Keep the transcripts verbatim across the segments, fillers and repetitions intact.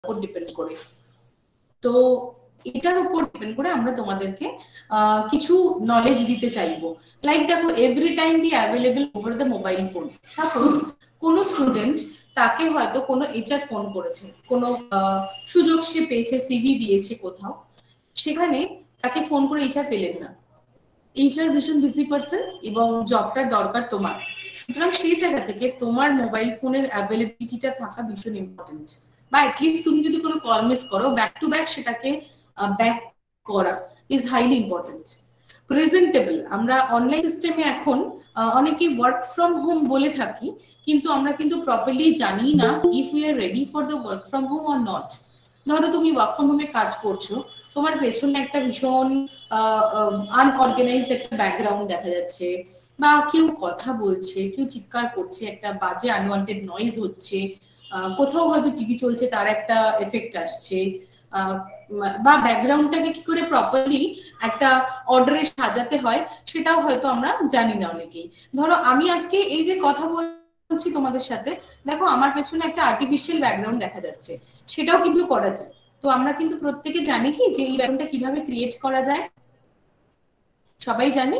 উপর ডিপেন্ড করে। তো এটার উপর ডিপেন্ড করে আমরা তোমাদেরকে কিছু নলেজ দিতে চাইবো। লাইক দেখো, every time be available over the mobile phone. Suppose কোনো স্টুডেন্ট, তাকে হয়তো কোনো এইচআর ফোন করেছে, কোনো সুযোগ সে পেয়েছে, সিভি দিয়েছে কোথাও, সেখানে তাকে ফোন করে এইচআর পেলেন না। এইচআর ভীষণ বিজি পারসন এবং জবটার দরকার তোমার, সুতরাং সেই জায়গা থেকে তোমার মোবাইল ফোনের অ্যাভেলেবিলিটিটা থাকা ভীষণ ইম্পর্টেন্ট। বা অ্যাটলিস্ট তুমি যদি কোনো কল মিস করো, ব্যাক টু ব্যাক সেটাকে ব্যাক করা ইজ হাইলি ইম্পর্টেন্ট। প্রেজেন্টেবল, আমরা অনলাইন সিস্টেমে এখন অনেকেই ওয়ার্ক ফ্রম হোম বলে থাকি, কিন্তু আমরা কিন্তু প্রপারলি জানি না if we are ready for the work from home or not. ধরো তুমি ওয়ার্ক ফ্রম হোমে কাজ করছো, তোমার পেছনে একটা ভীষণ আনঅর্গানাইজড একটা ব্যাকগ্রাউন্ড দেখা যাচ্ছে, বা কেউ কথা বলছে, কেউ চিৎকার করছে, একটা বাজে আনওয়ান্টেড নয়েজ হচ্ছে, কোথাও হয়তো টিভি চলছে তার একটা এফেক্ট আসছে, বা ব্যাকগ্রাউন্ডটাকে কি করে প্রপারলি একটা অর্ডারে সাজাতে হয় সেটাও হয়তো আমরা জানি না অনেকেই। ধরো আমি আজকে এই যে কথা বলছি তোমাদের সাথে, দেখো আমার পেছনে একটা আর্টিফিশিয়াল ব্যাকগ্রাউন্ড দেখা যাচ্ছে, সেটাও কিন্তু করা যায়। তো আমরা কিন্তু প্রত্যেকে জানি কি যে এই ব্যাকগ্রাউন্ডটা কিভাবে ক্রিয়েট করা যায়? সবাই জানি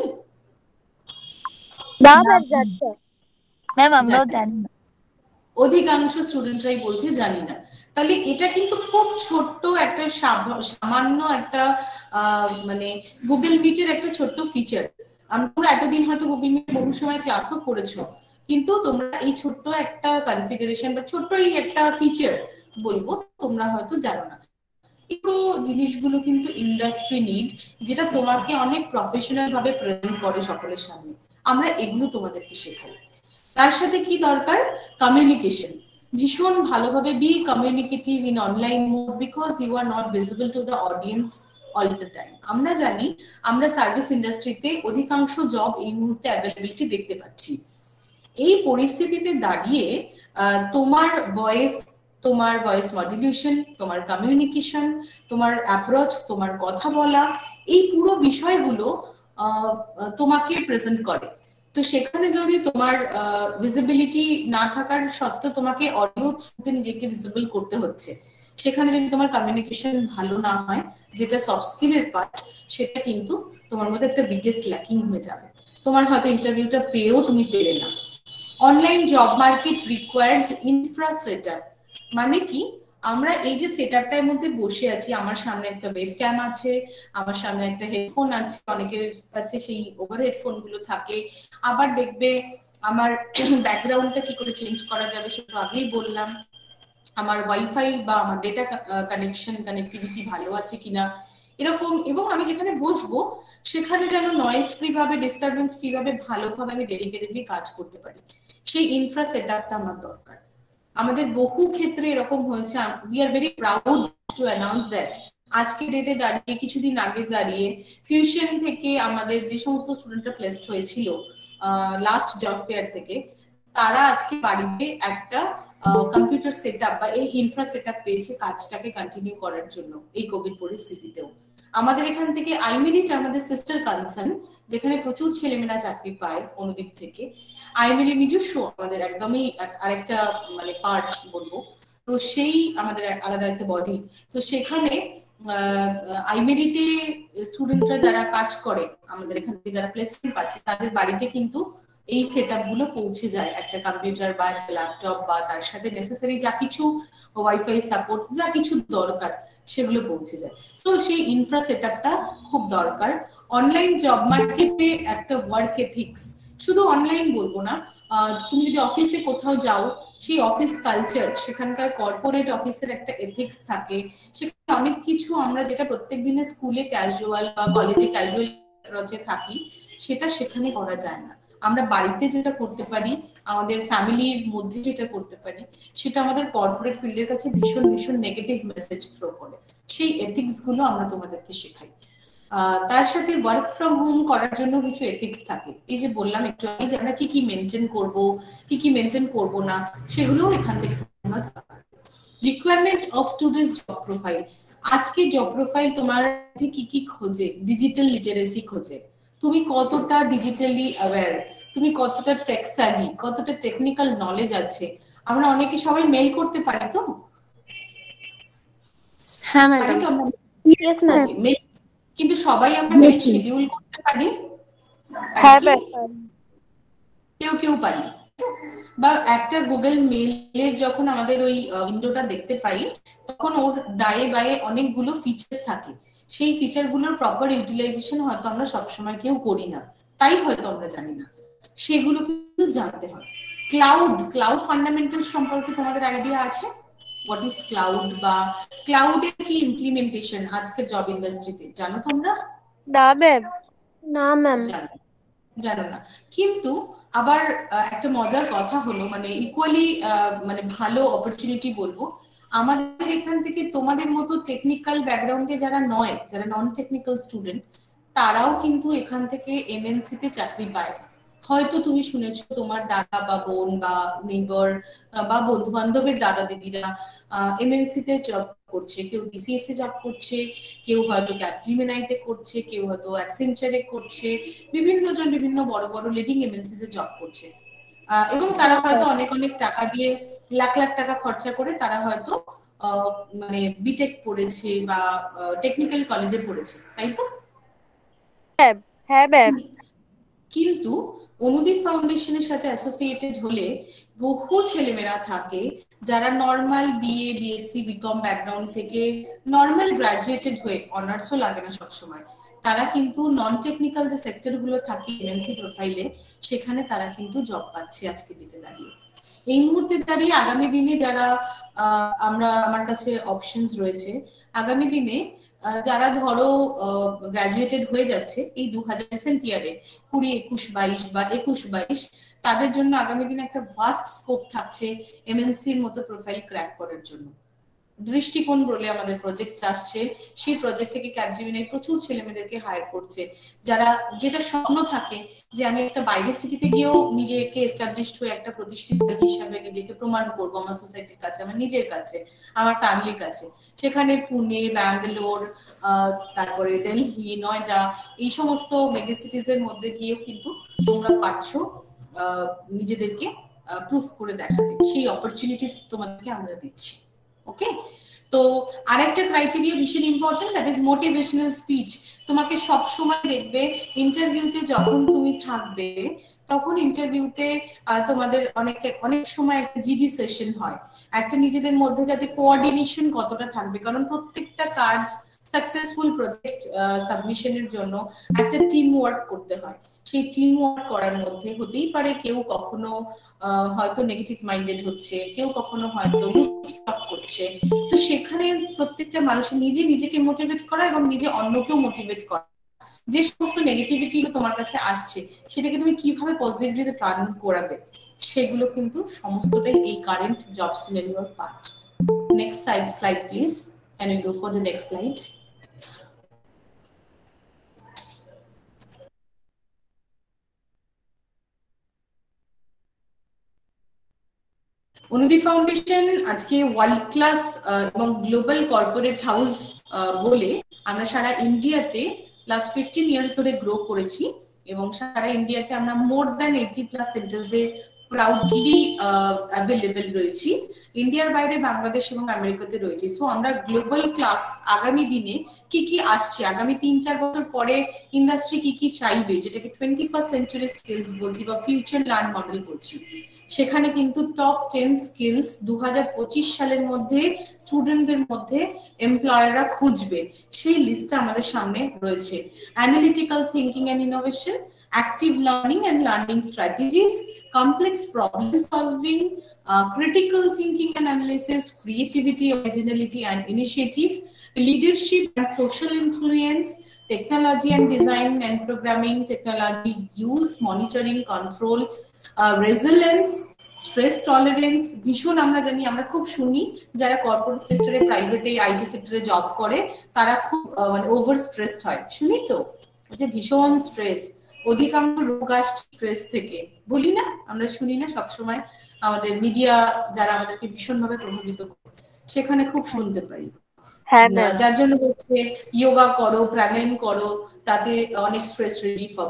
না ম্যাম, জানতো ম্যাম, আমরাও জানি না। অধিকাংশ স্টুডেন্টরাই বলছে জানি না। তাহলে এটা কিন্তু খুব ছোট্ট একটা সামান্য একটা মানে গুগল মিটের একটা ছোট্ট ফিচার। আমরা এতদিন হয়তো গুগল মিট বহু সময় ক্লাসও করেছো, কিন্তু তোমরা এই ছোট্ট একটা কনফিগারেশন বা ছোট্ট এই একটা ফিচার বলবো তোমরা হয়তো জানো না। এগুলো জিনিসগুলো কিন্তু ইন্ডাস্ট্রি নিড, যেটা তোমাকে অনেক প্রফেশনাল ভাবে প্রেজেন্ট করে সকলের সামনে। আমরা এগুলো তোমাদেরকে শেখাই। তার সাথে কি দরকার? কমিউনিকেশন। ভীষণ ভালোভাবে be communicative in online mode, because you are not visible to the audience all the time. আমরা জানি আমরা সার্ভিস ইন্ডাস্ট্রিতে অধিকাংশ জব এই মুহূর্তে অ্যাভেলেবিলিটি দেখতে পাচ্ছি। এই পরিস্থিতিতে দাঁড়িয়ে তোমার ভয়েস, তোমার ভয়েস মডুলেশন, তোমার কমিউনিকেশন, তোমার অ্যাপ্রোচ, তোমার কথা বলা, এই পুরো বিষয়গুলো তোমাকে প্রেজেন্ট করে। তো সেখানে যদি তোমার ভিজিবিলিটি না থাকার সত্ত্বেও তোমাকে অডিও থ্রুতে নিজেকে ভিজিবল করতে হচ্ছে, সেখানে যদি তোমার কমিউনিকেশন ভালো না হয়, যেটা সফট স্কিলের পার্ট, সেটা কিন্তু তোমার মধ্যে একটা বিগেস্ট ল্যাকিং হয়ে যাবে। তোমার হয়তো ইন্টারভিউটা পেয়েও তুমি পেলে না। Online job market required infrastructure. মানে কি, আমরা এই যে সেটআপটার মধ্যে বসে আছি, আমার সামনে একটা ওয়েবক্যাম আছে, আমার সামনে একটা হেডফোন আছে, অনেকের কাছে সেই ওভার হেডফোন গুলো থাকে। আবার দেখবে আমার ব্যাকগ্রাউন্ডটা কি করে চেঞ্জ করা যাবে সেটা আগেই বললাম। আমার ওয়াইফাই বা আমার ডেটা কানেকশন কানেক্টিভিটি ভালো আছে কিনা এরকম, এবং আমি যেখানে বসবো সেখানে যেন নয়েজ ফ্রি ভাবে, ডিস্টারবেন্স ফ্রি ভাবে, ভালোভাবে আমি ডেডিকেটেডলি কাজ করতে পারি, সেই ইনফ্রা সেটআপটা আমার দরকার। আমাদের বহু ক্ষেত্রে এরকম হয়েছে, we are very proud to announce that আজকে ডেটে দাঁড়িয়ে, কিছুদিন আগে দাঁড়িয়ে, ফিউশন থেকে আমাদের যে সমস্ত স্টুডেন্টরা প্লেসড হয়েছিল লাস্ট জব ফেয়ার থেকে, তারা আজকে বাড়িতে একটা কম্পিউটার সেটআপ বা এই ইনফ্রা সেটআপ পেয়েছে কাজটাকে কন্টিনিউ করার জন্য এই কোভিড পরিস্থিতিতেও। আমাদের এখান থেকে আইমিলিট, আমাদের সিস্টার কনসার্ন, যেখানে প্রচুর ছেলেমেয়েরা চাকরি পায় অনুদিক থেকে, আইমিলি নিজস্ব আমাদের একদমই আরেকটা মানে পার্ট বলবো, তো সেই আমাদের আলাদা একটা বডি। তো সেখানে আইমিলিটে স্টুডেন্টরা যারা কাজ করে, আমাদের এখান থেকে যারা প্লেসমেন্ট পাচ্ছে, তাদের বাড়িতে কিন্তু এই সেটআপ গুলো পৌঁছে যায়, একটা কম্পিউটার বা একটা ল্যাপটপ বা তার সাথে নেসেসারি যা কিছু ওয়াইফাই সাপোর্ট যা কিছু দরকার সেগুলো পৌঁছে যায়। সো সেই ইনফ্রা সেটআপটা খুব দরকার। অনলাইন জব মার্কেটে একটা ওয়ার্ক এথিক্স, শুধু অনলাইন বলবো না, তুমি যদি অফিসে কোথাও যাও, সেই অফিস কালচার, সেখানকার কর্পোরেট অফিসের একটা এথিক্স থাকে। সেখানে অনেক কিছু আমরা যেটা প্রত্যেক দিনের স্কুলে ক্যাজুয়াল বা কলেজে ক্যাজুয়াল রচে থাকি, সেটা সেখানে করা যায় না। আমরা বাড়িতে যেটা করতে পারি, আমাদের ফ্যামিলির মধ্যে যেটা করতে পারি, সেটা আমাদের কর্পোরেট ফিল্ডের কাছে ভীষণ ভীষণ নেগেটিভ মেসেজ থ্রো করে। সেই এথিক্স গুলো আমরা তোমাদেরকে শেখাই। তার সাথে ওয়ার্ক ফ্রম হোম করার জন্য কিছু এথিক্স থাকে, এই যে বললাম একটু আগে যে আমরা কি কি মেনটেন করব, কি কি মেনটেন করব না, সেগুলো এখান থেকে তোমরা জানতে পারবে। Requirement of today's job profile. আজকে জব প্রোফাইল তোমার কি কি খোঁজে? ডিজিটাল লিটারেসি খোঁজে, তুমি কতটা ডিজিটালি অ্যাওয়্যার, তুমি কতটা টেক স্যাভি, কতটা টেকনিক্যাল নলেজ আছে। আমরা অনেকে সবাই মেল করতে পারি তো, হ্যাঁ পারি ম্যাডাম। তো আমরা? Yes ma'am. Okay, mail- কিন্তু সবাই আমরা মেল শিডিউল করতে পারি? পারি হ্যাঁ কি? ম্যাম। কেউ কেউ পারি। বা একটা গুগল মেইলের যখন আমাদের ওই উইন্ডোটা দেখতে পাই, তখন ওর ডায়ে বায়ে অনেকগুলো ফিচার্স থাকে। সেই ফিচার গুলোর প্রপার ইউটিলাইজেশন হয়তো আমরা সবসময় কেউ করি না, তাই হয়তো আমরা জানি না। সেগুলো কিন্তু জানতে হয়। ক্লাউড ক্লাউড ফান্ডামেন্টাল সম্পর্কে তোমাদের আইডিয়া আছে? হোয়াট ইজ ক্লাউড বা ক্লাউডের কি ইমপ্লিমেন্টেশন আজকের জব ইন্ডাস্ট্রিতে জানো তোমরা? না ম্যাম। না ম্যাম। জানো জানো না। কিন্তু আবার একটা মজার কথা হলো, মানে ইকুয়ালি মানে ভালো অপরচুনিটি বলবো, আমাদের এখান থেকে তোমাদের মতো টেকনিক্যাল ব্যাকগ্রাউন্ডে যারা নয়, যারা নন টেকনিক্যাল স্টুডেন্ট, তারাও কিন্তু এখান থেকে এমএনসি তে চাকরি পায়। হয়তো তুমি শুনেছো তোমার দাদা বা বোন বা নেইবার বা বন্ধু বান্ধবের দাদা দিদিরা এমএনসি তে জব করছে, কেউ টিসিএস এ জব করছে, কেউ হয়তো ক্যাপজিমিনাইতে করছে, কেউ হয়তো অ্যাকসেঞ্চারে করছে, বিভিন্ন জন বিভিন্ন বড় বড় লিডিং এমএনসিস এ জব করছে। এবং তারা হয়তো অনেক অনেক টাকা দিয়ে, লাখ লাখ টাকা খরচা করে তারা হয়তো মানে বিটেক পড়েছে বা টেকনিক্যাল কলেজে পড়েছে, তাই তো? হ্যাঁ ম্যাম। কিন্তু অনুদীপ ফাউন্ডেশনের সাথে অ্যাসোসিয়েটেড হলে বহু ছেলেমেয়েরা থাকে যারা normal BA BSc BCom background থেকে নর্মাল গ্রাজুয়েটেড হয়ে, অনার্সও লাগে না সবসময়, তারা কিন্তু নন টেকনিক্যাল যে সেক্টর গুলো থাকে এমএনসি প্রোফাইলে, সেখানে তারা কিন্তু জব পাচ্ছে আজকে দিতে দাঁড়িয়ে। এই মুহূর্তে দাঁড়িয়ে আগামী দিনে যারা আমরা, আমার কাছে অপশনস রয়েছে আগামী দিনে যারা ধরো গ্রাজুয়েটেড হয়ে যাচ্ছে এই দু হাজার ইয়ারে কুড়ি একুশ বাইশ বা একুশ বাইশ, তাদের জন্য আগামী দিনে একটা ভাস্ট স্কোপ থাকছে এমএনসির মতো প্রোফাইল ক্র্যাক করার জন্য। দৃষ্টিকোণ বলে আমাদের প্রজেক্ট আসছে, সেই প্রজেক্ট থেকে ক্যাপজেমিনাই প্রচুর ছেলেমেয়েদেরকে হায়ার করছে, যারা যেটা স্বপ্ন থাকে যে আমি একটা বাইরের সিটিতে গিয়েও নিজেকে এস্টাবলিশড হয়ে একটা প্রতিষ্ঠিত হিসাবে নিজেকে প্রমাণ করবো আমার সোসাইটির কাছে, আমার নিজের কাছে, আমার ফ্যামিলির কাছে। সেখানে পুনে, ব্যাঙ্গালোর, তারপরে দিল্লি, নয়ডা, এই সমস্ত মেগা সিটিজ এর মধ্যে গিয়েও কিন্তু তোমরা পারছো নিজেদেরকে প্রুফ করে দেখাতে। সেই অপরচুনিটিস তোমাদেরকে আমরা দিচ্ছি। ওকে, তো আরেকটা ক্রাইটেরিয়া ভীষণ important, that is motivational speech. তোমাকে সব সময় দেখবে ইন্টারভিউতে যখন তুমি থাকবে, তখন ইন্টারভিউতে তোমাদের অনেক অনেক সময় একটা জিডি সেশন হয়, একটা নিজেদের মধ্যে যাতে কোঅর্ডিনেশন কতটা থাকবে, কারণ প্রত্যেকটা কাজ সাকসেসফুল প্রজেক্ট সাবমিশনের জন্য একটা টিম ওয়ার্ক করতে হয়। সেই টিম ওয়ার্ক করার মধ্যে হতেই পারে কেউ কখনো হয়তো নেগেটিভ মাইন্ডেড হচ্ছে, কেউ কখনো হয়তো লুজস্টপ করছে, তো সেখানে প্রত্যেকটা মানুষের নিজে নিজেকে মোটিভেট করা এবং নিজে অন্যকেও মোটিভেট করা, যে সমস্ত নেগেটিভিটি তোমার কাছে আসছে সেটাকে তুমি কিভাবে পজিটিভলি টার্ন করাবে, সেগুলো কিন্তু সমস্তটাই এই কারেন্ট জব সিনারিওর part. Next slide slide please, can you go for the next slide. Anudip foundation আজকে ওয়ার্ল্ড ক্লাস এবং গ্লোবাল কর্পোরেট হাউস বলে আমরা সারা ইন্ডিয়াতে লাস্ট ফিফটিন ইয়ার্স ধরে গ্রো করেছি, এবং সারা ইন্ডিয়াতে আমরা মোর দ্যান এইটি প্লাস সেন্টার্সে প্রাউডলি অ্যাভেলেবল রয়েছি। ইন্ডিয়ার বাইরে বাংলাদেশ এবং আমেরিকাতে রয়েছি। সো আমরা গ্লোবাল ক্লাস, আগামী দিনে কি কি আসছে, আগামী তিন চার বছর পরে ইন্ডাস্ট্রি কি কি চাইবে, যেটাকে টোয়েন্টি ফার্স্ট সেঞ্চুরি স্কিলস বলছি বা ফিউচার লার্ন মডেল বলছি, সেখানে কিন্তু টপ টেন স্কিলস দু হাজার পঁচিশ সালের মধ্যে স্টুডেন্টদের মধ্যে এমপ্লয়াররা খুঁজবে, সেই লিস্টটা আমাদের সামনে রয়েছে। Analytical thinking and innovation, active learning and learning strategies, complex problem solving, critical thinking and analysis, creativity, originality and initiative, leadership and social influence, technology and design and programming, technology use, monitoring, control, resilience, stress tolerance. ভীষণ আমরা জানি, আমরা খুব শুনি যারা corporate সেক্টরে, প্রাইভেটে, IT সেক্টরে জব করে তারা খুব মানে ওভার স্ট্রেসড হয়, শুনি তো যে ভীষণ স্ট্রেস, অধিকাংশ রোগ আসছে স্ট্রেস থেকে, বলি না আমরা, শুনি না সবসময় আমাদের মিডিয়া যারা আমাদেরকে ভীষণ ভাবে প্রভাবিত করে, সেখানে খুব শুনতে পাই। যার জন্য বলছে যোগা করো, প্রাণায়াম করো, তাতে অনেক স্ট্রেস রিলিফ হবে।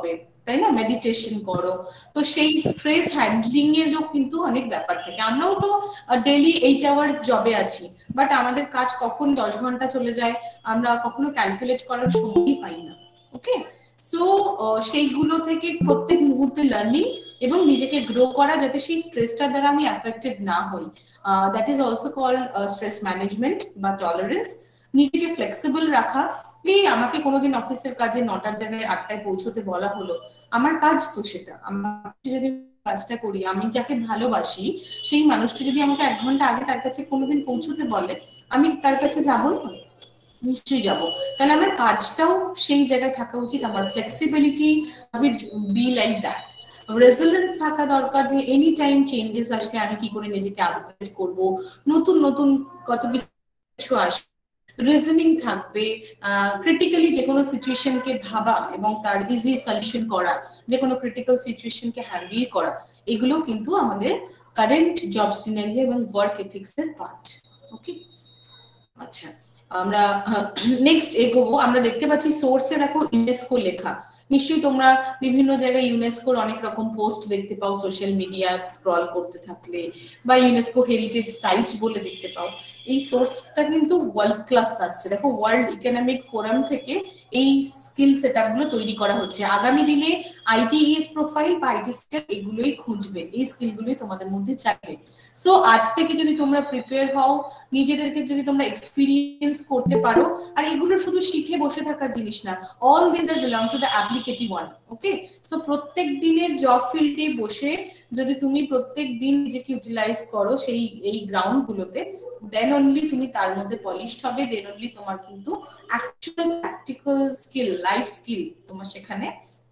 তাই না, মেডিটেশন করো। তো সেই স্ট্রেস হ্যান্ডলিং এরও কিন্তু অনেক ব্যাপার থাকে। আমরাও তো ডেইলি এইট আওয়ার্স জবে আছি, বাট আমাদের কাজ কখন দশ ঘন্টা চলে যায় আমরা কখনো ক্যালকুলেট করার সময়ই পাই না। ওকে, সো সেইগুলো থেকে প্রত্যেক মুহূর্তে লার্নিং এবং নিজেকে গ্রো করা, যাতে সেই স্ট্রেসটার দ্বারা আমি অ্যাফেক্টেড না হই। That is also call stress management বা টলারেন্স। নিজেকে ফ্লেক্সিবল রাখা। এই আমাকে কোনোদিন অফিসের কাজে নটার জায়গায় আটটায় পৌঁছতে বলা হলো, আমার কাজ তো সেটা, আমার যদি কাজটা করি, আমি যাকে ভালোবাসি সেই মানুষটা যদি আমাকে এক ঘন্টা আগে তার কাছে কোনোদিন পৌঁছতে বলে, আমি তার কাছে যাবো না? নিশ্চয়ই যাব। তাহলে আমার কাজটাও সেই জায়গায় থাকা উচিত। আমার flexibility be like that. Resilience থাকা দরকার, যে এনি টাইম চেঞ্জেস আসলে আমি কি করে নিজেকে আপডেট করব, নতুন নতুন কত কিছু আসে, রিজনিং থাকবে, ক্রিটিক্যালি যে কোনো সিচুয়েশনকে ভাবা এবং তার ইজি সলিউশন করা, যে কোনো ক্রিটিক্যাল সিচুয়েশনকে হ্যান্ডেল করা, এগুলো কিন্তু আমাদের কারেন্ট জব সিনারিও এবং ওয়ার্ক এথিক্স এর পার্ট। ওকে, আচ্ছা আমরা নেক্সট এগোবো। আমরা দেখতে পাচ্ছি সোর্সে দেখো ইউনেস্কো লেখা। নিশ্চয়ই তোমরা বিভিন্ন জায়গায় ইউনেস্কোর অনেক রকম পোস্ট দেখতে পাও সোশ্যাল মিডিয়া স্ক্রল করতে থাকলে, বা ইউনেস্কো হেরিটেজ সাইট বলে দেখতে পাও। এই সোর্সটা কিন্তু ওয়ার্ল্ড ক্লাস আসছে। দেখো ওয়ার্ল্ড ইকোনমিক ফোরাম থেকে এই স্কিল সেটআপ গুলো তৈরি করা হচ্ছে। আগামী দিনে আইটিইএস প্রোফাইল বা আইটি সেক্টর এগুলোই খুঁজবে, এই স্কিলগুলোই তোমাদের মধ্যে চাইবে। সো আজ থেকে যদি তোমরা প্রিপেয়ার হও, নিজেদেরকে যদি তোমরা এক্সপিরিয়েন্স করতে পারো, আর এগুলো শুধু শিখে বসে থাকার জিনিস না, all this are belong to the applicative one. Okay, so প্রত্যেক দিনের জব ফিল্ডে বসে যদি তুমি প্রত্যেক দিন নিজেকে ইউটিলাইজ করো সেই এই গ্রাউন্ড গুলোতে, দেন অনলি তুমি তার মধ্যে পলিশড হবে, দেন অনলি তোমার কিন্তু actual practical skill, life skill তোমার সেখানে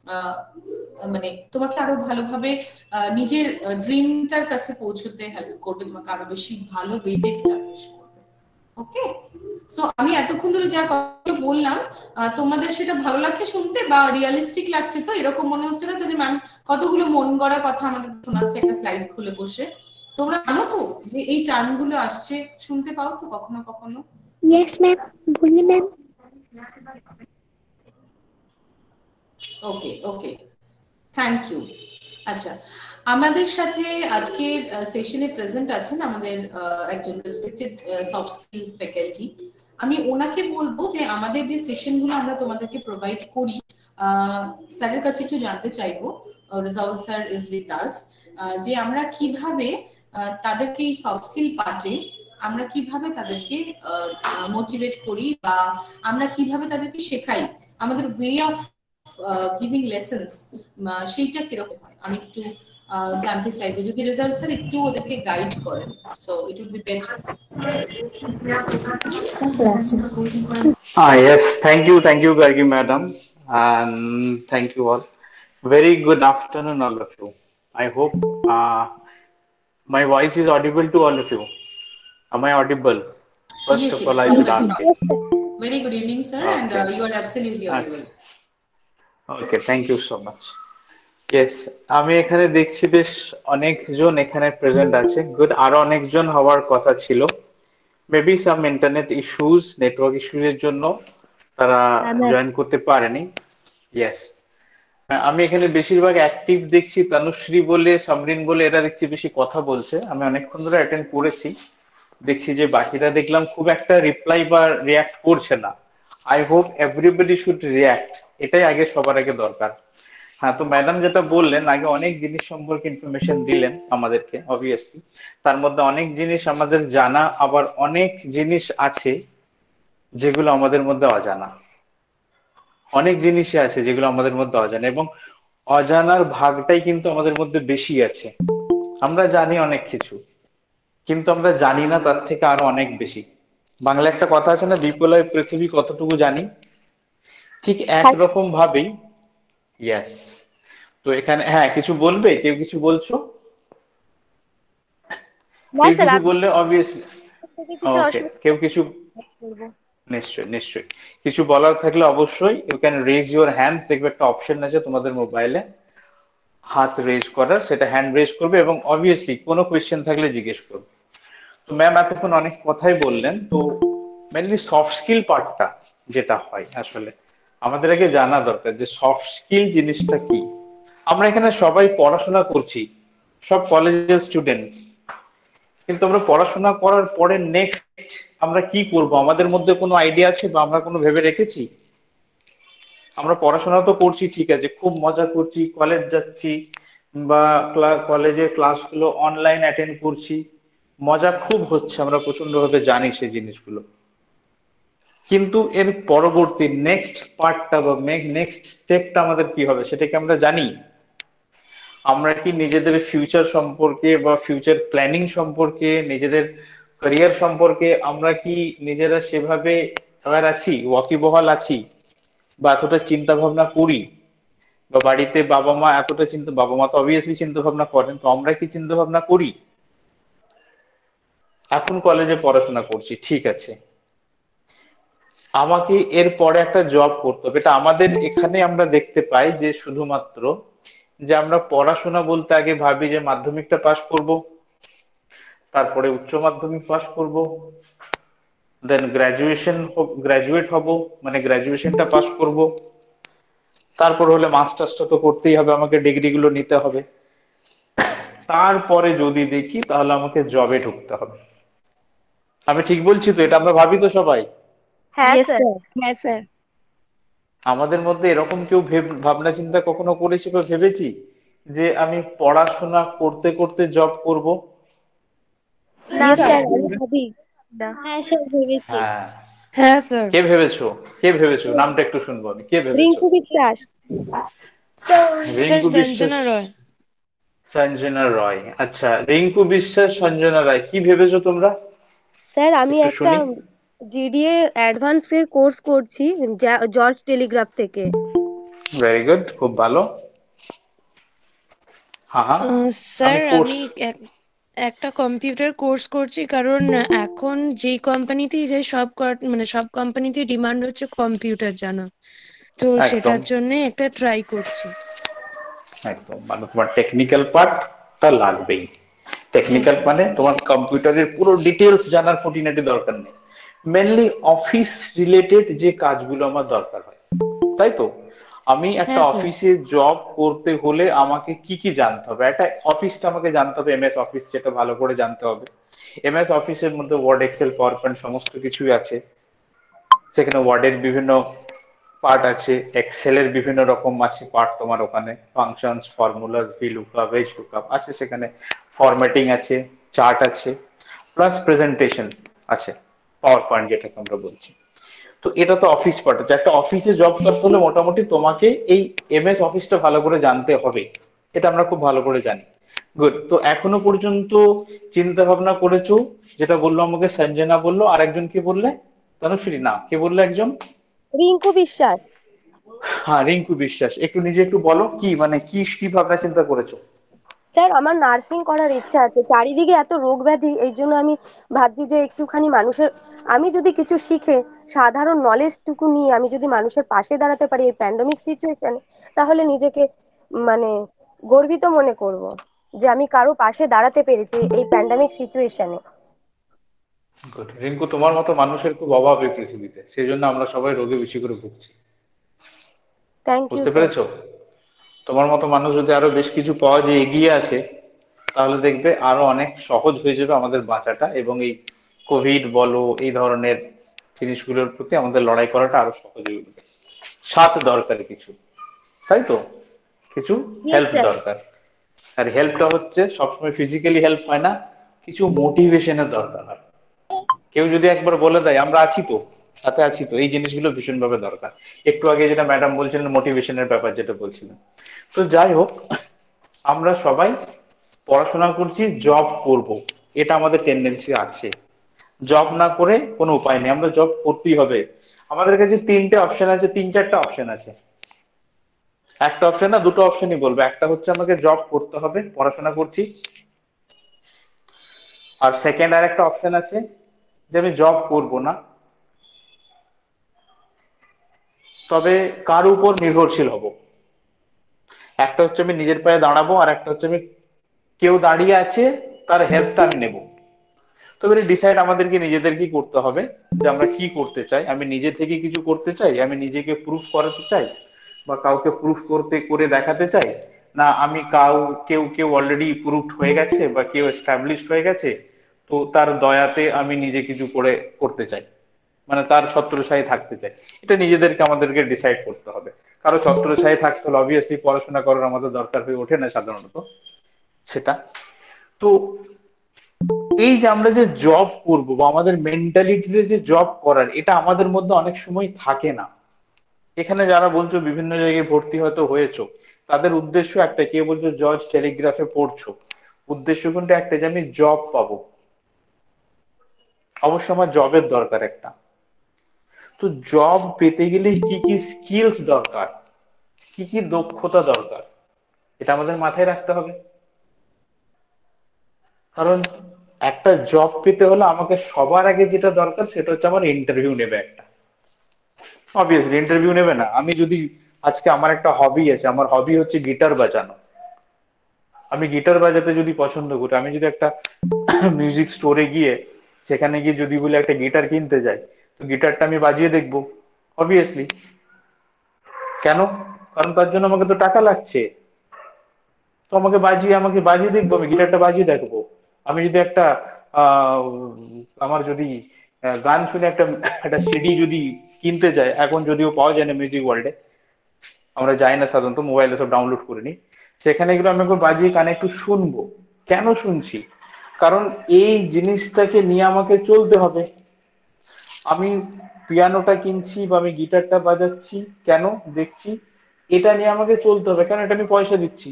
মানে তোমাকে আরো ভালোভাবে নিজের ড্রিমটার কাছে পৌঁছতে হেল্প করবে, তোমাকে আরো বেশি ভালো ওয়েতে এস্টাবলিশ করবে। ওকে, সো আমি এতক্ষণ ধরে যা কথা বললাম তোমাদের সেটা ভালো লাগছে শুনতে বা রিয়েলিস্টিক লাগছে? তো এরকম মনে হচ্ছে না তো যে ম্যাম কতগুলো মন গড়া কথা আমাদের শোনাচ্ছে একটা স্লাইড খুলে বসে? তোমরা জানো তো যে এই টার্মগুলো আসছে, শুনতে পাও তো কখনো কখনো? यस मैम, बोलिए ma'am. Okay okay, thank you. আচ্ছা, আমাদের সাথে আজকের সেশনে প্রেজেন্ট আছেন আমাদের একজন রেসপেক্টেড সফট স্কিল ফ্যাকাল্টি। আমি ওনাকে বলবো যে আমাদের যে সেশনগুলো আমরা তোমাদেরকে প্রোভাইড করি, স্যারের কাছে একটু জানতে চাইবো, Rezaul sir is with us, যে আমরা কিভাবে তাদেরকে এই সফট স্কিল পার্টে আমরা কিভাবে তাদেরকে মোটিভেট করি বা আমরা কিভাবে তাদেরকে শেখাই, আমাদের ওয়ে অফ গিভিং লেসন্স সেইটা কিরকম হয় আমি একটু জানতে চাইবো। যদি রেজাল্ট স্যার একটু ওদেরকে গাইড করেন, so it would be better. Ah, yes, thank you, thank you, Gargi madam, and thank you all. Very good afternoon, all of you. I hope uh, my voice is audible to all of you. Am I audible? First yes, of yes, all, I should ask it. Very good evening, sir, okay. and uh, you are absolutely audible. Okay, thank you so much. Yes, আমি এখানে দেখছি বেশ অনেকজন এখানে present আছে। Good, আরো অনেকজন হওয়ার কথা ছিল। Maybe some internet issues, network issues এর জন্য তারা জয়েন করতে পারেনি। ইয়েস, আমি এখানে বেশিরভাগ অ্যাক্টিভ দেখছি তানুশ্রী বলে, সামরিন বলে, এরা দেখছি বেশি কথা বলছে। আমি অনেকক্ষণ ধরে অ্যাটেন্ড করেছি, দেখছি যে বাকিরা দেখলাম খুব একটা রিপ্লাই বা রিয়াক্ট করছে না। I hope everybody should react, এটাই আগে সবার আগে দরকার। হ্যাঁ, তো ম্যাডাম যেটা বললেন, আগে অনেক জিনিস সম্পর্কে ইনফরমেশন দিলেন আমাদেরকে, অবভিয়াসলি তার মধ্যে অনেক জিনিস আমাদের জানা, আবার অনেক জিনিস আছে যেগুলো আমাদের মধ্যে অজানা। অনেক জিনিসই আছে যেগুলো আমাদের মধ্যে অজানা, এবং অজানার ভাগটাই কিন্তু আমাদের মধ্যে বেশি আছে। আমরা জানি অনেক কিছু, কিন্তু আমরা জানি না তার থেকে আরো অনেক বেশি। বাংলা একটা কথা আছে না, বিপ্লব পৃথিবী কতটুকু জানি, ঠিক একরকম ভাবেই। ইয়েস, তো এখানে হ্যাঁ কিছু বলবে, কেউ কিছু বলছো, কেউ কিছু বললে অবভিয়াসলি ওকে, কেউ কিছু নিশ্চয়ই নিশ্চয়ই কিছু বলার থাকলে অবশ্যই you can raise your hand. দেখবে একটা অপশন আছে তোমাদের মোবাইলে হাত রেজ করার, সেটা হ্যান্ড রেজ করবে এবং অবভিয়াসলি কোনো কোয়েশ্চেন থাকলে জিজ্ঞেস করবে। তো ম্যাম এতক্ষণ অনেক কথাই বললেন, তো মেনলি সফট স্কিল পার্টটা যেটা হয়, আসলে আমাদের আগে জানা দরকার যে সফট স্কিল জিনিসটা কি। আমরা এখানে সবাই পড়াশোনা করছি, সব কলেজের স্টুডেন্টস, কিন্তু আমরা পড়াশোনা করার পরে নেক্সট আমরা কি করব আমাদের মধ্যে কোনো আইডিয়া আছে বা আমরা কোনো ভেবে রেখেছি? আমরা পড়াশোনা তো করছি ঠিক আছে, খুব মজা করছি, কলেজ যাচ্ছি বা কলেজের ক্লাসগুলো অনলাইন অ্যাটেন্ড করছি, মজা খুব হচ্ছে, আমরা প্রচন্ড ভাবে জানি সেই জিনিসগুলো, কিন্তু এর পরবর্তী নেক্সট পার্টটা বা নেক্সট স্টেপটা আমাদের কি হবে সেটা কি আমরা জানি? আমরা কি নিজেদের ফিউচার সম্পর্কে বা ফিউচার প্ল্যানিং সম্পর্কে, নিজেদের ক্যারিয়ার সম্পর্কে আমরা কি নিজেরা সেভাবে অ্যাওয়্যার আছি, ওয়াকিবহাল আছি, বা এতটা চিন্তা ভাবনা করি, বা বাড়িতে বাবা মা এতটা চিন্তা, বাবা মা তো অবভিয়াসলি চিন্তা ভাবনা করেন, তো আমরা কি চিন্তা ভাবনা করি? এখন কলেজে পড়াশোনা করছি ঠিক আছে, আমাকে এর পরে একটা জব করতে হবে, এটা আমাদের এখানে আমরা দেখতে পাই যে শুধুমাত্র যে আমরা পড়াশোনা বলতে আগে ভাবি যে মাধ্যমিকটা পাশ করব, তারপরে উচ্চ মাধ্যমিক পাশ করব, দেন গ্রাজুয়েশন গ্রাজুয়েট হব, মানে গ্রাজুয়েশনটা পাশ করব, তারপর হলে মাস্টার্সটা তো করতেই হবে, আমাকে ডিগ্রি গুলো নিতে হবে, তারপরে যদি দেখি তাহলে আমাকে জবে ঢুকতে হবে। আমি ঠিক বলছি তো? এটা আমরা ভাবি তো সবাই? হ্যাঁ Yes, স্যার। sir. হ্যাঁ স্যার। আমাদের মধ্যে এরকম কেউ ভেব- ভাবনা চিন্তা কখনো করেছি বা ভেবেছি যে আমি পড়াশোনা করতে করতে জব করব? না Yes, স্যার। sir. আমি ভাবি না। হ্যাঁ স্যার ভেবেছি হ্যাঁ, হ্যাঁ স্যার। কে ভেবেছো? কে ভেবেছো? নামটা একটু শুনবো আমি, কে ভেবেছো? রিঙ্কু বিশ্বাস স্যার রিঙ্কু বিশ্বাস, সঞ্জনা রয়। সঞ্জনা রয়। আচ্ছা, রিঙ্কু বিশ্বাস, সঞ্জনা রায়, কি ভেবেছো তোমরা? স্যার আমি একটু একটা শুনি। জিডিএ অ্যাডভান্স এর কোর্স করছি জা- জর্জ টেলিগ্রাফ থেকে। ভেরি গুড, খুব ভালো। হ্যাঁ হ্যাঁ, আহ, স্যার আমি কোর্স, আমি এক- একটা কম্পিউটার কোর্স করছি, কারণ এখন যেই কোম্পানিতেই যে সব কর- মানে সব কোম্পানিতেই ডিমান্ড হচ্ছে কম্পিউটার জানা, তো একদম সেটার জন্য একটা ট্রাই করছি। একদম, মানে তোমার টেকনিক্যাল পার্টটা লাগবেই। হ্যাঁ টেকনিক্যাল স্যার। মানে তোমার কম্পিউটারের পুরো ডিটেলস জানার খুঁটিনাটি দরকার নেই, মেনলি অফিস রিলেটেড যে কাজগুলো আমার দরকার হয়, তাই তো? আমি একটা হ্যাঁ স্যার। অফিসে জব করতে হলে আমাকে কি কি জানতে হবে? একটা অফিসটা আমাকে জানতে হবে, এমএস অফিস যেটা ভালো করে জানতে হবে। এমএস অফিসের মধ্যে ওয়ার্ড, এক্সেল, পাওয়ার পয়েন্ট সমস্ত কিছুই আছে, সেখানে ওয়ার্ডের বিভিন্ন পার্ট আছে, এক্সেলের বিভিন্ন রকম আছে পার্ট, তোমার ওখানে functions, formula, V lookup, H lookup আছে, সেখানে ফরম্যাটিং আছে, চার্ট আছে, প্লাস প্রেজেন্টেশন আছে, পাওয়ার পয়েন্ট যেটাকে আমরা বলছি। তো এটা তো অফিস পার্ট আছে। একটা অফিসে জব করতে হলে মোটামুটি তোমাকে এই এমএস অফিসটা ভালো করে জানতে হবে, এটা আমরা খুব ভালো করে জানি। গুড, তো এখনো পর্যন্ত চিন্তা ভাবনা করেছো? যেটা বললো আমাকে সঞ্জনা বললো, আর একজন কি বললে? তনুশ্রী না, কে বললো একজন? রিঙ্কু বিশ্বাস। হ্যাঁ, রিঙ্কু বিশ্বাস। একটু নিজে একটু বলো, কি মানে কি কি ভাবনা চিন্তা করেছো? স্যার আমার নার্সিং করার ইচ্ছা আছে, চারিদিকে এত রোগ ব্যাধি, এই জন্য আমি ভাবছি যে একটুখানি মানুষের, আমি যদি কিছু শিখে সাধারণ নলেজ টুকু নিয়ে আমি যদি মানুষের পাশে দাঁড়াতে পারি এই প্যান্ডেমিক সিচুয়েশনে, তাহলে নিজেকে মানে গর্বিত মনে করব যে আমি কারো পাশে দাঁড়াতে পেরেছি এই প্যান্ডেমিক সিচুয়েশনে। গুড, রিঙ্কু, তোমার মতো মানুষের খুব অভাব এই পৃথিবীতে, সেই জন্য আমরা সবাই রোগে বেশি করে ভুগছি। থ্যাংক ইউ বুঝতে স্যার। পেরেছো? তোমার মতো মানুষ যদি আরো বেশ কিছু পাওয়া যায়, এগিয়ে আসে, তাহলে দেখবে আরো অনেক সহজ হয়ে যাবে আমাদের বাঁচাটা, এবং এই কোভিড বলো এই ধরনের জিনিসগুলোর প্রতি আমাদের লড়াই করাটা আরো সহজ হয়ে উঠবে। সাথ দরকার কিছু, তাই তো? কিছু ইয়েস হেল্প স্যার। দরকার, আর হেল্পটা হচ্ছে সবসময় ফিজিক্যালি হেল্প হয় না, কিছু মোটিভেশনের দরকার হয়। কেউ যদি একবার বলে দেয় আমরা আছি তো, সাথে আছি তো, এই জিনিসগুলো ভীষণভাবে দরকার। একটু আগে যেটা ম্যাডাম বলছিলেন মোটিভেশনের ব্যাপার যেটা বলছিলেন, তো যাই হোক, আমরা সবাই পড়াশোনা করছি, জব করব, এটা আমাদের টেন্ডেন্সি আছে। জব না করে কোনো উপায় নেই, আমরা জব করতেই হবে। আমাদের কাছে তিনটে অপশন আছে, তিন চারটা অপশন আছে, একটা অপশন না, দুটো অপশনই বলবো। একটা হচ্ছে আমাকে জব করতে হবে, পড়াশোনা করছি। আর সেকেন্ড আর একটা অপশন আছে যে আমি জব করব না, তবে কার উপর নির্ভরশীল হব। একটা হচ্ছে আমি নিজের পায়ে দাঁড়াবো, আর একটা হচ্ছে আমি কেউ দাঁড়িয়ে আছে তার হেল্পটা আমি নেব। তো এবারে ডিসাইড আমাদেরকে নিজেদেরকেই করতে হবে যে আমরা কি করতে চাই। আমি নিজে থেকে কিছু করতে চাই, আমি নিজেকে প্রুফ করাতে চাই, বা কাউকে প্রুফ করতে করে দেখাতে চাই, না আমি কাউ কেউ কেউ অলরেডি প্রুভড হয়ে গেছে বা কেউ এস্টাবলিশড হয়ে গেছে, তো তার দয়াতে আমি নিজে কিছু করে করতে চাই, মানে তার ছত্রছায়ায় থাকতে চাই। এটা নিজেদেরকে আমাদেরকে ডিসাইড করতে হবে। কারো ছত্রছায়ায় থাকতে হলে অবভিয়াসলি পড়াশোনা করার আমাদের দরকার হয়ে ওঠে না সাধারণত সেটা। তো এই যে আমরা যে জব করবো বা আমাদের মেন্টালিটিতে যে জব করার, এটা আমাদের মধ্যে অনেক সময় থাকে না। এখানে যারা বলছো বিভিন্ন জায়গায় ভর্তি হয়তো হয়েছো, তাদের উদ্দেশ্য একটা, কেউ বলছো জজ টেলিগ্রাফে পড়ছো, উদ্দেশ্য কিন্তু একটা যে আমি জব পাবো। অবশ্য আমার জবের দরকার একটা। তো জব পেতে গেলে কি কি স্কিলস দরকার, কি কি দক্ষতা দরকার, এটা আমাদের মাথায় রাখতে হবে। কারণ একটা জব পেতে হলে আমাকে সবার আগে যেটা দরকার সেটা হচ্ছে আমার ইন্টারভিউ নেবে একটা। অবভিয়াসলি ইন্টারভিউ নেবে না। আমি যদি আজকে আমার একটা হবি আছে, আমার হবি হচ্ছে গিটার বাজানো, আমি গিটার বাজাতে যদি পছন্দ করি, আমি যদি একটা মিউজিক স্টোরে গিয়ে সেখানে গিয়ে যদি বলে একটা গিটার কিনতে যাই, তো গিটারটা আমি বাজিয়ে দেখবো অবভিয়াসলি। কেন? কারণ তার জন্য আমাকে তো টাকা লাগছে। তো আমাকে বাজিয়ে আমাকে বাজিয়ে দেখবো, আমি গিটারটা বাজিয়ে দেখবো। আমি যদি একটা আহ আমার যদি আহ, গান শুনে একটা একটা সিডি যদি কিনতে যাই, এখন যদিও পাওয়া যায় না মিউজিক ওয়ার্ল্ডে, আমরা যাই না সাধারণত, মোবাইলে সব ডাউনলোড করে নিই, সেখানে গেলে আমি একবার বাজিয়ে কানে একটু শুনবো। কেন শুনছি? কারণ এই জিনিসটাকে নিয়ে আমাকে চলতে হবে। আমি পিয়ানোটা কিনছি বা আমি গিটারটা বাজাচ্ছি, কেন দেখছি, এটা নিয়ে আমাকে চলতে হবে, কারণ এটা আমি পয়সা দিচ্ছি,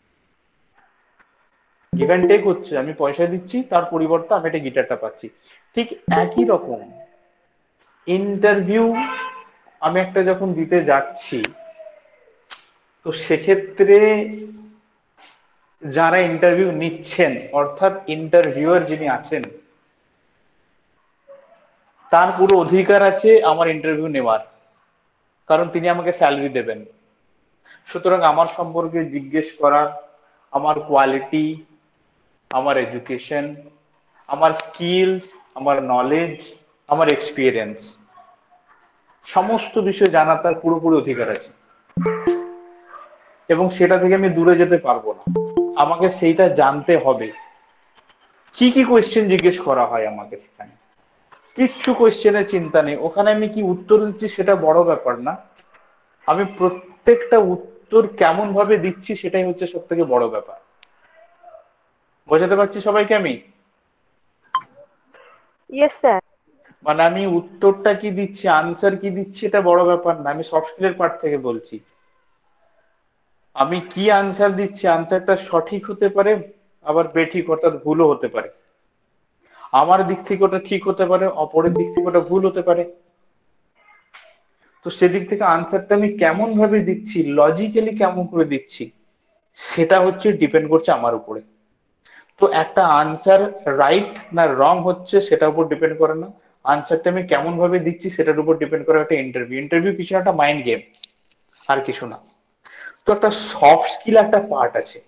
গিভ অ্যান্ড টেক হচ্ছে, আমি পয়সা দিচ্ছি, তার পরিবর্তে আমি একটা গিটারটা পাচ্ছি। ঠিক একই রকম ইন্টারভিউ আমি একটা যখন দিতে যাচ্ছি, তো সেক্ষেত্রে যারা ইন্টারভিউ নিচ্ছেন, অর্থাৎ ইন্টারভিউয়ার যিনি আছেন, তার পুরো অধিকার আছে আমার ইন্টারভিউ নেওয়ার, কারণ তিনি আমাকে স্যালারি দেবেন। সুতরাং আমার সম্পর্কে জিজ্ঞেস করার, আমার কোয়ালিটি, আমার এডুকেশন, আমার স্কিলস, আমার নলেজ, আমার এক্সপিরিয়েন্স, সমস্ত বিষয় জানা তার পুরোপুরি অধিকার আছে। এবং সেটা থেকে আমি দূরে যেতে পারবো না, আমাকে সেইটা জানতে হবে। কি কি কোয়েশ্চেন জিজ্ঞেস করা হয় আমাকে সেখানে, কিচ্ছু কোয়েশ্চেনের চিন্তা নেই। ওখানে আমি কি উত্তর দিচ্ছি সেটা বড় ব্যাপার না, আমি প্রত্যেকটা উত্তর কেমন ভাবে দিচ্ছি সেটাই হচ্ছে সব থেকে বড় ব্যাপার। বোঝাতে পারছি সবাইকে আমি? Yes sir. মানে আমি উত্তরটা কি দিচ্ছি, আনসার কি দিচ্ছি, এটা বড় ব্যাপার না, আমি সফট স্কিলের পার্ট থেকে বলছি। আমি কি আনসার দিচ্ছি, আনসারটা সঠিক হতে পারে, আবার বেঠিক অর্থাৎ ভুলও হতে পারে। আমার দিক থেকে ওটা ঠিক হতে পারে, অপরের দিক থেকে ওটা ভুল হতে পারে। তো সেদিক থেকে আনসারটা আমি কেমন ভাবে দিচ্ছি, লজিক্যালি কেমন করে দিচ্ছি, সেটা হচ্ছে ডিপেন্ড করছে আমার উপরে। তো একটা আনসার রাইট না রং হচ্ছে সেটার উপর ডিপেন্ড করে না, আনসারটা আমি কেমন ভাবে দিচ্ছি সেটার উপর ডিপেন্ড করে একটা ইন্টারভিউ। ইন্টারভিউ কিছু একটা মাইন্ড গেম, আর কিছু না। তো একটা সফট স্কিল একটা পার্ট আছে।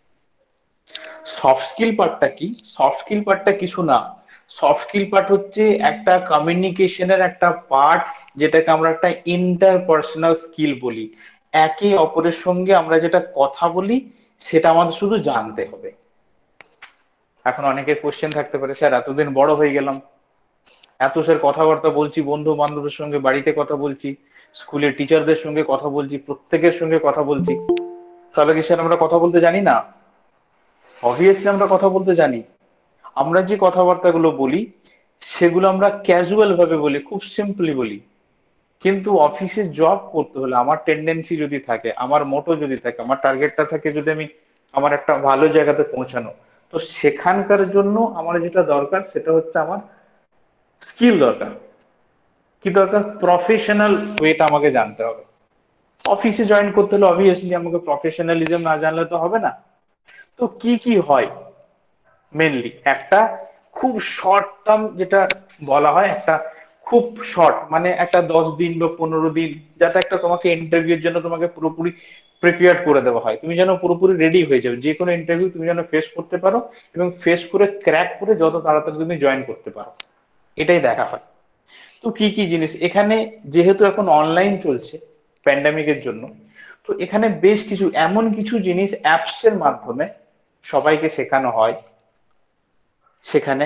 সফট স্কিল পার্টটা কি? সফট স্কিল পার্টটা কিছু না, সফট স্কিল পার্ট হচ্ছে একটা কমিউনিকেশনের একটা পার্ট, যেটাকে আমরা একটা ইন্টারপার্সোনাল স্কিল বলি। একে অপরের সঙ্গে আমরা যেটা কথা বলি সেটা আমাদের শুধু জানতে হবে। এখন অনেকের কোশ্চেন থাকতে পারে, স্যার এতদিন বড় হয়ে গেলাম, এত স্যার কথাবার্তা বলছি, বন্ধু বান্ধবের সঙ্গে বাড়িতে কথা বলছি, স্কুলের টিচারদের সঙ্গে কথা বলছি, প্রত্যেকের সঙ্গে কথা বলছি, তাহলে কি স্যার আমরা কথা বলতে জানি না? অবভিয়াসলি আমরা কথা বলতে জানি। আমরা যে কথাবার্তাগুলো বলি সেগুলো আমরা ক্যাজুয়াল ভাবে বলি, খুব সিম্পলি বলি। কিন্তু অফিসে জব করতে হলে আমার টেন্ডেন্সি যদি থাকে, আমার মোটো যদি থাকে, আমার টার্গেটটা থাকে যদি আমি আমার একটা ভালো জায়গাতে পৌঁছানো, তো সেখানকার জন্য আমার যেটা দরকার সেটা হচ্ছে আমার স্কিল দরকার। কি দরকার? প্রফেশনাল ওয়েটা আমাকে জানতে হবে। অফিসে জয়েন করতে হলে অবভিয়াসলি আমাকে প্রফেশনালিজম না জানলে তো হবে না। তো কি কি হয় মেনলি, একটা খুব শর্ট টার্ম যেটা বলা হয়, একটা খুব শর্ট মানে একটা দশ দিন বা পনেরো দিন, যাতে একটা তোমাকে ইন্টারভিউ এর জন্য তোমাকে পুরোপুরি প্রিপেয়ার করে দেওয়া হয়, তুমি যেন পুরোপুরি রেডি হয়ে যাবে, যে কোনো ইন্টারভিউ তুমি যেন ফেস করতে পারো এবং ফেস করে ক্র্যাক করে যত তাড়াতাড়ি তুমি জয়েন করতে পারো, এটাই দেখা হয়। তো কি কি জিনিস এখানে, যেহেতু এখন অনলাইন চলছে প্যান্ডামিকের জন্য, তো তো এখানে বেশ কিছু এমন কিছু জিনিস অ্যাপস এর মাধ্যমে সবাইকে শেখানো হয় সেখানে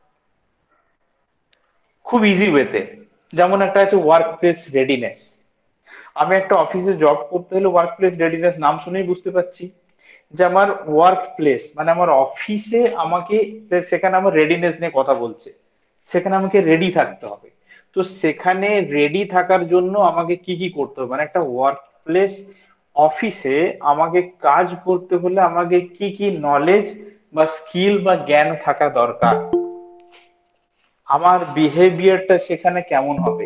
খুব ইজি ওয়েতে। যেমন একটা আছে ওয়ার্ক প্লেস রেডিনেস। আমি একটা অফিসে জব করতে হলে ওয়ার্ক প্লেস রেডিনেস নাম শুনেই বুঝতে পারছি যে আমার ওয়ার্ক প্লেস মানে আমার অফিসে আমাকে সেখানে আমার রেডিনেস নিয়ে কথা বলছে, সেখানে আমাকে রেডি থাকতে হবে। তো সেখানে রেডি থাকার জন্য আমাকে কি কি করতে হবে, মানে একটা ওয়ার্ক প্লেস অফিসে আমাকে কাজ করতে হলে আমাকে কি কি নলেজ বা স্কিল বা জ্ঞান থাকা দরকার, আমার বিহেভিয়ারটা সেখানে কেমন হবে,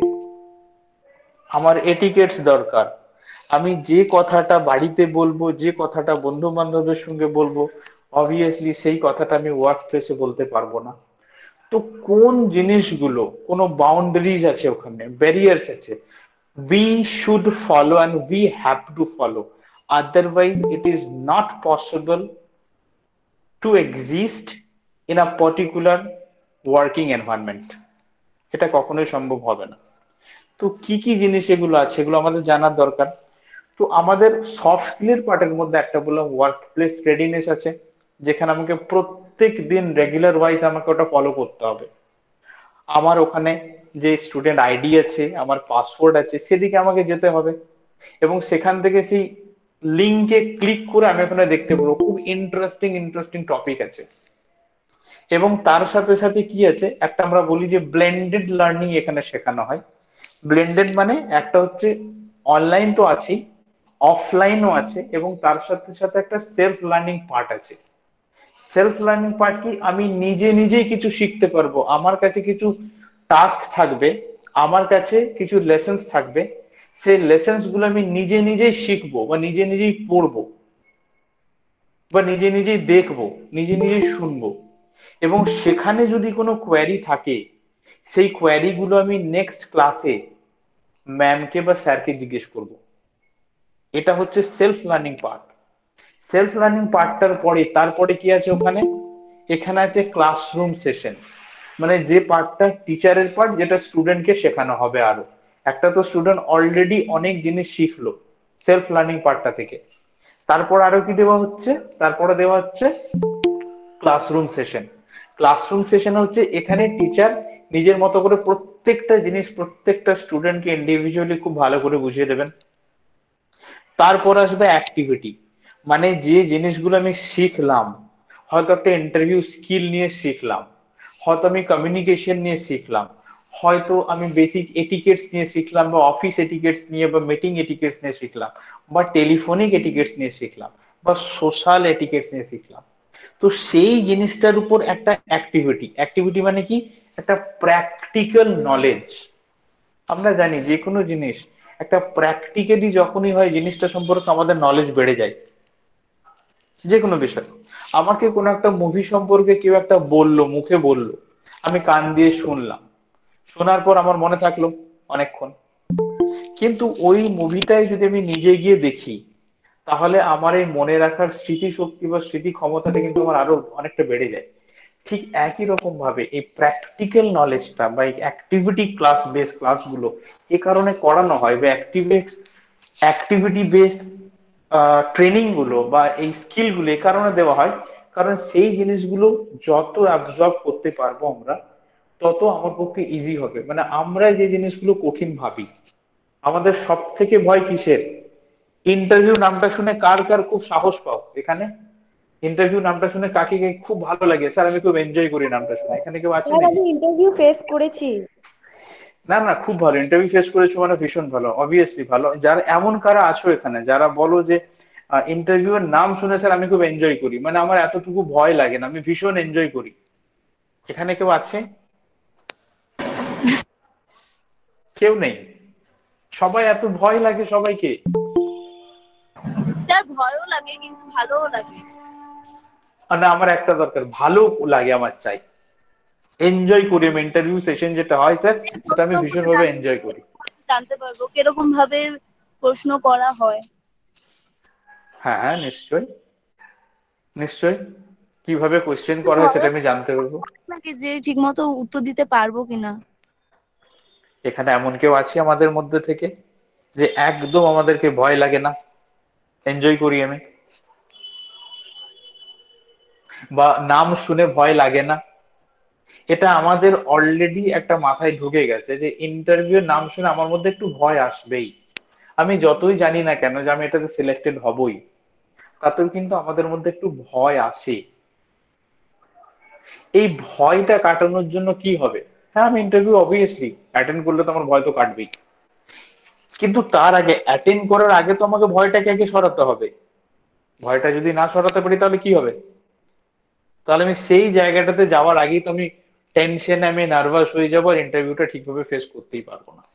আমার এটিকেটস দরকার, আমি যে কথাটা বাড়িতে বলবো, যে কথাটা বন্ধু বান্ধবের সঙ্গে বলবো, অবভিয়াসলি সেই কথাটা আমি ওয়ার্ক প্লেসে বলতে পারবো না। তো কোন জিনিসগুলো, কোনো বাউন্ডারিজ আছে, ওখানে ব্যারিয়ার্স আছে, we should follow and we have to follow, otherwise it is not possible to exist in a particular working environment, এটা কখনোই সম্ভব হবে না। তো কি কি জিনিস এগুলো আছে এগুলো আমাদের জানার দরকার। তো আমাদের সফট স্কিলের পার্টের মধ্যে একটা বললাম ওয়ার্ক প্লেস রেডিনেস আছে, যেখানে আমাকে প্রত্যেক দিন রেগুলার ওয়াইজ আমাকে ওটা ফলো করতে হবে। আমার ওখানে যে স্টুডেন্ট আইডি আছে, আমার পাসওয়ার্ড আছে, সেদিকে আমাকে যেতে হবে এবং সেখান থেকে সেই লিঙ্কে ক্লিক করে আমি ওখানে দেখতে পাবো খুব ইন্টারেস্টিং ইন্টারেস্টিং টপিক আছে। এবং তার সাথে সাথে কি আছে, একটা আমরা বলি যে ব্লেন্ডেড লার্নিং এখানে শেখানো হয়। ব্লেন্ডেড মানে একটা হচ্ছে অনলাইন তো আছেই, অফলাইনও আছে এবং তার সাথে সাথে একটা সেলফ লার্নিং পার্ট আছে। সেলফ লার্নিং পার্ট কি, আমি নিজে নিজেই কিছু শিখতে পারবো, আমার কাছে কিছু টাস্ক থাকবে, আমার কাছে কিছু লেসেন্স থাকবে, সেই লেসেন্স গুলো আমি নিজে নিজেই শিখবো বা নিজে নিজেই পড়বো বা নিজে নিজেই দেখবো, নিজে নিজেই শুনবো। এবং সেখানে যদি কোনো কোয়ারি থাকে, সেই কোয়ারি গুলো আমি নেক্সট ক্লাসে ম্যামকে বা স্যারকে জিজ্ঞেস করব। এটা হচ্ছে self learning part. Self learning পার্টটার পরে তারপরে কি আছে ওখানে, এখানে আছে ক্লাসরুম সেশন, মানে যে পার্টটা টিচারের পার্ট, যেটা স্টুডেন্টকে শেখানো হবে। আরো একটা তো স্টুডেন্ট অলরেডি অনেক জিনিস শিখলো সেলফ লার্নিং পার্টটা থেকে, তারপর আরো কি দেওয়া হচ্ছে, তারপরে দেওয়া হচ্ছে ক্লাসরুম সেশন। ক্লাসরুম সেশন হচ্ছে এখানে টিচার নিজের মতো করে প্রত্যেকটা জিনিস প্রত্যেকটা স্টুডেন্টকে ইন্ডিভিজুয়ালি খুব ভালো করে বুঝিয়ে দেবেন। তারপর আসবে অ্যাক্টিভিটি, মানে যে জিনিসগুলো আমি শিখলাম, হয়তো একটা ইন্টারভিউ স্কিল নিয়ে শিখলাম, হয়তো আমি কমিউনিকেশন নিয়ে শিখলাম, হয়তো আমি বেসিক এটিকেটস নিয়ে শিখলাম বা অফিস এটিকেটস নিয়ে বা মিটিং এটিকেটস নিয়ে শিখলাম বা টেলিফোনিক এটিকেটস নিয়ে শিখলাম বা সোশ্যাল এটিকেটস নিয়ে শিখলাম। তো সেই জিনিসটার উপর একটা অ্যাক্টিভিটি, অ্যাক্টিভিটি মানে কি, একটা প্র্যাকটিক্যাল নলেজ। আমরা জানি যে কোনো জিনিস একটা প্র্যাকটিক্যালি যখনই হয় জিনিসটা সম্পর্কে আমাদের নলেজ বেড়ে যায়। যে কোনো বিষয়, আমাকে কোনো একটা মুভি সম্পর্কে কেউ একটা বললো, মুখে বললো, আমি কান দিয়ে শুনলাম, শোনার পর আমার মনে থাকলো অনেকক্ষণ। কিন্তু ওই মুভিটাই যদি আমি নিজে গিয়ে দেখি, তাহলে আমার এই মনে রাখার স্মৃতি শক্তি বা স্মৃতি ক্ষমতাটা কিন্তু আমার আরো অনেকটা বেড়ে যায়। ঠিক একই রকম ভাবে এই প্র্যাকটিক্যাল নলেজটা বা এই অ্যাক্টিভিটি ক্লাস বেস ক্লাসগুলো এ কারণে করানো হয়, বা অ্যাক্টিভিটি বেসড ট্রেনিং গুলো বা এই স্কিল গুলো এ কারণে দেওয়া হয়, কারণ সেই জিনিসগুলো যত অ্যাবজর্ব করতে পারবো আমরা, তত আমার পক্ষে ইজি হবে। মানে আমরা যে জিনিসগুলো কঠিন ভাবি, আমাদের সব থেকে ভয় কিসের, ইন্টারভিউ নামটা শুনে কার কার খুব সাহস পাও এখানে, ইন্টারভিউ নামটা শুনে কাকে কে খুব ভালো লাগে, স্যার আমি খুব এনজয় করি নামটা শুনে, এখানে কেউ আছে স্যার নাকি? আমি ইন্টারভিউ ফেস করেছি। না না, খুব ভালো, ইন্টারভিউ ফেস করেছো মানে ভীষণ ভালো, অবভিয়াসলি ভালো। যারা এমন কারা আছো এখানে যারা বলো যে ইন্টারভিউ এর নাম শুনে স্যার আমি খুব এনজয় করি, মানে আমার এতটুকু ভয় লাগে না, আমি ভীষণ এনজয় করি, এখানে কেউ আছে? কেউ নেই, সবাই এত ভয় লাগে সবাইকে। স্যার ভয়ও লাগে কিন্তু ভালোও লাগে। না, আমার একটা দরকার, ভালো লাগে, আমার চাই, এনজয় করি আমি। ইন্টারভিউ সেশন যেটা হয় স্যার, সেটা আমি ভীষণ ভাবে এনজয় করি। জানতে পারবো কিরকম ভাবে প্রশ্ন করা হয়। হ্যাঁ হ্যাঁ, নিশ্চয়ই নিশ্চয়ই, কিভাবে কোশ্চেন করা হয় সেটা আমি জানতে পারবো। আপনাকে যে ঠিক মতো উত্তর দিতে পারবো কিনা। এখানে এমন কেউ আছে আমাদের মধ্যে থেকে যে একদম আমাদেরকে ভয় লাগে না? এনজয় করি আমি, বা নাম শুনে ভয় লাগে না। এটা আমাদের অলরেডি একটা মাথায় ঢুকে গেছে যে ইন্টারভিউ নাম শুনে আমার মধ্যে একটু ভয় আসবেই। আমি যতই জানি না কেন যে আমি এটাতে সিলেক্টেড হবই, তাতেও কিন্তু আমাদের মধ্যে একটু ভয় আসে। এই ভয়টা কাটানোর জন্য কি হবে? হ্যাঁ, আমি ইন্টারভিউ অবভিয়াসলি অ্যাটেন্ড করলে তো আমার ভয় তো কাটবেই, কিন্তু তার আগে অ্যাটেন্ড করার আগে তো আমাকে ভয়টাকে আগে সরাতে হবে। ভয়টা যদি না সরাতে পারি তাহলে কি হবে? তাহলে আমি সেই জায়গাটাতে যাওয়ার আগেই তো আমি টেনশনে, আমি নার্ভাস হয়ে যাবো আর ইন্টারভিউটা ঠিকভাবে ফেস করতেই পারবো না।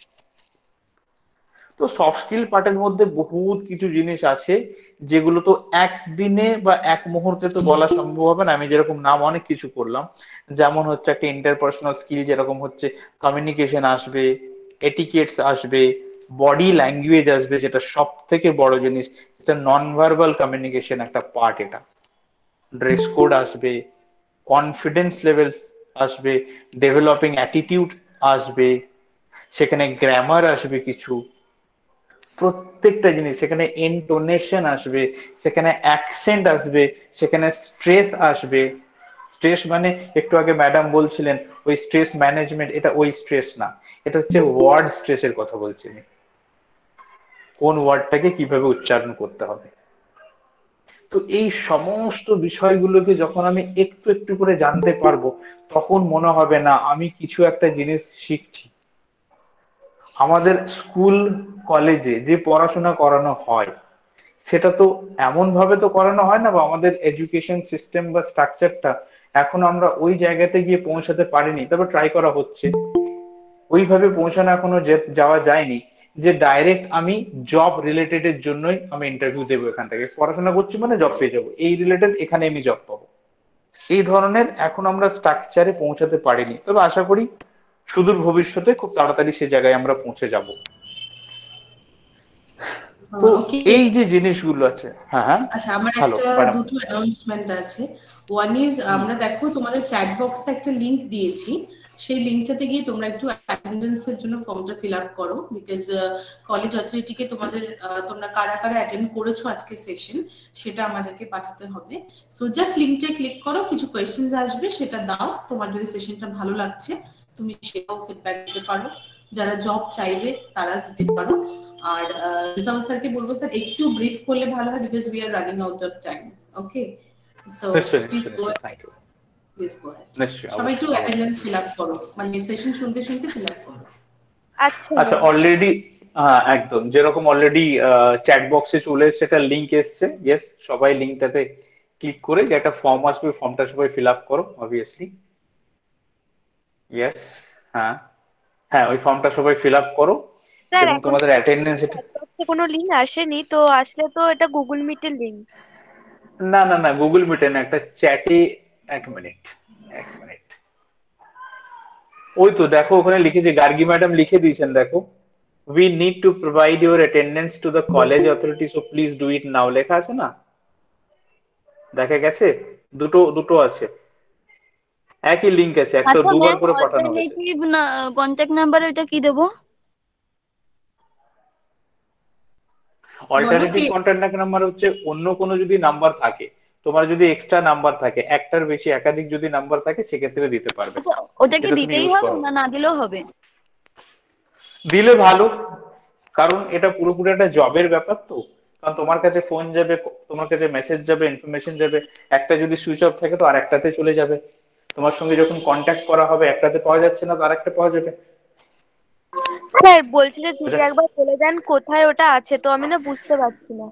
তো সফট স্কিল পার্টের মধ্যে বহুত কিছু জিনিস আছে যেগুলো তো একদিনে বা এক মুহূর্তে তো বলা সম্ভব হবে না। আমি যেরকম নাম অনেক কিছু করলাম, যেমন হচ্ছে একটা ইন্টারপার্সোনাল স্কিল, যেরকম হচ্ছে কমিউনিকেশন আসবে, এটিকেটস আসবে, বডি ল্যাঙ্গুয়েজ আসবে, যেটা সব থেকে বড় জিনিস, এটা নন ভার্বাল কমিউনিকেশন একটা পার্ট। এটা ড্রেস কোড আসবে, কনফিডেন্স লেভেল আসবে, ডেভেলপিং অ্যাটিটিউড আসবে, সেখানে গ্রামার আসবে কিছু, প্রত্যেকটা জিনিস, সেখানে ইন্টোনেশন আসবে, সেখানে অ্যাকসেন্ট আসবে, সেখানে স্ট্রেস আসবে। স্ট্রেস মানে একটু আগে ম্যাডাম বলছিলেন ওই স্ট্রেস ম্যানেজমেন্ট, এটা ওই স্ট্রেস না, এটা হচ্ছে ওয়ার্ড স্ট্রেসের কথা বলছি আমি। কোন ওয়ার্ডটাকে কিভাবে উচ্চারণ করতে হবে। তো এই সমস্ত বিষয়গুলোকে যখন আমি একটু একটু করে জানতে পারবো, তখন মনে হবে না আমি কিছু একটা জিনিস শিখছি। আমাদের স্কুল কলেজে যে পড়াশোনা করানো হয় সেটা তো এমন ভাবে তো করানো হয় না, বা আমাদের এডুকেশন সিস্টেম বা স্ট্রাকচারটা এখন আমরা ওই জায়গাতে গিয়ে পৌঁছাতে পারিনি, তবে ট্রাই করা হচ্ছে। ওইভাবে পৌঁছানো এখনো যে- যাওয়া যায়নি যে ডাইরেক্ট আমি জব রিলেটেড এর জন্যই আমি ইন্টারভিউ দেবো, এখান থেকে পড়াশোনা করছি মানে জব পেয়ে যাবো, এই রিলেটেড এখানে আমি জব পাবো। এই ধরনের এখন আমরা স্ট্রাকচারে পৌঁছাতে পারিনি, তবে আশা করি সুদূর ভবিষ্যতে খুব তাড়াতাড়ি সে জায়গায় আমরা পৌঁছে যাব। তো ওকে, এই যে জিনিসগুলো আছে, হ্যাঁ হ্যাঁ, আচ্ছা আমার হ্যালো একটা ম্যাডাম। দুটো অ্যানাউন্সমেন্ট আছে। ওয়ান ইজ, আমরা দেখো তোমাদের চ্যাট বক্সে একটা লিংক দিয়েছি, সেই লিঙ্কটাতে গিয়ে তোমরা একটু অ্যাটেন্ডেন্সের জন্য ফর্মটা ফিল আপ করো, বিকজ কলেজ অথরিটিকে তোমাদের আহ, তোমরা কারা কারা অ্যাটেন্ড করেছো আজকে সেশন সেটা আমাদেরকে পাঠাতে হবে। সো জাস্ট লিঙ্কটা ক্লিক করো, কিছু কোয়েশ্চেন্স আসবে সেটা দাও, তোমার যদি সেশনটা ভালো লাগছে তুমি সেটাও ফিডব্যাক দিতে পারো, যারা জব চাইবে তারা দিতে পারো। আর রিজাল্ট স্যারকে বলবো স্যার একটু ব্রিফ করলে ভালো হয়, because we are running out of time. Okay, so নিশ্চয়ই প্লিজ নিশ্চয়ই গো নিশ্চয়ই, thank ahead, you. Please go ahead. নিশ্চয়ই, সবাই একটু অবশ্যই অবশ্যই। অ্যাটেন্ডেন্স ফিল আপ করো, মানে সেশন শুনতে শুনতে ফিল আপ করো। আচ্ছা আচ্ছা, অলরেডি, হ্যাঁ একদম, যেরকম অলরেডি চ্যাট বক্সে চলে এসছে, একটা লিঙ্ক এসছে, ইয়েস, সবাই লিঙ্কটাতে ক্লিক করে যে একটা ফর্ম আসবে, ফর্মটা সবাই ফিল আপ করো অবভিয়াসলি। ইয়েস, হ্যাঁ হ্যাঁ, ওই ফর্মটা সবাই ফিল আপ করো স্যার, এবং এখন তোমাদের অ্যাটেন্ডেন্স। তো কোনো লিঙ্ক আসেনি, তো আসলে তো এটা গুগল মিটের লিঙ্ক। না না না, গুগল মিটে না, একটা চ্যাটে। এক মিনিট, এক মিনিট, ওই তো দেখো ওখানে লিখেছে, গার্গী ম্যাডাম লিখে দিয়েছেন দেখো, we need to provide your attendance to the college authority, so please do it now, লেখা আছে না? দেখা গেছে? দুটো দুটো আছে, একই লিংক আছে, একশো আচ্ছা দুবার ম্যাম, করে পাঠানো হয়েছে। অল্টারনেটিভ না কন্ট্যাক্ট নাম্বার ওইটা কি দেবো? বলো অল্টারনেটিভ কে? কন্ট্যাক্ট নাম্বার হচ্ছে অন্য কোনো যদি নাম্বার থাকে, তোমার যদি এক্সট্রা নাম্বার থাকে, একটার বেশি একাধিক যদি নাম্বার থাকে, সেক্ষেত্রে দিতে পারবে, আচ্ছা, ওটা কি যেটা তুমি দিতেই ইউজ হবে করো। না না দিলেও হবে? দিলে ভালো, কারণ এটা পুরোপুরি একটা জবের ব্যাপার তো। কারণ তোমার কাছে ফোন যাবে, তোমার কাছে মেসেজ যাবে, ইনফরমেশন যাবে, একটা যদি সুইচ অফ থাকে তো আরেকটাতে চলে যাবে। তোমার সঙ্গে যখন কন্ট্যাক্ট করা হবে একটাতে পাওয়া যাচ্ছে না তো আরেকটা পাওয়া যাবে। স্যার বলছি যে যদি বুঝা- একবার বলে দেন কোথায় ওটা আছে, তো আমি না বুঝতে পারছি না।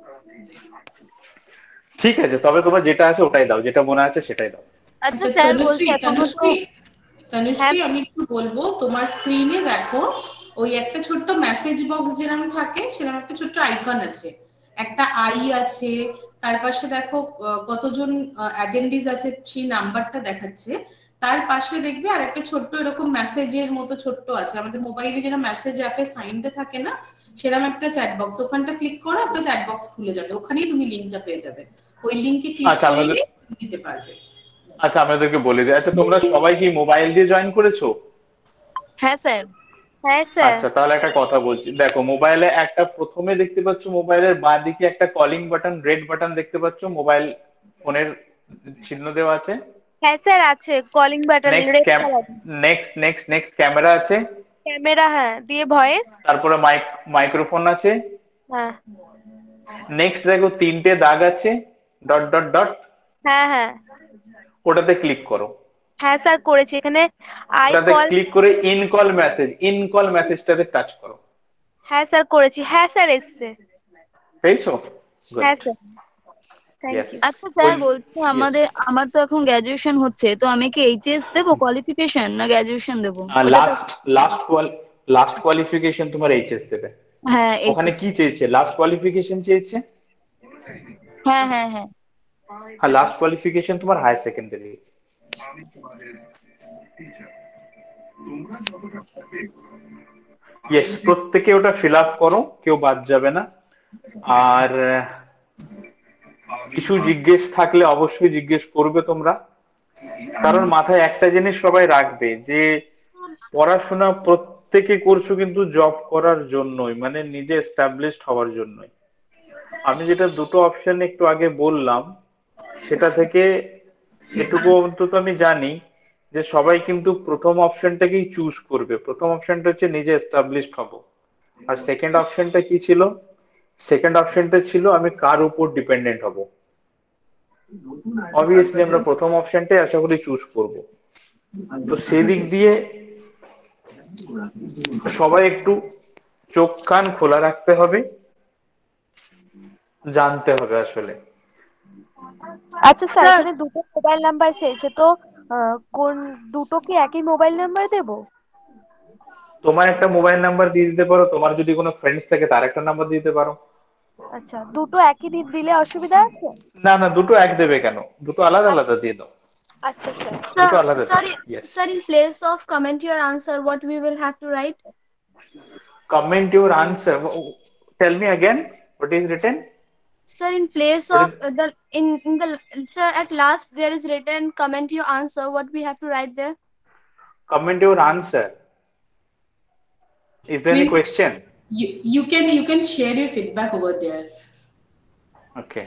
ঠিক আছে, তবে তোমার যেটা আছে ওটাই দাও, যেটা মনে আছে সেটাই দাও। আচ্ছা আচ্ছা স্যার বলছি তনুশ্রী, এখনো তো। তনুশ্রী, তনুশ্রী হ্যাঁ আমি একটু বলবো, তোমার স্ক্রিনে দেখো ওই একটা ছোট্ট মেসেজ বক্স যেরকম থাকে সেরকম একটা ছোট্ট আইকন আছে, একটা আই আছে, তার পাশে দেখো আহ, কতজন অ্যাটেন্ডিজ আছে সেই নাম্বারটা দেখাচ্ছে, তার পাশে দেখবে আর একটা ছোট্ট এরকম মেসেজের মতো ছোট্ট আছে, আমাদের মোবাইলে যেটা মেসেজ অ্যাপে সাইনটা থাকে না, সেরকম একটা চ্যাট বক্স, ওখানটা ক্লিক করো একটা চ্যাট বক্স খুলে যাবে, ওখানেই তুমি লিঙ্কটা পেয়ে যাবে, ওই লিঙ্কে ক্লিক আচ্ছা আমাদের করলে দিতে পারবে। আচ্ছা আমাদেরকে বলে দিই, আচ্ছা তোমরা সবাই কি মোবাইল দিয়ে জয়েন করেছো? হ্যাঁ স্যার। হ্যাঁ স্যার। আচ্ছা, তাহলে একটা কথা বলছি, দেখো মোবাইলে একটা প্রথমে দেখতে পাচ্ছ মোবাইলের বাঁ দিকে একটা কলিং বাটন, রেড বাটন দেখতে পাচ্ছ, মোবাইল ফোনের চিহ্ন দেওয়া আছে। হ্যাঁ স্যার আছে, calling button next red cam colour. Next next next camera আছে। ক্যামেরা, হ্যাঁ, দিয়ে ভয়েস। তারপরে মাইক মাইক্রোফোন আছে। হ্যাঁ নেক্সট দেখো তিনটে দাগ আছে, ডট ডট ডট, হ্যাঁ হ্যাঁ ওটাতে ক্লিক করো। হ্যাঁ স্যার করেছি, এখানে আই ওটাতে কল। ক্লিক করে in call message, in call মেসেজটাতে টাচ করো। হ্যাঁ স্যার করেছি, হ্যাঁ স্যার এসছে। পেয়েছো? গুড। হ্যাঁ স্যার, থ্যাংক ইয়েস। ইউ। আচ্ছা স্যার, ওই বলছি আমাদের আমার তো এখন গ্রাজুয়েশন হচ্ছে, তো আমি কি এইচএস দেবো কোয়ালিফিকেশন না গ্রাজুয়েশন দেবো? ওটা তো লাস্ট লাস্ট লাস্ট কোয়ালিফিকেশন তোমার এইচএস দেবে। হ্যাঁ ওখানে এইচএস। কি চেয়েছে? লাস্ট কোয়ালিফিকেশন চেয়েছে। হ্যাঁ হ্যাঁ হ্যাঁ। আর লাস্ট কোয়ালিফিকেশন তোমার হায়ার সেকেন্ডারি। ইয়েস, প্রত্যেকে ওটা ফিল আপ করো, কেউ বাদ যাবে না। আর কিছু জিজ্ঞেস থাকলে অবশ্যই জিজ্ঞেস করবে তোমরা, কারণ মাথায় একটা জিনিস সবাই রাখবে যে পড়াশোনা প্রত্যেকে করছো কিন্তু জব করার জন্যই, মানে নিজে এস্টাবলিশড হওয়ার জন্যই। আমি যেটা দুটো অপশন একটু আগে বললাম সেটা থেকে এটুকু অন্তত আমি জানি যে সবাই কিন্তু প্রথম অপশনটাকেই চুজ করবে। প্রথম অপশনটা হচ্ছে নিজে এস্টাবলিশড হব। আর সেকেন্ড অপশনটা কি ছিল? সেকেন্ড অপশনটা ছিল আমি কার উপর ডিপেন্ডেন্ট হব। অবভিয়াসলি আমরা প্রথম অপশনটাই আশা করি চুজ করব। তো সেদিক দিয়ে সবাই একটু চোখ কান খোলা রাখতে হবে, জানতে হবে আসলে। আচ্ছা স্যার, এখানে দুটো মোবাইল নাম্বার চেয়েছে, তো আহ, কোন দুটো কি একই মোবাইল নাম্বার দেবো? তোমার একটা মোবাইল নাম্বার দিয়ে দিতে পারো, তোমার যদি কোনো ফ্রেন্ডস থাকে তার একটা নাম্বার দিতে পারো। আচ্ছা, দুটো একই দি- দিলে অসুবিধা আছে? না না, দুটো এক দেবে কেন, দুটো আলাদা আলাদা দিয়ে দাও। আচ্ছা আচ্ছা। দুটো Sir, আলাদা sir, দেবে। Yes. sir, in place of comment your answer, what we will have to write? Comment your answer. Tell me again, what is written? Sir, in place What of is uh, the in in the sir at last there is written comment your answer. What we have to write there? comment your answer? Is there any Means question? you you can you can share your feedback over there. Okay.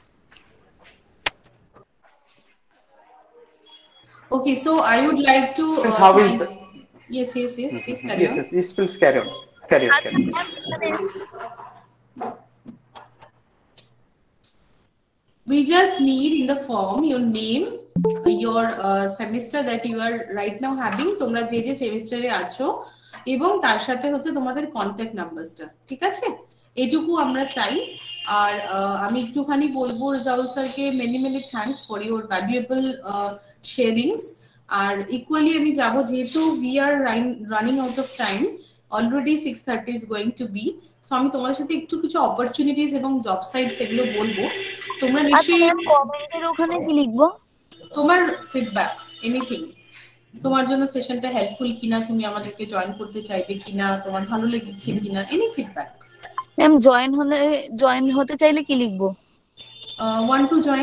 Okay, so I would like to uh, How is thank. the... Yes, yes, yes. Please carry Yes, on. yes, yes, please carry on. Carry on, আচ্ছা carry on. ma'am, এখানে We just need in the form your name, uh, your uh, semester that you are right now having, তোমরা যে যে সেমিস্টারে আছো, এবং তার সাথে হচ্ছে তোমাদের কন্ট্যাক্ট নাম্বারটা, ঠিক আছে? এটুকু আমরা চাই। আর আহ, আমি একটুখানি বলবো রেজাউল স্যারকে many many thanks for your valuable sharings. আর ইকুয়ালি আমি যাব, যেহেতু we are running out of time, already six thirty is going to be. So আমি তোমার সাথে একটু কিছু অপরচুনিটিস এবং জব সাইটস এগুলো বলবো। তোমরা আচ্ছা নিশ্চয়ই ম্যাম, কমেন্টের ওখানে কি লিখবো? তোমার ফিডব্যাক, এনিথিং, তোমার জন্য সেশনটা হেল্পফুল কিনা, তুমি আমাদেরকে জয়েন করতে চাইবে কিনা, তোমার ভালো লেগেছে কিনা, এনি ফিডব্যাক। ম্যাম জয়েন হলে জয়েন হতে চাইলে কি লিখবো? Want to join.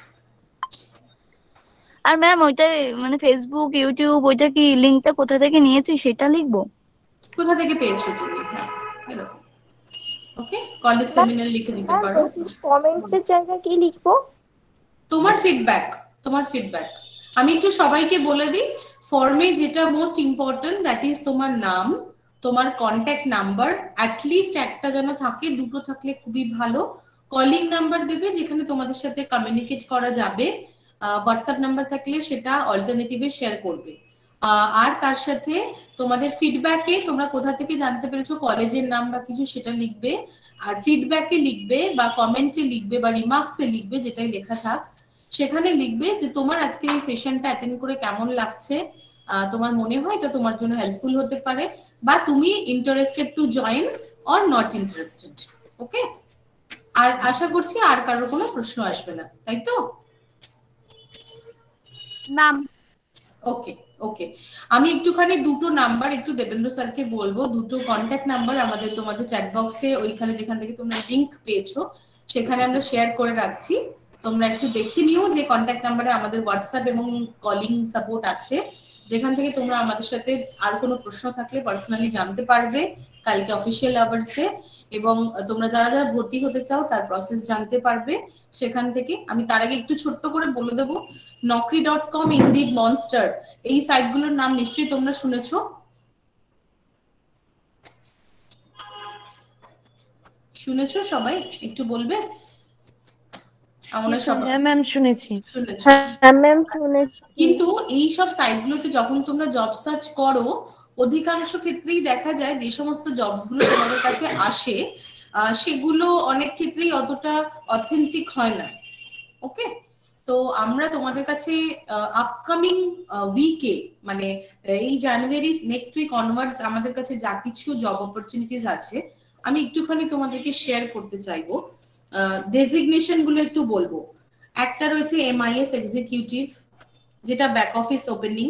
আর ম্যাম ওইটা মানে ফেসবুক ইউটিউব ওইটা কি লিংকটা কোথা থেকে নিয়েছি সেটা লিখবো? কোথা থেকে পেয়েছো তুমি? হ্যাঁ, এরকম। ওকে, কলেজ সেমিনার লিখে দিতে ম্যাম পারো। বলছি কমেন্টস এর জায়গায় কি লিখবো? তোমার ফিডব্যাক, তোমার ফিডব্যাক। আমি একটু সবাইকে বলে দিই, ফর্মে যেটা মোস্ট ইম্পর্টেন্ট দ্যাট ইজ তোমার নাম, তোমার কন্ট্যাক্ট নাম্বার, অ্যাটলিস্ট একটা যেন থাকে, দুটো থাকলে খুবই ভালো। কলিং নাম্বার দেবে যেখানে তোমাদের সাথে কমিউনিকেট করা যাবে। হোয়াটসঅ্যাপ নাম্বার থাকলে সেটা অল্টারনেটিভে শেয়ার করবে। আহ, আর তার সাথে তোমাদের ফিডব্যাকে তোমরা কোথা থেকে জানতে পেরেছো, কলেজের নাম বা কিছু, সেটা লিখবে। আর ফিডব্যাকে লিখবে বা কমেন্টে লিখবে বা রিমার্কসে লিখবে, যেটাই লেখা থাক সেখানে লিখবে যে তোমার আজকে এই সেশনটা অ্যাটেন্ড করে কেমন লাগছে, আহ, তোমার মনে হয় এটা তোমার জন্য হেল্পফুল হতে পারে, বা তুমি interested to join or not interested. Okay, আর আশা করছি আর কারোর কোনো প্রশ্ন আসবে না, তাই তো? ম্যাম ওকে ওকে, আমি একটুখানি দুটো নাম্বার একটু দেবেন্দ্র স্যারকে বলবো, দুটো কন্ট্যাক্ট নাম্বার আমাদের তোমাদের চ্যাট বক্সে ওইখানে যেখান থেকে তোমরা লিংক পেয়েছো সেখানে আমরা শেয়ার করে রাখছি। তোমরা একটু দেখে নিও যে কন্ট্যাক্ট নাম্বারে আমাদের হোয়াটসঅ্যাপ এবং কলিং সাপোর্ট আছে, যেখান থেকে তোমরা আমাদের সাথে আর কোনো প্রশ্ন থাকলে পার্সোনালি জানতে পারবে কালকে অফিসিয়াল আওয়ার্সে, এবং তোমরা যারা যারা ভর্তি হতে চাও তার প্রসেস জানতে পারবে সেখান থেকে। আমি তার আগে একটু ছোট্ট করে বলে দেবো, Naukri dot com, Indeed, Monster, এই সাইটগুলোর নাম নিশ্চয়ই তোমরা শুনেছো। শুনেছো সবাই? একটু বলবে। আমরা সবাই হ্যাঁ ম্যাম শুনেছি। শুনেছো। হ্যাঁ ম্যাম শুনেছি। কিন্তু এই সব সাইটগুলোতে যখন তোমরা জব সার্চ করো, অধিকাংশ ক্ষেত্রেই দেখা যায় যে সমস্ত জবস গুলো তোমাদের কাছে আসে আহ, সেগুলো অনেক ক্ষেত্রেই অতটা অথেন্টিক হয় না। ওকে, তো আমরা তোমাদের কাছে আপকামিং উইকে, মানে এই জানুয়ারি নেক্সট উইক অনওয়ার্ডস আমাদের কাছে যা কিছু জব অপরচুনিটিস আছে আমি একটুখানি তোমাদেরকে শেয়ার করতে চাইবো। ডেজিগনেশন গুলো একটু বলবো। একটা রয়েছে এমআইএস এক্সিকিউটিভ, যেটা ব্যাক অফিস ওপেনিং।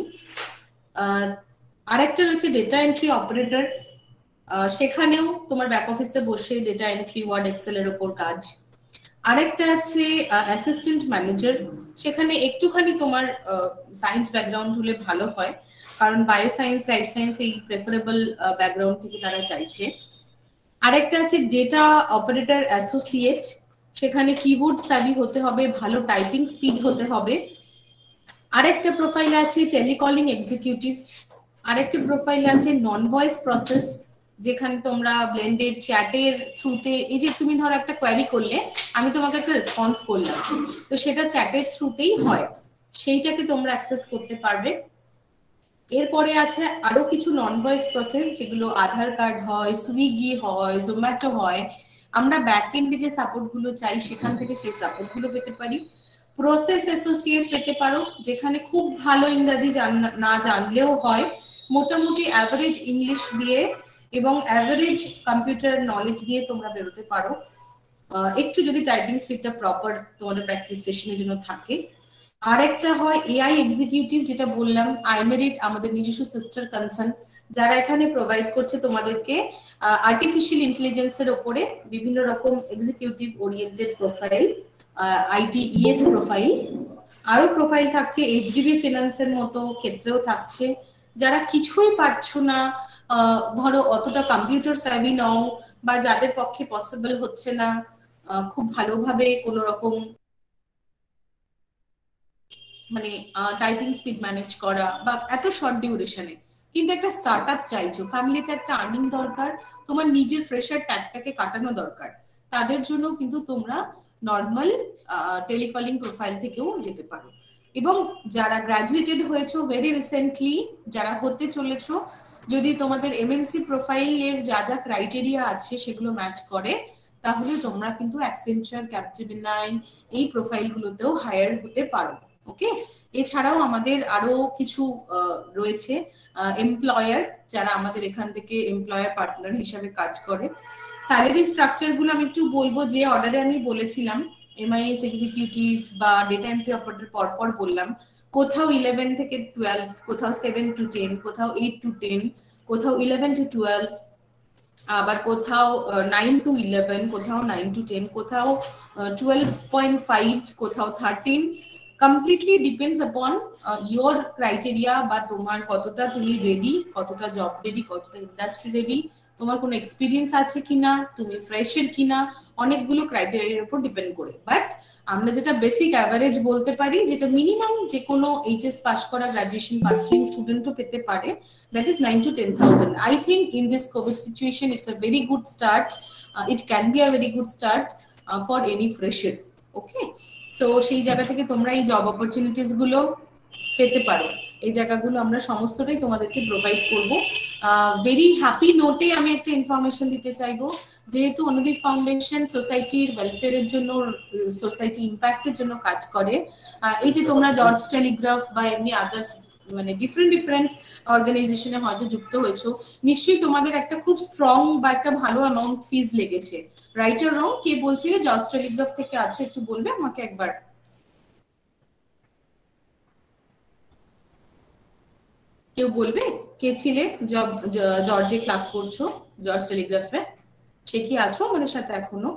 আরেকটা রয়েছে ডেটা এন্ট্রি অপারেটর, সেখানেও তোমার ব্যাক অফিসে বসে ডেটা এন্ট্রি, ওয়ার্ড, এক্সেল এর উপর কাজ। আরেকটা আছে অ্যাসিস্ট্যান্ট ম্যানেজার, সেখানে একটুখানি তোমার সায়েন্স ব্যাকগ্রাউন্ড হলে ভালো হয়, কারণ বায়ো সায়েন্স, লাইফ সায়েন্স এই প্রেফারেবল ব্যাকগ্রাউন্ড থেকে তারা চাইছে। আরেকটা আছে ডেটা অপারেটর অ্যাসোসিয়েট, সেখানে কিবোর্ড সাবি হতে হবে, ভালো টাইপিং স্পিড হতে হবে। আরেকটা প্রোফাইল আছে টেলিকলিং এক্সিকিউটিভ। আরেকটা প্রোফাইল আছে নন ভয়েস প্রসেস, যেখানে তোমরা ব্লেন্ডেড চ্যাটের থ্রুতে, এই যে তুমি ধরো একটা কোয়ারি করলে, আমি তোমাকে একটা রেসপন্স করলাম, তো সেটা চ্যাটের থ্রুতেই হয়, সেইটাকে তোমরা অ্যাক্সেস করতে পারবে। এরপরে আছে আরো কিছু নন ভয়েস প্রসেস, যেগুলো আধার কার্ড হয়, সুইগি হয়, জোম্যাটো হয়। আমরা ব্যাক এন্ডে যে সাপোর্ট গুলো চাই সেখান থেকে সেই সাপোর্ট গুলো পেতে পারি। প্রসেস অ্যাসোসিয়েট পেতে পারো, যেখানে খুব ভালো ইংরাজি না জানলেও হয়, মোটামুটি অ্যাভারেজ ইংলিশ দিয়ে এবং অ্যাভারেজ কম্পিউটার নলেজ দিয়ে তোমরা বেরোতে পারো, একটু যদি টাইপিং স্পিডটা প্রপার তোমাদের প্র্যাকটিস সেশনের জন্য থাকে। আরেকটা হয় এআই এক্সিকিউটিভ, যেটা বললাম আইমেরিট আমাদের নিজস্ব সিস্টার কনসার্ন, যারা এখানে প্রোভাইড করছে তোমাদেরকে আর্টিফিশিয়াল ইন্টেলিজেন্সের উপরে বিভিন্ন রকম executive oriented profile, IT ES profile. আরো প্রোফাইল থাকছে এইচডিবি ফিনান্সের মতো ক্ষেত্রেও থাকছে, যারা কিছুই পারছো না, ধরো অতটা কম্পিউটার সার্ভি নাও, বা যাদের পক্ষে পসিবল হচ্ছে না খুব ভালোভাবে কোনো রকম মানে টাইপিং স্পিড ম্যানেজ করা বা এত শর্ট ডিউরেশনে, কিন্তু একটা স্টার্ট আপ চাইছো, ফ্যামিলিতে একটা আর্নিং দরকার, তোমার নিজের ফ্রেশার ট্যাগটাকে কাটানো দরকার, তাদের জন্য কিন্তু তোমরা নর্মাল টেলিকলিং প্রোফাইল থেকেও যেতে পারো। এবং যারা গ্রাজুয়েটেড হয়েছো ভেরি রিসেন্টলি, যারা হতে চলেছো, যদি তোমাদের এমএনসি প্রোফাইলের যা যা ক্রাইটেরিয়া আছে সেগুলো ম্যাচ করে, তাহলে তোমরা কিন্তু অ্যাকসেঞ্চার, ক্যাপজেমিনাই এই প্রোফাইলগুলোতেও হায়ার হতে পারো। ওকে, এছাড়াও আমাদের আরো কিছু রয়েছে এমপ্লয়ার, যারা আমাদের এখান থেকে এমপ্লয়ার পার্টনার হিসাবে কাজ করে। স্যালারি স্ট্রাকচার গুলো আমি একটু বলবো, যে অর্ডারে আমি বলেছিলাম এমআইএস এক্সিকিউটিভ বা ডেটা এন্ট্রি অপারেটর পরপর বললাম, কোথাও ইলেভেন থেকে টুয়েলভ, কোথাও সেভেন টু টেন, কোথাও এইট টু টেন, কোথাও ইলেভেন টু টুয়েলভ, আবার কোথাও নাইন টু ইলেভেন, কোথাও নাইন টু টেন, কোথাও টুয়েলভ পয়েন্ট ফাইভ, কোথাও thirteen. Completely depends upon your criteria, বা তোমার কতটা তুমি রেডি, কতটা জব রেডি, কতটা ইন্ডাস্ট্রি রেডি, তোমার কোনো এক্সপিরিয়েন্স আছে কিনা, তুমি ফ্রেশার কিনা, অনেকগুলো ক্রাইটেরিয়ার উপর ডিপেন্ড করে। বাট আমরা যেটা বেসিক অ্যাভারেজ বলতে পারি, যেটা মিনিমাম যে কোনো এইচএস পাস করা গ্রাজুয়েশন পার্সুইং স্টুডেন্টও পেতে পারে, that is nine to ten thousand. I think in this COVID situation it's a very good start. Uh, it can be a very good start uh, for any fresher. Okay, so সেই জায়গা থেকে তোমরা এই job opportunities গুলো পেতে পারো। এই জায়গাগুলো আমরা সমস্তটাই তোমাদেরকে প্রোভাইড করব। ভেরি হ্যাপি নোটে আমি একটা ইনফরমেশন দিতে চাইবো, যেহেতু অনুদীপ ফাউন্ডেশন সোসাইটির ওয়েলফেয়ারের জন্য, সোসাইটি ইম্প্যাক্টের জন্য কাজ করে, এই যে তোমরা জর্জ টেলিগ্রাফ বা এমনি আদার্স মানে ডিফারেন্ট ডিফারেন্ট অর্গানাইজেশনে হয়তো যুক্ত হয়েছো, নিশ্চয়ই তোমাদের একটা খুব স্ট্রং বা একটা ভালো অ্যামাউন্ট ফিজ লেগেছে, রাইট অর রং? কে বলছিলে জর্জ টেলিগ্রাফ থেকে আছো, একটু বলবে আমাকে একবার? কেউ বলবে কে ছিলে জর্জে ক্লাস করছো, জর্জ টেলিগ্রাফে? সে কি আছো আমাদের সাথে এখনো?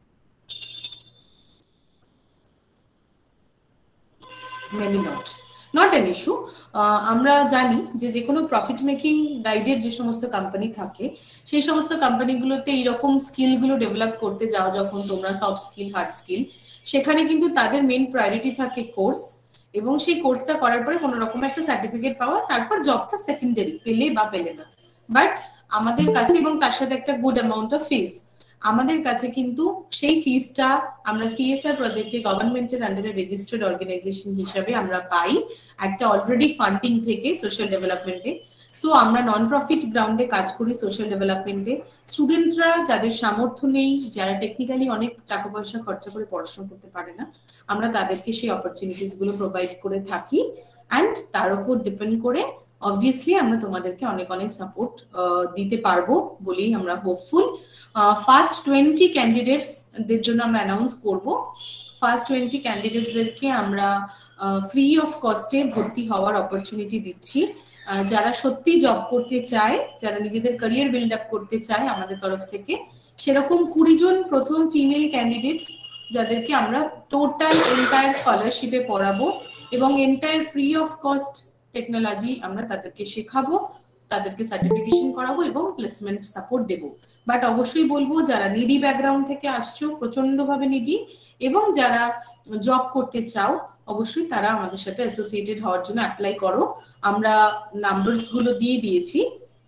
Maybe not. Not an issue. আমরা জানি যে যে কোনো প্রফিট মেকিং গাইডেড যে সমস্ত কোম্পানি থাকে সেই সমস্ত কোম্পানিগুলোতে এইরকম স্কিলগুলো ডেভেলপ করতে যাও যখন তোমরা সফট স্কিল হার্ড স্কিল, সেখানে কিন্তু তাদের মেইন প্রায়োরিটি থাকে কোর্স, এবং সেই কোর্সটা করার পরে কোনো রকম একটা সার্টিফিকেট পাওয়া, তারপর জবটা সেকেন্ডারি, পেলে বা পেলে না। বাট আমাদের কাছে, এবং তার সাথে একটা গুড অ্যামাউন্ট অফ ফিস, আমাদের কাছে কিন্তু সেই ফিসটা আমরা সিএসআর প্রজেক্টে গভর্নমেন্টের আন্ডারে রেজিস্টার্ড অর্গানাইজেশন হিসাবে আমরা পাই একটা অলরেডি ফান্ডিং থেকে সোশ্যাল ডেভেলপমেন্টে। সো আমরা নন প্রফিট গ্রাউন্ডে কাজ করি সোশ্যাল ডেভেলপমেন্টে। স্টুডেন্টরা যাদের সামর্থ্য নেই, যারা টেকনিক্যালি অনেক টাকা পয়সা খরচা করে পড়াশোনা করতে পারে না, আমরা তাদেরকে সেই অপরচুনিটিস গুলো প্রোভাইড করে থাকি। অ্যান্ড তার উপর ডিপেন্ড করে অবভিয়াসলি আমরা তোমাদেরকে অনেক অনেক সাপোর্ট দিতে পারবো বলেই আমরা হোপফুল। ফার্স্ট টোয়েন্টি ক্যান্ডিডেটস দের জন্য আমরা অ্যানাউন্স করব। ফার্স্ট টোয়েন্টি ক্যান্ডিডেটস দেরকে আমরা ফ্রি অফ কস্টে ভর্তি হওয়ার অপরচুনিটি দিচ্ছি। যারা সত্যি জব করতে চায়, যারা নিজেদের ক্যারিয়ার বিল্ড আপ করতে চায় আমাদের তরফ থেকে, সেরকম কুড়ি জন প্রথম ফিমেল ক্যান্ডিডেটস যাদেরকে আমরা টোটাল এন্টায়ার স্কলারশিপে পড়াবো এবং entire free of cost technology আমরা তাদেরকে শেখাবো, তাদেরকে সার্টিফিকেশন করাবো এবং প্লেসমেন্ট সাপোর্ট দেবো। বাট অবশ্যই বলবো যারা নিডি ব্যাকগ্রাউন্ড থেকে আসছো, প্রচন্ড ভাবে নিডি, এবং যারা জব করতে চাও, অবশ্যই তারা আমাদের সাথে অ্যাসোসিয়েটেড হওয়ার জন্য অ্যাপ্লাই করো। আমরা নাম্বারস গুলো দিয়ে দিয়েছি,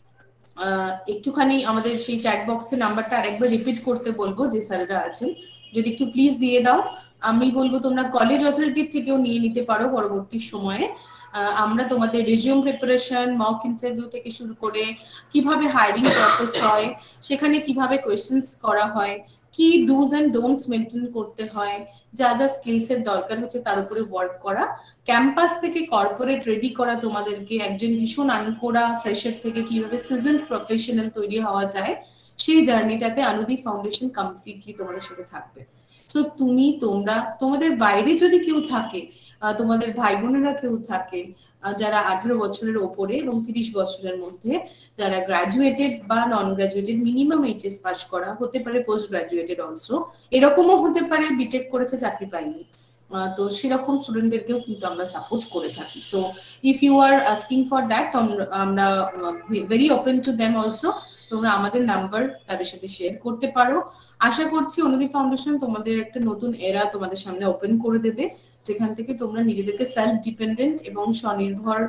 একটুখানি আমাদের সেই চ্যাট বক্সে নাম্বারটা আরেকবার রিপিট করতে বলবো যে স্যাররা আছেন, যদি একটু প্লিজ দিয়ে দাও। আমি বলবো তোমরা কলেজ অথরিটির থেকেও নিয়ে নিতে পারো পরবর্তী সময়ে। আমরা তোমাদের রিজিউম প্রিপারেশন, মক ইন্টারভিউ থেকে শুরু করে কিভাবে হায়ারিং প্রসেস হয়, সেখানে কিভাবে কোয়েশ্চেন্স করা হয়, কি ডুজ এন্ড ডোন্টস মেনটেন করতে হয়, যা যা স্কিলস এর দরকার হচ্ছে তার উপরে ওয়ার্ক করা, ক্যাম্পাস থেকে কর্পোরেট রেডি করা তোমাদেরকে, একজন ভীষণ আনকোড়া ফ্রেশার থেকে কিভাবে সিজনড প্রফেশনাল তৈরি হওয়া যায়, সেই জার্নিটাতে আনুদি ফাউন্ডেশন কমপ্লিটলি তোমাদের সাথে থাকবে। সো তুমি, তোমরা, তোমাদের বাইরে যদি কেউ থাকে, তোমাদের ভাই বোনেরা কেউ থাকে যারা আঠারো বছরের ওপরে এবং তিরিশ বছরের মধ্যে, যারা গ্রাজুয়েটেড বা non graduated, minimum HS pass করা, হতে পারে পোস্ট গ্রাজুয়েটেড অলসো, এরকমও হতে পারে বিটেক করেছে চাকরি পায়নি, তো সেরকম স্টুডেন্টদেরকেও কিন্তু আমরা সাপোর্ট করে থাকি। So if you are asking for that, আমরা very open to them also. তোমরা আমাদের নাম্বার তাদের সাথে শেয়ার করতে পারো। আশা করছি অনুদীপ ফাউন্ডেশন তোমাদের একটা নতুন এরা তোমাদের সামনে ওপেন করে দেবে, যেখান থেকে তোমরা নিজেদেরকে সেলফ ডিপেন্ডেন্ট এবং স্বনির্ভর,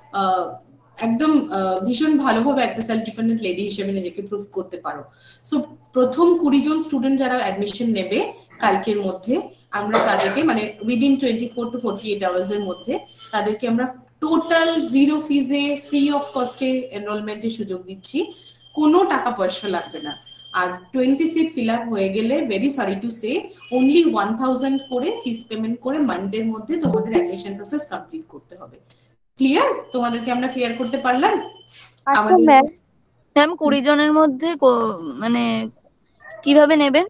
একদম ভীষণ ভালোভাবে একটা সেলফ ডিপেন্ডেন্ট লেডি হিসেবে নিজেকে প্রুভ করতে পারো। সো প্রথম কুড়ি জন স্টুডেন্ট যারা অ্যাডমিশন নেবে কালকের মধ্যে, আমরা তাদেরকে মানে within twenty four to forty eight hours এর মধ্যে তাদেরকে আমরা টোটাল জিরো ফিজে ফ্রি অফ কস্টে এনরোলমেন্টের সুযোগ দিচ্ছি, কোনো টাকা পয়সা লাগবে না। আর টোয়েন্টি সিট ফিল আপ হয়ে গেলে, very sorry to say, only one thousand করে ফিস পেমেন্ট করে মানডের মধ্যে তোমাদের অ্যাডমিশন প্রসেস কমপ্লিট করতে হবে। ক্লিয়ার? তোমাদেরকে আমরা ক্লিয়ার করতে পারলাম? আমাদের ম্যাম কুড়ি জনের মধ্যে মানে কিভাবে নেবেন?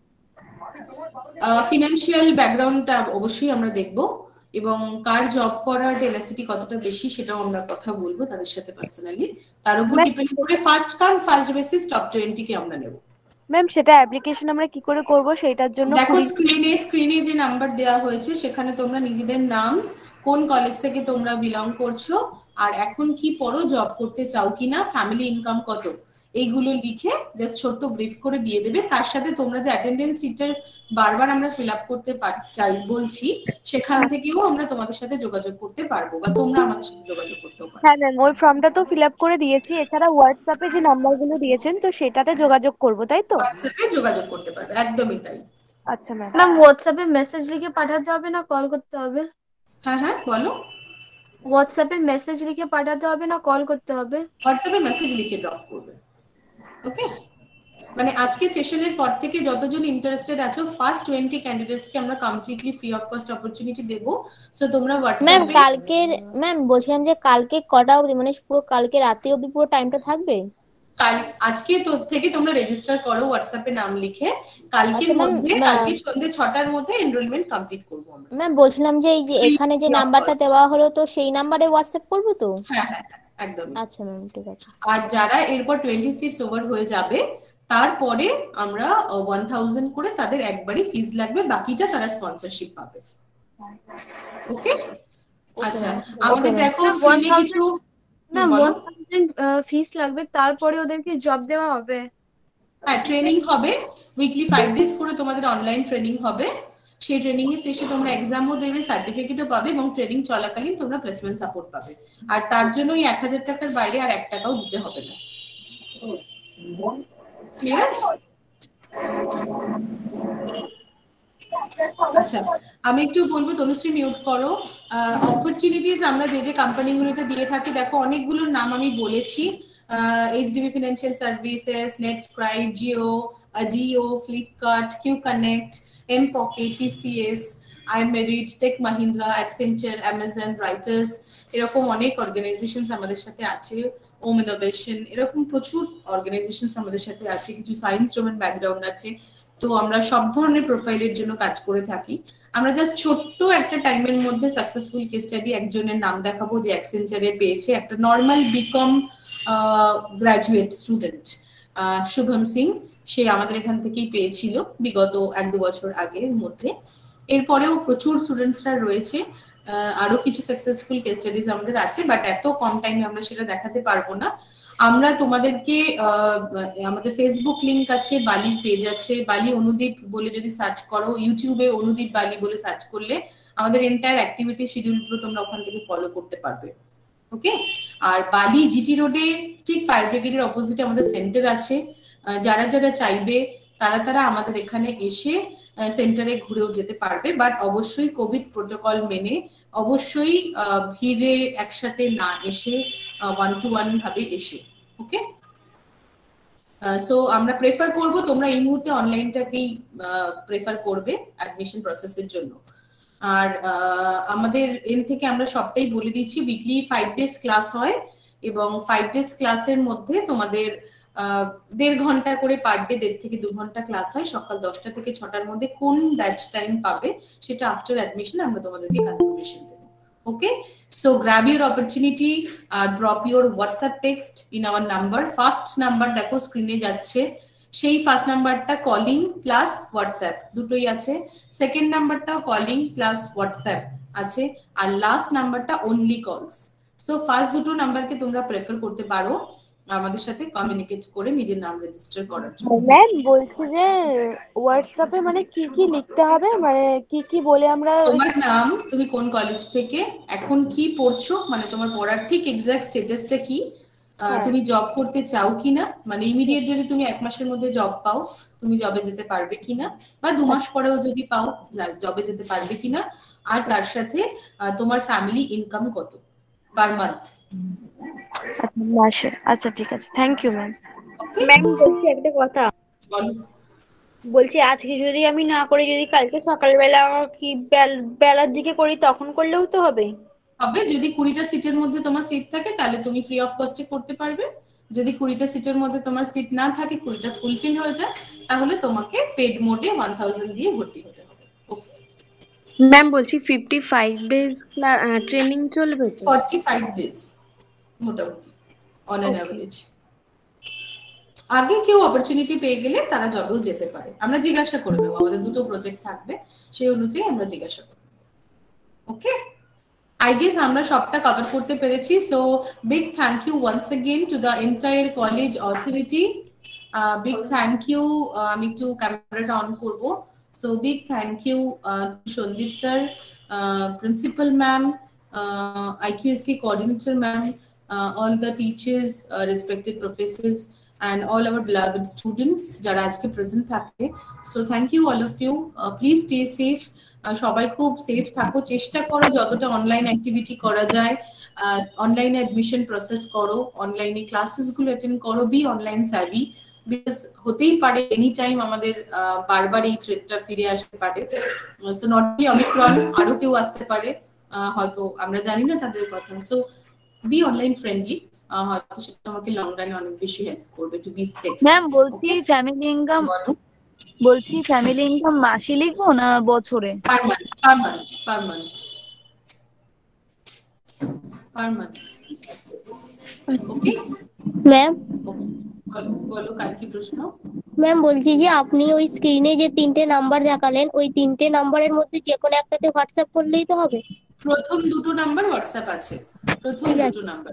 ফিনান্সিয়াল ব্যাকগ্রাউন্ডটা অবশ্যই আমরা দেখব, এবং কার জব করার টেনাসিটি কতটা বেশি সেটাও আমরা কথা বলবো তাদের সাথে পার্সোনালি। তার উপর ডিপেন্ড করে first come first basis top twenty কে আমরা নেব। ম্যাম সেটা অ্যাপ্লিকেশন আমরা কি করে করব সেটার জন্য? দেখো স্ক্রিনে স্ক্রিনে যে নাম্বার দেওয়া হয়েছে সেখানে তোমরা নিজেদের নাম, কোন কলেজ থেকে তোমরা বিলং করছো, আর এখন কি পড়ো, জব করতে চাও কিনা, ফ্যামিলি ইনকাম কত, এইগুলো লিখে জাস্ট ছোট্ট ব্রিফ করে দিয়ে দেবে। তার সাথে তোমরা যে অ্যাটেন্ডেন্স শিটটা বারবার আমরা ফিল আপ করতে চাই বলছি, সেখান থেকেও আমরা তোমাদের সাথে যোগাযোগ করতে পারবো, বা তোমরা আমাদের সাথে যোগাযোগ করতেও পারো। হ্যাঁ ম্যাম, ওই ফর্মটা তো ফিল আপ করে দিয়েছি, এছাড়া হোয়াটসঅ্যাপে যে নাম্বারগুলো দিয়েছেন তো সেটাতে যোগাযোগ করব, তাই তো? হোয়াটসঅ্যাপে যোগাযোগ করতে পারবে, একদমই তাই। আচ্ছা ম্যাম। ম্যাম হোয়াটসঅ্যাপে মেসেজ লিখে পাঠাতে হবে না কল করতে হবে? হ্যাঁ হ্যাঁ বলো। হোয়াটসঅ্যাপে মেসেজ লিখে পাঠাতে হবে না কল করতে হবে? হোয়াটসঅ্যাপে মেসেজ লিখে ড্রপ করবে। ওকে, মানে আজকে সেশনের পর থেকে যতজন ইন্টারেস্টেড আছো ফার্স্ট টোয়েন্টি ক্যান্ডিডেটস কে আমরা completely free of cost opportunity দেব। সো তোমরা হোয়াটসঅ্যাপে ম্যাম কালকে ম্যাম বলছিলাম যে কালকে কটা অবধি, মানে পুরো কালকে রাত্রি অবধি পুরো টাইমটা থাকবে? কাল আজকে তো থেকে তোমরা রেজিস্টার করো হোয়াটসঅ্যাপে নাম লিখে, কালকের মধ্যে কালকে সন্ধ্যে ছটার মধ্যে এনরোলমেন্ট কমপ্লিট করব আমরা। ম্যাম বলছিলাম যে এই যে এখানে যে নাম্বারটা দেওয়া হলো তো সেই নাম্বারে হোয়াটসঅ্যাপ করব তো? হ্যাঁ হ্যাঁ একদম। আচ্ছা ম্যাম ঠিক আছে। আর যারা এরপর টোয়েন্টি সিক্স ওভার হয়ে যাবে তারপরে আমরা ওয়ান থাউজেন্ড করে তাদের একবারই ফিজ লাগবে, বাকিটা তারা স্পন্সরশিপ পাবে। ওকে, আচ্ছা ওকে আমাদের ম্যাম। দেখো ম্যাম ওয়ান স্ক্রিনে কিছু থাউজেন্ড হুম, ম্যাম বলো। ওয়ান থাউজেন্ড ফিস লাগবে, তারপরে ওদেরকে জব দেওয়া হবে? হ্যাঁ ট্রেনিং হবে, উইকলি ফাইভ ডেজ করে তোমাদের অনলাইন ট্রেনিং হবে। সেই ট্রেনিং এর শেষে তোমরা এক্সামও দেবে, সার্টিফিকেটও পাবে এবং ট্রেনিং চলাকালীন তোমরা প্লেসমেন্ট সাপোর্ট পাবে। আর তার জন্য এই এক হাজার টাকার বাইরে আর এক টাকাও দিতে হবে না। ক্লিয়ার? আচ্ছা আমি একটু বলবো, তনুশ্রী মিউট করো। অপরচুনিটিস আমরা যে যে কোম্পানিগুলোতে দিয়ে থাকি, দেখো অনেকগুলোর নাম আমি বলেছি, HDB financial services, Netscribe, Jio, Jio, Flipkart, Q Connect, M Pocket, TCS, iMerit, Tech Mahindra, Accenture, Amazon, Writers, এরকম অনেক অর্গানাইজেশনস আমাদের সাথে আছে। ওম ইনোভেশন, এরকম প্রচুর অর্গানাইজেশনস আমাদের সাথে আছে, কিছু সায়েন্স ডোমেন ব্যাকগ্রাউন্ড আছে। তো আমরা সব ধরনের প্রোফাইলের জন্য কাজ করে থাকি। আমরা জাস্ট ছোট্ট একটা টাইমের মধ্যে সাকসেসফুল কেস স্টাডি একজনের নাম দেখাবো যে অ্যাকসেঞ্চারে পেয়েছে, একটা normal BCom graduate student, Shubham Singh, সে আমাদের এখান থেকেই পেয়েছিল বিগত এক দু বছর আগের মধ্যে। এরপরেও প্রচুর স্টুডেন্টসরা রয়েছে, আরো কিছু সাকসেসফুল কেস স্টাডিজ আমাদের আছে, বাট এত কম টাইমে আমরা সেটা দেখাতে পারবো না। আমরা তোমাদেরকে আমাদের ফেসবুক লিংক আছে, বালি পেজ আছে, বালি অনুদীপ বলে যদি সার্চ করো, ইউটিউবে অনুদীপ বালি বলে সার্চ করলে আমাদের এন্টায়ার অ্যাক্টিভিটি শিডিউল গুলো তোমরা ওখান থেকে ফলো করতে পারবে। ওকে, আর বালি জিটি রোডে ঠিক ফায়ার ব্রিগেডের অপোজিটে আমাদের সেন্টার আছে। যারা যারা চাইবে তারা তারা আমাদের এখানে এসে সেন্টারে ঘুরেও যেতে পারবে, বাট অবশ্যই কোভিড প্রোটোকল মেনে, অবশ্যই ভিড়ে একসাথে না এসে ওয়ান টু ওয়ান ভাবে এসে। ওকে, সো আমরা প্রেফার করব তোমরা এই মুহূর্তে অনলাইনটাকেই প্রেফার করবে অ্যাডমিশন প্রসেসের জন্য। আর আমাদের এন থেকে আমরা সবটাই বলে দিচ্ছি, উইকলি ফাইভ ডেজ ক্লাস হয় এবং ফাইভ ডেজ ক্লাসের মধ্যে তোমাদের দেড় ঘন্টা করে পার ডে, দেড় থেকে দু ঘন্টা ক্লাস হয় সকাল দশটা থেকে ছটার মধ্যে। কোন ব্যাচ টাইম পাবে সেটা আফটার অ্যাডমিশন আমরা তোমাদেরকে কনফার্মেশন দেবো। Okay, so grab your opportunity, uh, drop your WhatsApp text in our number. First number দেখো স্ক্রিনে যাচ্ছে, সেই ফার্স্ট নাম্বারটা কলিং প্লাস হোয়াটসঅ্যাপ দুটোই আছে, সেকেন্ড নাম্বারটা কলিং প্লাস হোয়াটসঅ্যাপ আছে, আর লাস্ট নাম্বারটা অনলি কলস। সো ফার্স্ট দুটো নাম্বারকে তোমরা প্রেফার করতে পারো আমাদের সাথে কমিউনিকেট করে নিজের নাম রেজিস্টার করার জন্য। ম্যাম বলছি যে হোয়াটসঅ্যাপে মানে কি কি লিখতে হবে, মানে কি কি বলে আমরা? তোমার নাম, তুমি কোন কলেজ থেকে, এখন কি পড়ছো, মানে তোমার পড়ার ঠিক এক্সাক্ট স্ট্যাটাসটা কি, তুমি জব করতে চাও কিনা, মানে ইমিডিয়েট যদি তুমি এক মাসের মধ্যে জব পাও তুমি জবে যেতে পারবে কিনা, বা দু মাস পরেও যদি পাও জবে যেতে পারবে কিনা, আর তার সাথে তোমার ফ্যামিলি ইনকাম কত পার মান্থ। মাসে? আচ্ছা ঠিক আছে, থ্যাংক ইউ ম্যাম। ম্যাম বলছি একটা কথা, বলো। বলছি আজকে যদি আমি না করে যদি কালকে সকালবেলা কি বেলার দিকে করি তখন করলেও তো হবে? হবে, যদি কুড়িটা সিটের মধ্যে তোমার সিট থাকে তাহলে তুমি ফ্রি অফ কস্টে করতে পারবে। যদি কুড়িটা সিটের মধ্যে তোমার সিট না থাকে, কুড়িটা ফুলফিল হয়ে যায়, তাহলে তোমাকে পেড মোডে ওয়ান থাউজেন্ড দিয়ে ভর্তি হতে হবে। ম্যাম বলছি ফিফটি ফাইভ ডেজ ট্রেনিং চলবে তো? ফর্টি ফাইভ ডেজ মোটামুটি অন অ্যান অ্যাভারেজ। আগে কেউ অপরচুনিটি পেয়ে গেলে তারা জবেও যেতে পারে, আমরা জিজ্ঞাসা করে নেবো, আমাদের দুটো প্রজেক্ট থাকবে সেই অনুযায়ী আমরা জিজ্ঞাসা করব। ওকে, I guess আমরা সবটা কভার করতে পেরেছি। So big thank you once again to the entire college authority. Big thank you, আমি একটু ক্যামেরাটা অন করব। So big thank you to Sandeep sir, principal ma'am, IQAC coordinator ma'am, all the teachers, respected professors and all our beloved students যারা আজকে present থাকবে। So thank you all of you, please stay safe, সবাই খুব safe থাকো, চেষ্টা করো যতটা online activity করা যায়, অনলাইনে অ্যাডমিশন প্রসেস করো, অনলাইনে ক্লাসেস গুলো অ্যাটেন্ড করো, বি অনলাইন স্যাভি, বিকজ হতেই পারে এনি টাইম আমাদের বারবার এই থ্রেটটা ফিরে আসতে পারে। সো নট অনলি অমিক্রন, আরো কেউ আসতে পারে, হয়তো আমরা জানি না তাদের কথা। সো বি অনলাইন ফ্রেন্ডলি, হয়তো সেটা তোমাকে লং রানে অনেক বেশি হেল্প করবে টু বি টেক্সট। ম্যাম বলছি ফ্যামিলি ইনকাম, বলছি ফ্যামিলি ইনকাম মাসে লিখবো না বছরে? Per month, per month, per month, per month. Okay ma'am, বলো বলো কার কি প্রশ্ন? ম্যাম বলছি যে আপনি ওই স্ক্রিনে যে তিনটে নাম্বার দেখালেন, ওই তিনটে নাম্বারের মধ্যে যে কোনো একটাতে হোয়াটসঅ্যাপ করলেই তো হবে? প্রথম দুটো নাম্বার হোয়াটসঅ্যাপ আছে, প্রথম দুটো নাম্বার।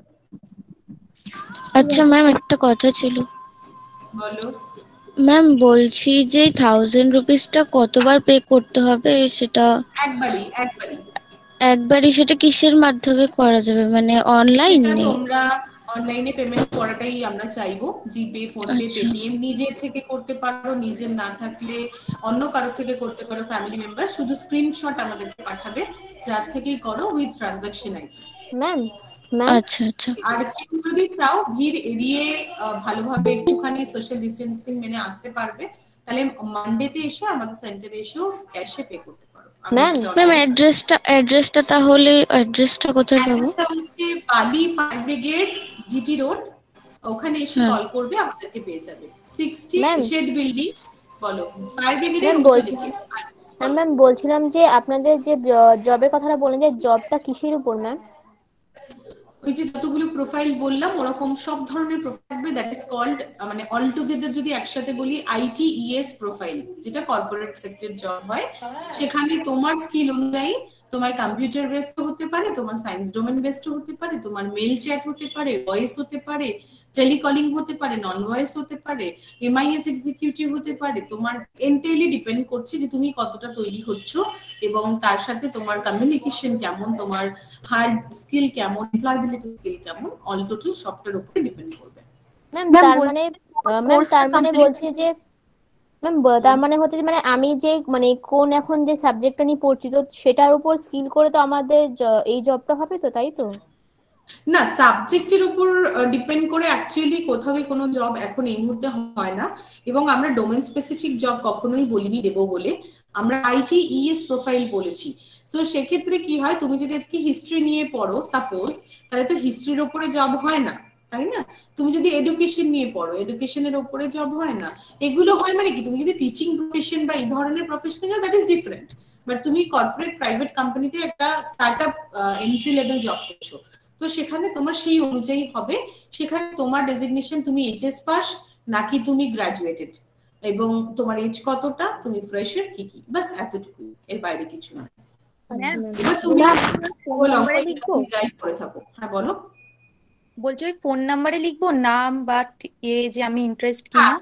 আচ্ছা ম্যাম, একটা কথা ছিল। বলো। ম্যাম বলছি যে থাউজেন্ড রুপিসটা কতবার পে করতে হবে সেটা? একবারই একবারই একবারই। সেটা কিসের মাধ্যমে করা যাবে, মানে অনলাইন? সেটা তোমরা অনলাইনে পেমেন্ট করাটাই আমরা চাইবো, জিপে, ফোনপে, পেটিএম নিজের থেকে করতে পারো, নিজের না থাকলে অন্য কারো থেকে করতে পারো, ফ্যামিলি মেম্বার। শুধু স্ক্রিনশট আমাদেরকে পাঠাবে যার থেকেই করো, with transaction ID. Ma'am ma'am আচ্ছা আচ্ছা। আর কেউ যদি চাও ভিড় এড়িয়ে ভালোভাবে একটুখানি সোশ্যাল ডিস্টেন্সিং মেনে আসতে পারবে, তাহলে মানডেতে এসে আমাদের সেন্টারে এসেও ক্যাশে পে করতে পারো। ম্যাম ম্যাম অ্যাড্রেসটা অ্যাড্রেসটা তাহলে অ্যাড্রেসটা কোথায় পাবো? অ্যাড্রেসটা হচ্ছে পালি ফায়ার ব্রিগেড, জিটি রোড। ওখানে এসে কল করবে, আমাদেরকে পেয়ে যাবে। Sixty shed building. বলো। ফায়ার ব্রিগেডের উল্টো দিকে। ম্যাম ম্যাম বলছিলাম যে আপনাদের যে জবের কথাটা বললেন, যে জবটা কিসের উপর ম্যাম? ওই যে যতগুলো প্রোফাইল বললাম ওরকম সব ধরনের প্রোফাইল থাকবে, দ্যাট ইজ কল্ড, মানে অল টুগেদার যদি একসাথে বলি আইটি ইএস প্রোফাইল, যেটা কর্পোরেট সেক্টর জব হয়। সেখানে তোমার স্কিল অনুযায়ী তোমার কম্পিউটার বেসড হতে পারে, তোমার সায়েন্স ডোমেন বেসড হতে পারে, তোমার মেল চ্যাট হতে পারে, ভয়েস হতে পারে, টেলিকলিং হতে পারে, নন ভয়েস হতে পারে, এমআইএস এক্সিকিউটিভ হতে পারে। তোমার এন্টারলি ডিপেন্ড করছে যে তুমি কতটা তৈরি হচ্ছ এবং তার সাথে তোমার কমিউনিকেশন কেমন, তোমার হার্ড স্কিল কেমন, এমপ্লয়েবিলিটি স্কিল কেমন, অল টোটাল সবটার উপরে ডিপেন্ড করবে। ম্যাম তার মানে ম্যাম তার মানে বলছি যে ম্যাম তার মানে হচ্ছে যে মানে আমি যে মানে কোন এখন যে সাবজেক্টটা নিয়ে পড়ছি তো সেটার উপর স্কিল করে তো আমাদের এই জবটা হবে তো, তাই তো? না, সাবজেক্টের উপর ডিপেন্ড করে অ্যাকচুয়ালি কোথাও কোনো জব এখন এই মুহূর্তে হয় না, এবং আমরা ডোমেন স্পেসিফিক জব কখনোই বলিনি দেবো বলে, আমরা আইটি ইএস প্রোফাইল বলেছি। সো সেক্ষেত্রে কি হয়, তুমি যদি আজকে হিস্ট্রি নিয়ে পড়ো সাপোজ, তাহলে তো হিস্ট্রির ওপরে জব হয় না, তাই না? তুমি যদি এডুকেশন নিয়ে পড়ো, এডুকেশনের ওপরে জব হয় না। এগুলো হয় মানে কি, তুমি যদি টিচিং প্রফেশন বা এই ধরনের প্রফেশন যাও, দ্যাট ইজ ডিফারেন্ট। বাট তুমি কর্পোরেট প্রাইভেট কোম্পানিতে একটা স্টার্টআপ এন্ট্রি লেভেল জব করছো, তো সেখানে তোমার সেই অনুযায়ী হবে। সেখানে তোমার ডেজিগনেশন তুমি এইচএস পাস নাকি তুমি গ্রাজুয়েটেড, এবং তোমার এজ কতটা, তুমি ফ্রেশার কি কি, বাস এতটুকুই, এর বাইরে কিছু না। এবার তুমি যাই করে থাকো। হ্যাঁ বলো। বলছি ওই ফোন নাম্বারে লিখবো নাম বা এ যে আমি ইন্টারেস্ট কিনা?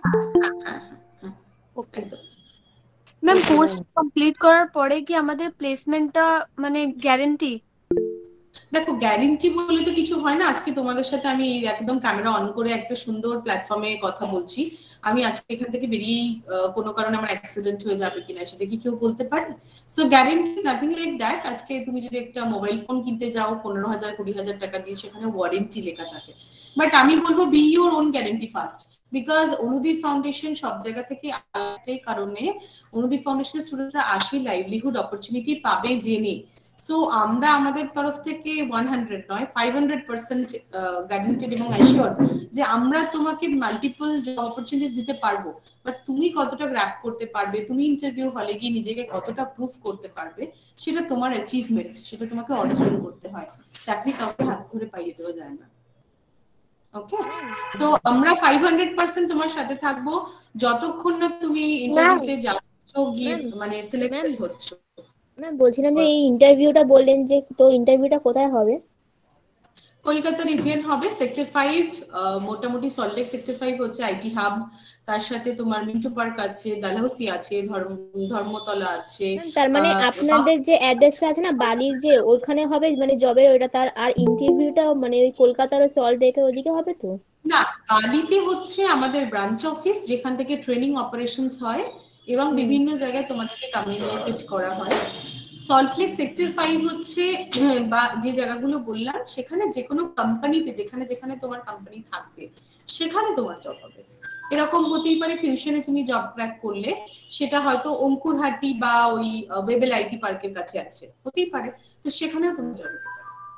ওকে ম্যাম, কোর্স কমপ্লিট করার পরে কি আমাদের প্লেসমেন্টটা মানে গ্যারান্টি? দেখো, গ্যারেন্টি বলে তো কিছু হয় না। আজকে তোমাদের সাথে আমি একদম ক্যামেরা অন করে একটা সুন্দর প্ল্যাটফর্মে কথা বলছি, আমি আজকে এখান থেকে বেরিয়েই কোনো কারণে আমার অ্যাক্সিডেন্ট হয়ে যাবে কিনা সেটা কি কেউ বলতে পারে? So guarantee nothing like that. আজকে তুমি যদি একটা মোবাইল ফোন কিনতে যাও পনেরো হাজার কুড়ি হাজার টাকা দিয়ে, সেখানে ওয়ারেন্টি লেখা থাকে। বাট আমি বলবো be your own guarantee first, because Anudeep Foundation সব জায়গা থেকে একটাই কারণে, অনুদীপ ফাউন্ডেশনের স্টুডেন্টরা আসে লাইভলিহুড অপরচুনিটি পাবে জেনে। সো আমরা আমাদের তরফ থেকে ওয়ান হান্ড্রেড নয় ফাইভ হান্ড্রেড পার্সেন্ট গ্যারান্টেড এবং অ্যাসিওর যে আমরা তোমাকে মাল্টিপল জব অপরচুনিটিস দিতে পারবো। বাট তুমি কতটা গ্র্যাব করতে পারবে, তুমি ইন্টারভিউ হলে গিয়ে নিজেকে কতটা প্রুফ করতে পারবে, সেটা তোমার অ্যাচিভমেন্ট, সেটা তোমাকে অর্জন করতে হয়। চাকরি কাউকে হাত ধরে পাইয়ে দেওয়া যায় না। ওকে, সো আমরা ফাইভ হান্ড্রেড পার্সেন্ট তোমার সাথে থাকবো যতক্ষণ না তুমি ইন্টারভিউতে যাচ্ছ, গিয়ে মানে সিলেক্টেড হচ্ছ। ম্যাম বলছিলাম যে এই ইন্টারভিউটা বললেন যে, তো ইন্টারভিউটা কোথায় হবে? কলকাতা রিজিয়ন হবে, সেক্টর ফাইভ। মোটামুটি সল্টলেক সেক্টর ফাইভ হচ্ছে আইটি হাব, তার সাথে তোমার মিন্টু পার্ক আছে, ডালহৌসি আছে, ধর্মতলা আছে। তার মানে আপনাদের যে অ্যাড্রেসটা আছে না বালির, যে ওইখানে হবে মানে জবের ওইটা, তার আর ইন্টারভিউটা মানে ওই কলকাতার সল্টলেকের ওইদিকে হবে তো? না, বালিতে হচ্ছে আমাদের ব্রাঞ্চ অফিস, যেখান থেকে ট্রেনিং অপারেশনস হয় এবং বিভিন্ন জায়গায় তোমাদেরকে কমিউনিকেট করা হয়। সল্টলেক সেক্টর ফাইভ হচ্ছে বা যে জায়গাগুলো বললাম, সেখানে যে কোনো কোম্পানিতে যেখানে যেখানে তোমার কোম্পানি থাকবে সেখানে তোমার জব হবে। এরকম হতেই পারে ফিউশনে তুমি জব ক্র্যাক করলে সেটা হয়তো অঙ্কুরহাটি বা ওই ওয়েবেল আইটি পার্কের কাছে আছে, হতেই পারে, তো সেখানেও তুমি জব করতে পারো।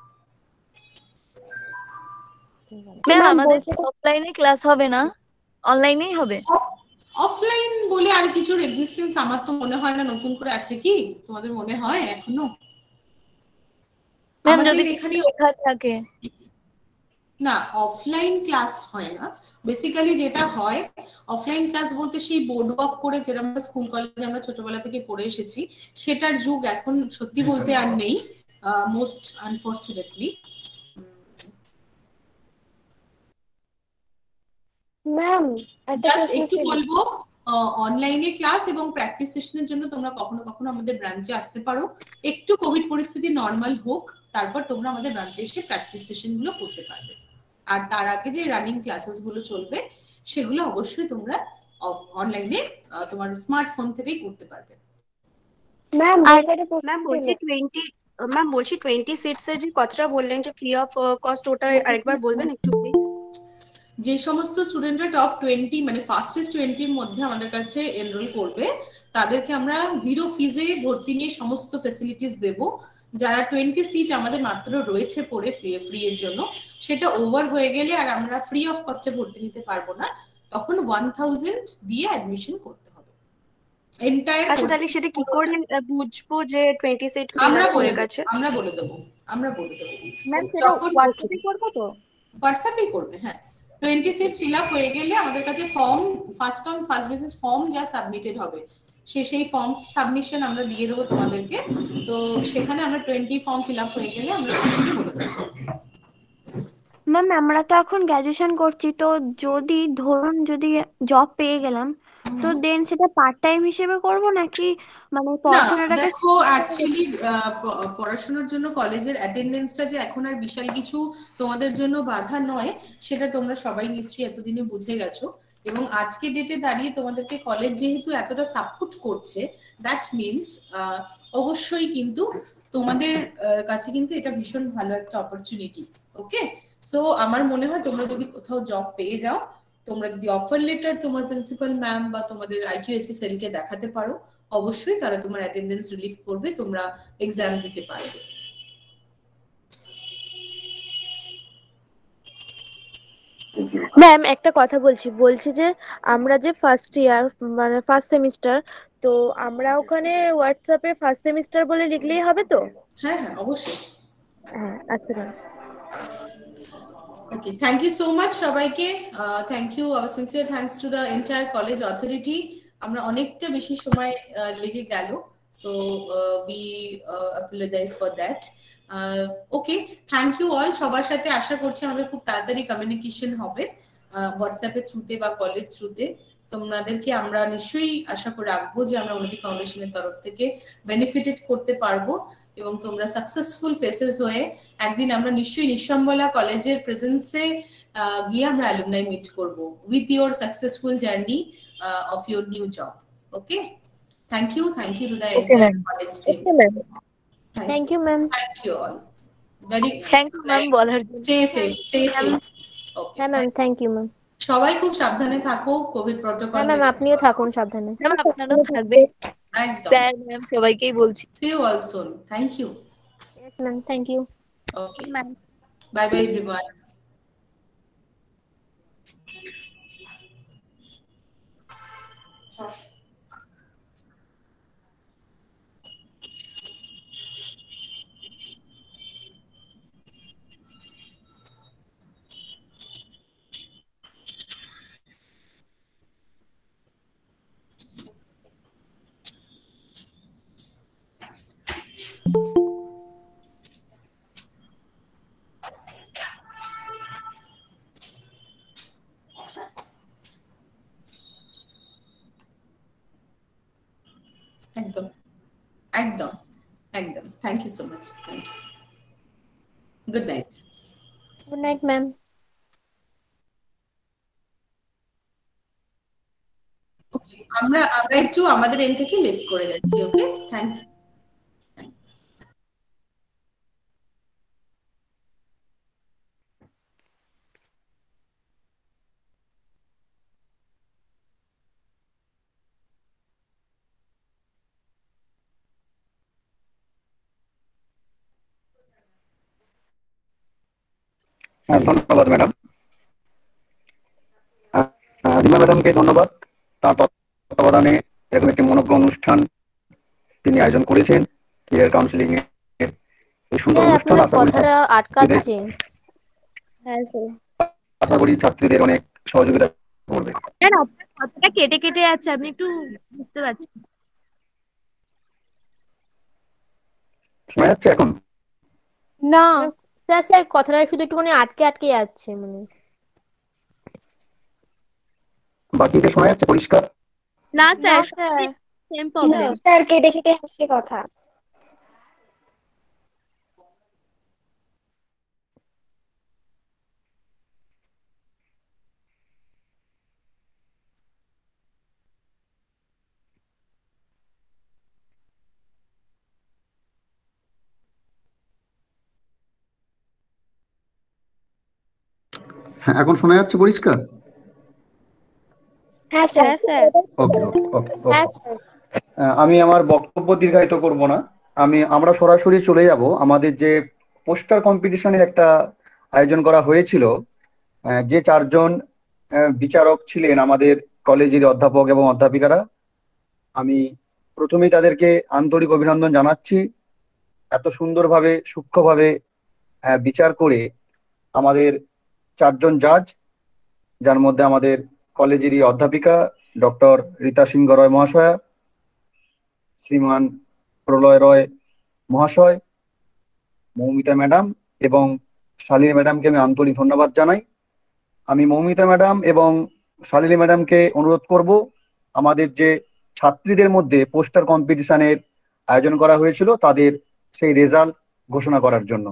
ম্যাম আমাদের অফলাইনে ক্লাস হবে না, অনলাইনেই হবে? অফলাইন বলে আর কিছুর এক্সিস্টেন্স আমার তো মনে হয় না নতুন করে আছে, কি তোমাদের মনে হয় এখনো? ম্যাম যদি এখানে লেখা থাকে না, অফলাইন ক্লাস হয় না। বেসিক্যালি যেটা হয় অফলাইন ক্লাস বলতে সেই বোর্ড ওয়ার্ক করে যেরকম স্কুল কলেজে আমরা ছোটবেলা থেকে পড়ে এসেছি, সেটার যুগ এখন সত্যি বলতে আর নেই। Most unfortunately. ম্যাম একটা জাস্ট প্রশ্ন একটু ছিল। বলবো, অনলাইনে ক্লাস এবং প্র্যাকটিস সেশনের জন্য তোমরা কখনো কখনো আমাদের ব্রাঞ্চে আসতে পারো, একটু কোভিড পরিস্থিতি নর্মাল হোক, তারপর তোমরা আমাদের ব্রাঞ্চে এসে প্র্যাকটিস সেশন গুলো করতে পারবে। আর তার আগে যে রানিং ক্লাসেস গুলো চলবে সেগুলো অবশ্যই তোমরা অনলাইনে তোমার স্মার্টফোন থেকেই করতে পারবে। ম্যাম আর একটা প্রশ্ন ম্যাম ছিল। বলছি টোয়েন্টি ম্যাম বলছি টোয়েন্টি সিটস এর যে কথাটা বললেন যে ফ্রি অফ কস্ট, ওটা আরেকবার বলবেন একটু প্লিজ। যে সমস্ত স্টুডেন্টরা টপ টোয়েন্টি মানে ফার্স্টেস্ট টোয়েন্টির মধ্যে আমাদের কাছে এনরোল করবে তাদেরকে আমরা জিরো ফিজে ভর্তি নিয়ে সমস্ত ফেসিলিটিস দেব। যারা টোয়েন্টি সিট আমাদের মাত্র রয়েছে পড়ে ফ্রি ফ্রি এর জন্য, সেটা ওভার হয়ে গেলে আর আমরা ফ্রি অফ কস্টে ভর্তি নিতে পারবো না, তখন ওয়ান থাউজেন্ড দিয়ে অ্যাডমিশন করতে হবে এন্টায়ার আচ্ছা, কোর্স। তাহলে সেটা কি করে বুঝবো যে টোয়েন্টি সিট আমরা ফিল বলে হয়ে দেবো গেছে? আমরা বলে দেবো আমরা বলে দেবো ম্যাম সেটা যখন হোয়াটসঅ্যাপে করবো তো? হোয়াটসঅ্যাপেই করবে। হ্যাঁ, টোয়েন্টি সিটস ফিল আপ হয়ে গেলে আমাদের কাছে form first on first basis form যা সাবমিটেড হবে সে সেই ফর্ম সাবমিশন আমরা দিয়ে দেবো তোমাদেরকে। তো সেখানে আমরা টোয়েন্টি ফর্ম ফিল আপ হয়ে গেলে আমরা তোমাদেরকে বলে দেবো। ম্যাম আমরা তো এখন গ্র্যাজুয়েশন করছি, তো যদি ধরুন যদি জব পেয়ে গেলাম, তো দেন সেটা পার্ট টাইম হিসেবে করব নাকি মানে না পড়াশোনাটাকে দেখো, অ্যাকচুয়ালি পড়াশোনার জন্য কলেজের অ্যাটেন্ডেন্সটা যে এখন আর বিশাল কিছু তোমাদের জন্য বাধা নয়, সেটা তোমরা সবাই নিশ্চয়ই এতদিনে বুঝে গেছো। এবং আজকে ডেটে দাঁড়িয়ে তোমাদেরকে কলেজ যেহেতু এতটা সাপোর্ট করছে, দ্যাট মিনস অবশ্যই কিন্তু তোমাদের কাছে কিন্তু এটা ভীষণ ভালো একটা অপরচুনিটি। ওকে, সো আমার মনে হয় তোমরা যদি কোথাও জব পেয়ে যাও, তোমরা যদি অফার লেটার তোমার প্রিন্সিপাল ম্যাম বা তোমাদের আইকিউএসসি সেলকে দেখাতে পারো, অবশ্যই তারা তোমার অ্যাটেন্ডেন্স রিলিফ করবে, তোমরা এক্সাম দিতে পারবে। ম্যাম একটা কথা বলছি বলছি যে আমরা যে ফার্স্ট ইয়ার মানে ফার্স্ট সেমিস্টার, তো আমরা ওখানে হোয়াটসঅ্যাপে ফার্স্ট সেমিস্টার বলে লিখলেই হবে তো? হ্যাঁ হ্যাঁ অবশ্যই। হ্যাঁ আচ্ছা ma'am. Okay, thank you so much সবাইকে। Thank you, our sincere thanks to the entire college authority. আমরা অনেকটা বেশি সময় লেগে গেল, so we apologise for that. Okay, thank you all. সবার সাথে আশা করছি আমাদের খুব তাড়াতাড়ি কমিউনিকেশন হবে হোয়াটসঅ্যাপের থ্রুতে বা কলের থ্রুতে। তোমাদেরকে আমরা নিশ্চয়ই আশা করে রাখবো যে আমরা উন্নতি ফাউন্ডেশনের তরফ থেকে বেনিফিটেড করতে পারবো এবং তোমরা সাকসেসফুল ফেসেস হয়ে একদিন আমরা নিশ্চয়ই নিঃসম্বলা কলেজের প্রেজেন্সে গিয়ে আমরা অ্যালুমনাই মিট করব with your successful journey of your new job. Okay, thank you thank you to the entire college team. Thank you ma'am. Thank you all very thank you ma'am বলার জন্য। Stay safe stay safe. Okay হ্যাঁ ma'am, thank you ma'am. সবাই খুব সাবধানে থাকো, Covid protocol. হ্যাঁ ma'am, আপনিও থাকুন সাবধানে। ম্যাম আপনারাও থাকবেন, একদম। স্যার ম্যাম সবাইকেই বলছি। See you all soon. Thank you. Yes ma'am, thank you. Okay. Ma'am Bye bye everyone. একদম একদম একদম। Thank you so much. Thank you. Good night. Good night ma'am. Okay, আমরা আমরা একটু আমাদের এন্ড থেকে লিফট করে যাচ্ছি। Okay, thank you. ধন্যবাদ ম্যাডাম। রিমা ম্যাডামকে ধন্যবাদ, তার তত্ত্বাবধানে এরকম একটি মনোজ্ঞ অনুষ্ঠান তিনি আয়োজন করেছেন। ক্যারিয়ার কাউন্সিলিং এর এই সুন্দর অনুষ্ঠান আশা করি কথাটা আটকাচ্ছে। হ্যাঁ স্যার, আশা করি ছাত্রীদের অনেক সহযোগিতা করবে। স্যার আপনার কথাটা কেটে কেটে যাচ্ছে, আপনি একটু বুঝতে পারছেন? শোনা যাচ্ছে এখন? না মানে স্যার স্যার কথাটা শুধু একটুখানি আটকে আটকে যাচ্ছে মানে। বাকিতে শোনা যাচ্ছে পরিষ্কার? না না sir, sir, same problem. Sir কেটে কেটে আসছে কথা। হ্যাঁ, এখন শোনা যাচ্ছে পরিষ্কার? হ্যাঁ স্যার। হ্যাঁ স্যার। ওকে ওকে ওকে হ্যাঁ ওকে। স্যার। আমি আমার বক্তব্য দীর্ঘায়িত করব না। আমি আমরা সরাসরি চলে যাব আমাদের যে পোস্টার কম্পিটিশনের একটা আয়োজন করা হয়েছিল। আহ, যে চারজন আহ, বিচারক ছিলেন আমাদের কলেজের অধ্যাপক এবং অধ্যাপিকারা, আমি প্রথমেই তাদেরকে আন্তরিক অভিনন্দন জানাচ্ছি। এত সুন্দরভাবে সূক্ষ্মভাবে আহ, বিচার করে আমাদের চারজন জাজ, যার মধ্যে আমাদের কলেজেরই অধ্যাপিকা ডক্টর রীতা সিংহ রয় মহাশয়া, শ্রীমান প্রলয় রয় মহাশয়, মৌমিতা ম্যাডাম এবং শালিনী ম্যাডামকে আমি আন্তরিক ধন্যবাদ জানাই। আমি মৌমিতা ম্যাডাম এবং শালিনী ম্যাডামকে অনুরোধ করব আমাদের যে ছাত্রীদের মধ্যে পোস্টার কম্পিটিশনের আয়োজন করা হয়েছিল তাদের সেই রেজাল্ট ঘোষণা করার জন্য।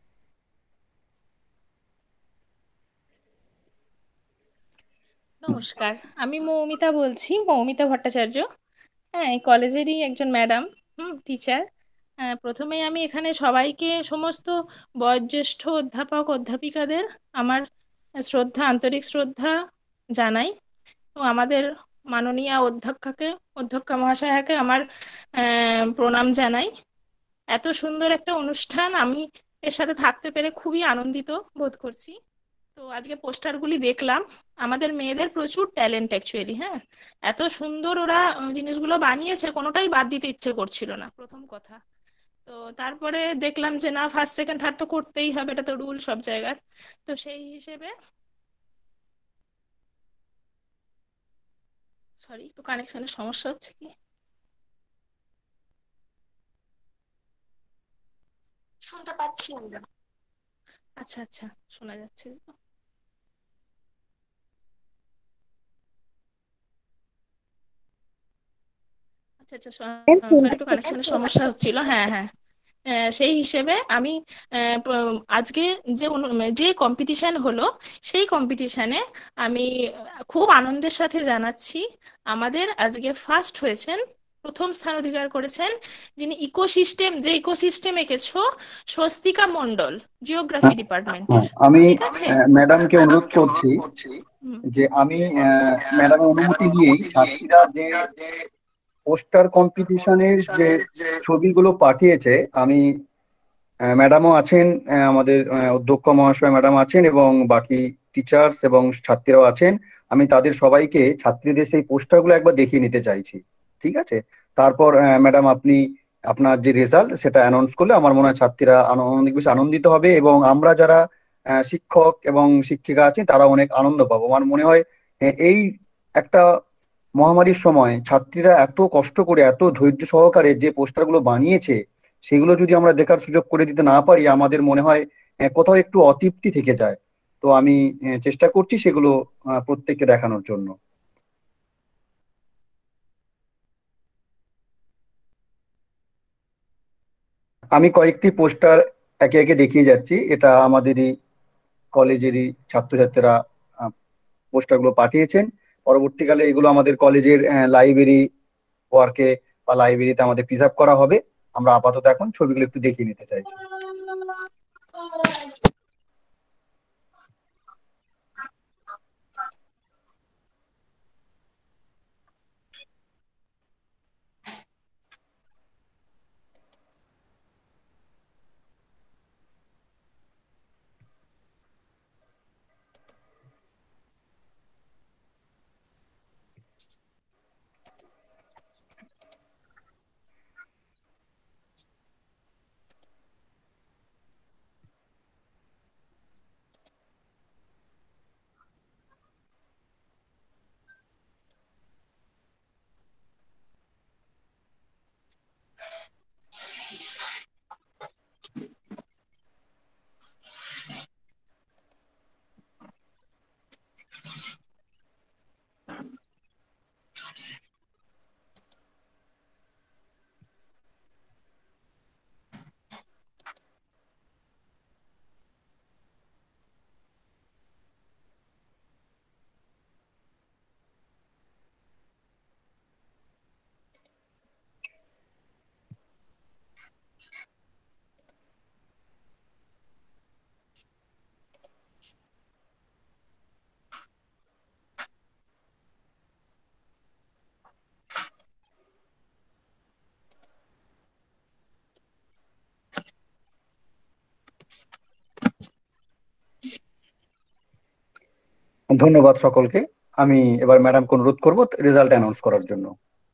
নমস্কার, আমি মৌমিতা বলছি, মৌমিতা ভট্টাচার্য। হ্যাঁ, এই কলেজেরই একজন ম্যাডাম, হুম টিচার। প্রথমেই আমি এখানে সবাইকে, সমস্ত বয়োজ্যেষ্ঠ অধ্যাপক অধ্যাপিকাদের আমার শ্রদ্ধা, আন্তরিক শ্রদ্ধা জানাই। এবং আমাদের মাননীয়া অধ্যক্ষাকে, অধ্যক্ষা মহাশয়াকে আমার আহ, প্রণাম জানাই। এত সুন্দর একটা অনুষ্ঠান, আমি এর সাথে থাকতে পেরে খুবই আনন্দিত বোধ করছি। তো আজকে পোস্টারগুলি দেখলাম, আমাদের মেয়েদের প্রচুর ট্যালেন্ট অ্যাকচুয়ালি। হ্যাঁ, এত সুন্দর ওরা উম, জিনিসগুলো বানিয়েছে, কোনোটাই বাদ দিতে ইচ্ছে করছিল না, প্রথম কথা। তো তারপরে দেখলাম যে না, ফার্স্ট সেকেন্ড থার্ড তো করতেই হবে, এটা তো রুল সব জায়গার। তো সেই হিসেবে, সরি একটু কানেকশনের সমস্যা হচ্ছে কি, শুনতে পাচ্ছি না। আচ্ছা আচ্ছা, শোনা যাচ্ছে। আচ্ছা আচ্ছা, সরি একটু কানেকশনের সমস্যা হচ্ছিল। হ্যাঁ হ্যাঁ। আহ, সেই হিসেবে আমি আহ, প- আজকে যে অনু- যে কম্পিটিশন হলো, সেই কম্পিটিশনে আমি আহ, খুব আনন্দের সাথে জানাচ্ছি আমাদের আজকে ফার্স্ট হয়েছেন, প্রথম স্থান অধিকার করেছেন, যিনি ইকোসিস্টেম, যে ইকোসিস্টেম এঁকেছো, স্বস্তিকা মণ্ডল, জিওগ্রাফি হ্যাঁ, ডিপার্টমেন্টের। হ্যাঁ, আমি ঠিক আছে। ম্যাডামকে অনুরোধ করছি হুম। যে আমি ম্যাডামের অনুমতি নিয়েই ছাত্রীরা যে পোস্টার কম্পিটিশনের যে ছবিগুলো পাঠিয়েছে, আমি ম্যাডামও আছেন, আহ, আমাদের আহ, অধ্যক্ষ মহাশয় ম্যাডাম আছেন এবং বাকি টিচার্স এবং ছাত্রীরাও আছেন। আমি তাদের সবাইকে ছাত্রীদের সেই পোস্টারগুলো একবার দেখিয়ে নিতে চাইছি। ঠিক আছে? তারপর ম্যাডাম আপনি আপনার যে রেজাল্ট সেটা অ্যানাউন্স করলে আমার মনে হয় ছাত্রীরা আনো- অনেক বেশি আনন্দিত হবে এবং আমরা যারা আহ, শিক্ষক এবং শিক্ষিকা আছি তারা অনেক আনন্দ পাবো। আমার মনে হয় আহ, এই একটা মহামারীর সময় ছাত্রীরা এত কষ্ট করে এত ধৈর্য সহকারে যে পোস্টারগুলো বানিয়েছে, সেগুলো যদি আমরা দেখার সুযোগ করে দিতে না পারি আমাদের মনে হয় আহ, কোথাও একটু অতৃপ্তি থেকে যায়। তো আমি আহ, চেষ্টা করছি সেগুলো আহ, প্রত্যেককে দেখানোর জন্য। আমি কয়েকটি পোস্টার একে একে দেখিয়ে যাচ্ছি। এটা আমাদেরই কলেজেরই ছাত্রছাত্রীরা পোস্টারগুলো পাঠিয়েছেন। পরবর্তীকালে এগুলো আমাদের কলেজের লাইব্রেরি ওয়ার্কে বা লাইব্রেরিতে আমাদের প্রিজার্ভ করা হবে। আমরা আপাতত এখন ছবিগুলো একটু দেখিয়ে নিতে চাইছি। ধন্যবাদ সকলকে। আমি এবার ম্যাডামকে অনুরোধ করব রেজাল্ট অ্যানাউন্স করার জন্য।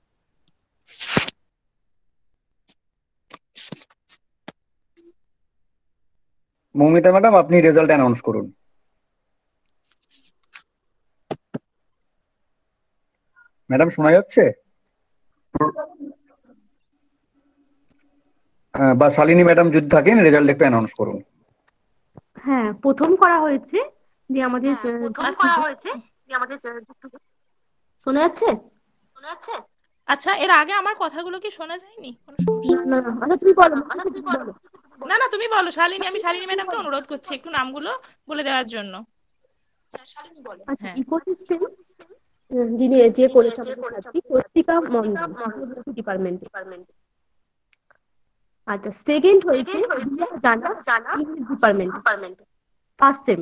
মৌমিতা ম্যাডাম, আপনি রেজাল্ট অ্যানাউন্স করুন। ম্যাডাম শোনা যাচ্ছে? আহ, বা শালিনী ম্যাডাম যদি থাকেন রেজাল্ট একটু অ্যানাউন্স করুন। হ্যাঁ, প্রথম করা হয়েছে যে আমাদের প্রথম করা হয়েছে যে আমাদের শোনা যাচ্ছে? শোনা যাচ্ছে? আচ্ছা, এর আগে আমার কথাগুলো কি শোনা যায়নি? কোনো না না না, আচ্ছা তুমি বলো, তুমি বলো। না না, তুমি বলো শালিনী। আমি শালিনী ম্যাডামকে অনুরোধ করছি একটু নামগুলো বলে দেওয়ার জন্য। আচ্ছা, ইকোসিস্টেম যিনি যে করেছে আমাদের সাথে স্বস্তিকা মন্ডল ডিপার্টমেন্টে। আচ্ছা, সেকেন্ড হয়েছে রিয়া জানা ইংলিশ ডিপার্টমেন্টে, ফার্স্ট সেম।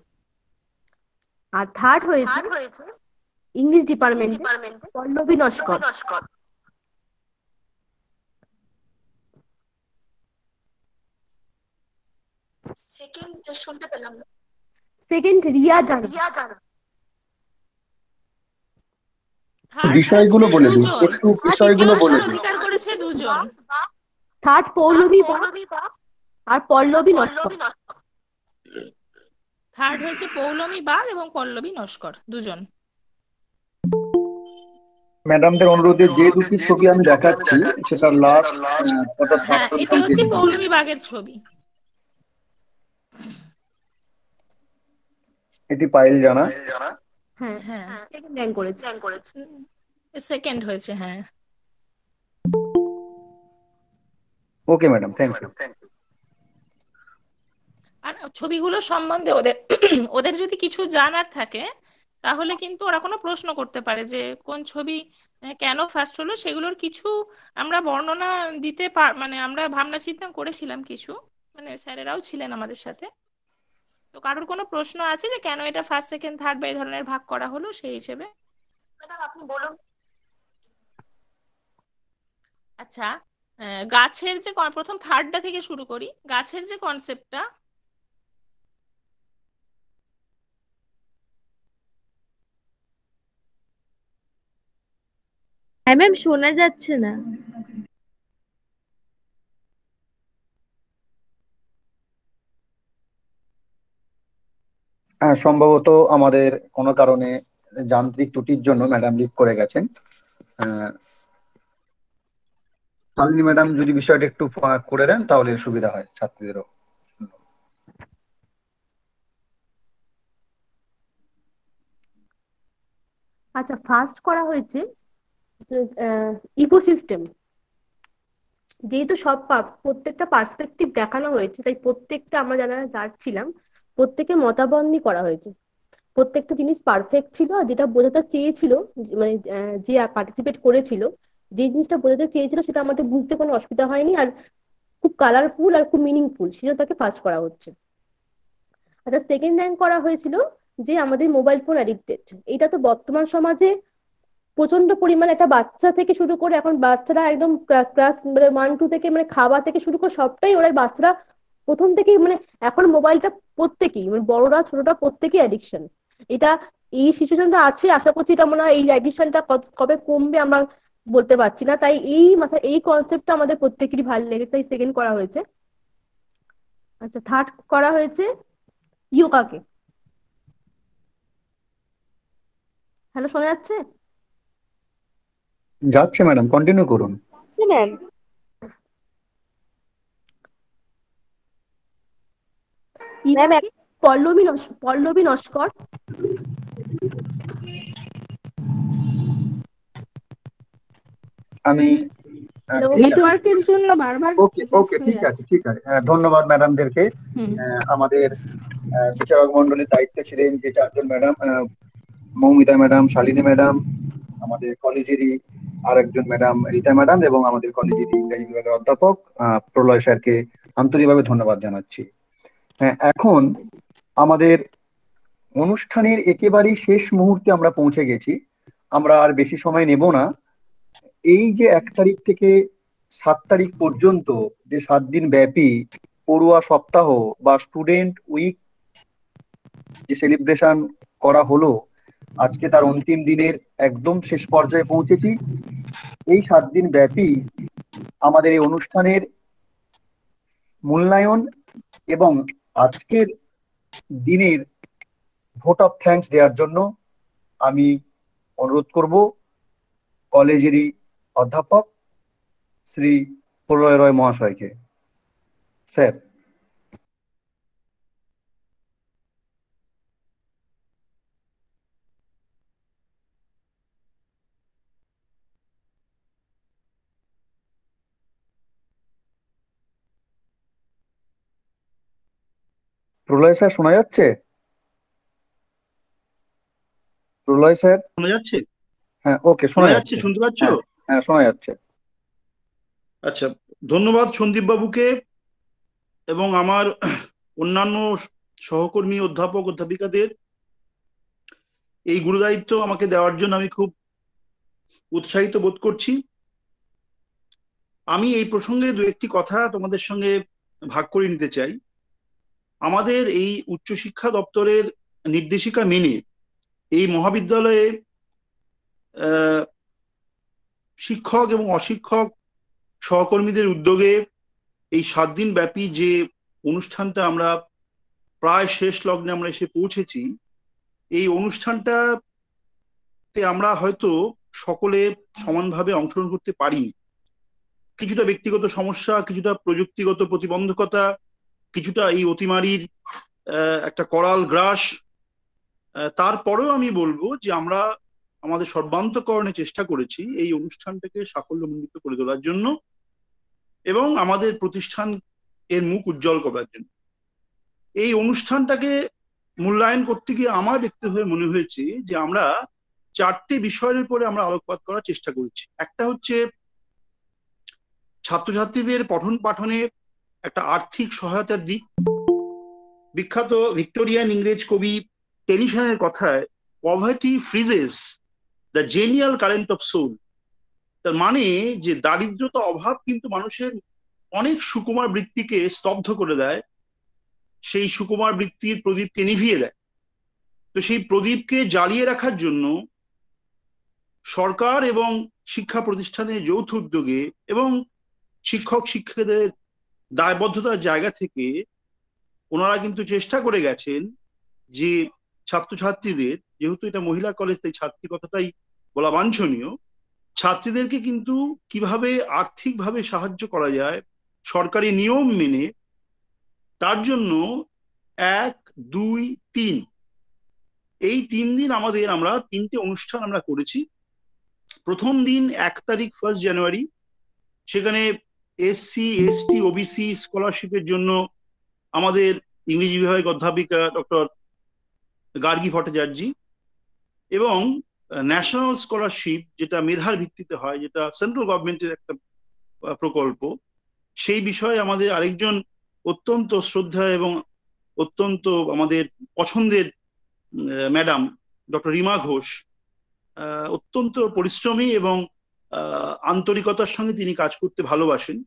আর থার্ড হয়েছে ইংলিশ ডিপার্টমেন্টে পল্লবী নস্কর। সেকেন্ড শুনতে পেলাম না। সেকেন্ড রিয়া জানা। বিষয়গুলো বলে দিন, একটু বিষয়গুলো বলে দিন। অধিকার করেছে দুজন। থার্ড পৌলমী বাগ আর পল্লবী নস্কর। থার্ড হয়েছে পৌলমী বাগ এবং পল্লবী নস্কর, দুজন। ম্যাডামদের অনুরোধে যে দুটি ছবি আমি দেখাচ্ছি সেটার লাস্ট অর্থাৎ হ্যাঁ, এটি হচ্ছে পৌলমী বাগের ছবি। এটি পায়েল জানা। হ্যাঁ হ্যাঁ, সেকেন্ড র্যাঙ্ক করেছে। সেকেন্ড হয়েছে, হ্যাঁ। Okay madam, thank you. আর ছবিগুলো সম্বন্ধে ওদের ওদের যদি কিছু জানার থাকে তাহলে কিন্তু ওরা কোনো প্রশ্ন করতে পারে যে কোন ছবি কেন ফার্স্ট হলো, সেগুলোর কিছু আমরা বর্ণনা দিতে পার, মানে আমরা ভাবনা চিন্তা করেছিলাম কিছু, মানে স্যারেরাও ছিলেন আমাদের সাথে। তো কারোর কোনো প্রশ্ন আছে যে কেন এটা ফার্স্ট সেকেন্ড থার্ড বা এই ধরনের ভাগ করা হলো সেই হিসেবে? ম্যাডাম আপনি বলুন। আচ্ছা, গাছের যে প্রথম থার্ডটা থেকে শুরু করি। গাছের যে কনসেপ্টটা, হ্যাঁ ম্যাম, শোনা যাচ্ছে না। হ্যাঁ, সম্ভবত আমাদের কোনো কারণে যান্ত্রিক ত্রুটির জন্য ম্যাডাম লিভ করে গেছেন। শালিনী ম্যাডাম যদি বিষয়টা একটু করে দেন তাহলে সুবিধা হয় ছাত্রীদেরও। আচ্ছা, ফার্স্ট করা হয়েছে ইকোসিস্টেম। যেহেতু সব প্রত্যেকটা পার্সপেক্টিভ দেখানো হয়েছে তাই প্রত্যেকটা আমরা যারা যার ছিলাম প্রত্যেকের মতাবন্দি করা হয়েছে। প্রত্যেকটা জিনিস পারফেক্ট ছিল, আর যেটা বোঝাতে চেয়েছিল মানে যে পার্টিসিপেট করেছিল যে জিনিসটা বোঝাতে চেয়েছিল সেটা আমাদের বুঝতে কোনো অসুবিধা হয়নি, আর খুব কালারফুল আর খুব মিনিংফুল, সেটা তাকে ফার্স্ট করা হচ্ছে। আচ্ছা, সেকেন্ড র্যাঙ্ক করা হয়েছিল যে আমাদের মোবাইল ফোন অ্যাডিক্টেড। এটা তো বর্তমান সমাজে প্রচন্ড পরিমাণে একটা বাচ্চা থেকে শুরু করে এখন বাচ্চারা একদম ক্লাস মানে ওয়ান টু থেকে মানে খাওয়া থেকে শুরু করে সবটাই ওরা বাচ্চারা প্রথম থেকেই মানে এখন মোবাইলটা প্রত্যেকেই মানে বড়রা ছোটরা প্রত্যেকেই অ্যাডিকশন। এটা এই সিচুয়েশনটা আছে, আশা করছি এটা মনে হয় এই অ্যাডিকশনটা কবে কমবে আমরা বলতে পারছি না। তাই এই মাথা এই কনসেপ্টটা আমাদের প্রত্যেকেরই ভালো লেগেছে, তাই সেকেন্ড করা হয়েছে। আচ্ছা, থার্ড করা হয়েছে ইয়োগাকে। হ্যালো, শোনা যাচ্ছে? যাচ্ছে ম্যাডাম, কন্টিনিউ করুন। ম্যাম, পল্লবী পল্লবী নস্কর। আমি নেটওয়ার্কের জন্য বারবার ওকে ওকে ঠিক আছে ঠিক আছে ধন্যবাদ ম্যাডামদেরকে। আমাদের বিচারক মন্ডলীর দায়িত্বে ছিলেন যে চারজন madam, Moumita madam, Shalini madam, আমাদের কলেজেরই আরেকজন ম্যাডাম রীতা ম্যাডাম এবং আমাদের কলেজের ইংরেজি বিভাগের অধ্যাপক প্রলয় স্যারকে আন্তরিকভাবে ধন্যবাদ জানাচ্ছি। এখন আমাদের অনুষ্ঠানের একেবারেই শেষ মুহূর্তে আমরা পৌঁছে গেছি। আমরা আর বেশি সময় নেব না। এই যে এক তারিখ থেকে সাত তারিখ পর্যন্ত যে সাত দিন ব্যাপী পড়ুয়া সপ্তাহ বা স্টুডেন্ট উইক যে সেলিব্রেশন করা হলো, আজকে তার অন্তিম দিনের একদম শেষ পর্যায়ে পৌঁছেছি। এই সাত দিন ব্যাপী আমাদের এই অনুষ্ঠানের মূল্যায়ন এবং আজকের দিনের ভোট অফ থ্যাঙ্কস দেওয়ার জন্য আমি অনুরোধ করব কলেজেরই অধ্যাপক শ্রী প্রলয় রয় মহাশয়কে। স্যার। প্রলয় স্যার শোনা যাচ্ছে? প্রলয় স্যার শোনা যাচ্ছে? হ্যাঁ, ওকে, শোনা শোনা যাচ্ছে। যাচ্ছে, শুনতে পাচ্ছ? হ্যাঁ হ্যাঁ শোনা যাচ্ছে। আচ্ছা, ধন্যবাদ সন্দীপ বাবুকে এবং আমার অন্যান্য সহকর্মী অধ্যাপক অধ্যাপিকাদের এই গুরুদায়িত্ব আমাকে দেওয়ার জন্য আমি খুব উৎসাহিত বোধ করছি। আমি এই প্রসঙ্গে দু একটি কথা তোমাদের সঙ্গে ভাগ করে নিতে চাই। আমাদের এই উচ্চশিক্ষা দপ্তরের নির্দেশিকা মেনে এই মহাবিদ্যালয়ে আহ শিক্ষক এবং অশিক্ষক সহকর্মীদের উদ্যোগে এই সাত দিন ব্যাপী যে অনুষ্ঠানটা আমরা প্রায় শেষ লগ্নে আমরা এসে পৌঁছেছি, এই অনুষ্ঠানটাতে আমরা হয়তো সকলে সমানভাবে অংশগ্রহণ করতে পারিনি। কিছুটা ব্যক্তিগত সমস্যা, কিছুটা প্রযুক্তিগত প্রতিবন্ধকতা, কিছুটা এই অতিমারির একটা করাল গ্রাস, তারপরেও আমি বলবো যে আমরা আমাদের সর্বান্তকরণে চেষ্টা করেছি এই অনুষ্ঠানটাকে সাফল্যমণ্ডিত করে তোলার জন্য এবং আমাদের প্রতিষ্ঠান এর মুখ উজ্জ্বল করার জন্য। এই অনুষ্ঠানটাকে মূল্যায়ন করতে গিয়ে আমার ব্যক্তিগতভাবে মনে হয়েছে যে আমরা চারটে বিষয়ের উপরে আমরা আলোকপাত করার চেষ্টা করেছি। একটা হচ্ছে ছাত্রছাত্রীদের পঠন পাঠনে একটা আর্থিক সহায়তার দিক। বিখ্যাত ভিক্টোরিয়ান ইংরেজ কবি টেনিসনের কথায় poverty freezes the genial current of soul. তার মানে যে দারিদ্রতা, অভাব কিন্তু মানুষের অনেক সুকুমার বৃত্তিকে স্তব্ধ করে দেয়, সেই সুকুমার বৃত্তির প্রদীপকে নিভিয়ে দেয়। তো সেই প্রদীপকে জ্বালিয়ে রাখার জন্য সরকার এবং শিক্ষা প্রতিষ্ঠানের যৌথ উদ্যোগে এবং শিক্ষক শিক্ষকদের দায়বদ্ধতার জায়গা থেকে ওনারা কিন্তু চেষ্টা করে গেছেন যে ছাত্রছাত্রীদের, যেহেতু এটা মহিলা কলেজ তাই ছাত্রী কথাটাই বলা বাঞ্ছনীয়, ছাত্রীদেরকে কিন্তু কিভাবে আর্থিকভাবে সাহায্য করা যায় সরকারি নিয়ম মেনে, তার জন্য এক দুই তিন এই তিন দিন আমাদের আমরা তিনটে অনুষ্ঠান আমরা করেছি। প্রথম দিন এক তারিখ ফার্স্ট জানুয়ারি, সেখানে এসসি এসটি ওবিসি স্কলারশিপের জন্য আমাদের ইংরেজি বিভাগের অধ্যাপিকা ডক্টর গার্গী ভট্টাচার্য এবং ন্যাশনাল স্কলারশিপ যেটা মেধার ভিত্তিতে হয়, যেটা সেন্ট্রাল গভর্নমেন্টের একটা প্রকল্প, সেই বিষয়ে আমাদের আরেকজন অত্যন্ত শ্রদ্ধা এবং অত্যন্ত আমাদের পছন্দের ম্যাডাম ডক্টর রিমা ঘোষ, অত্যন্ত পরিশ্রমী এবং আন্তরিকতার সঙ্গে তিনি কাজ করতে ভালোবাসেন।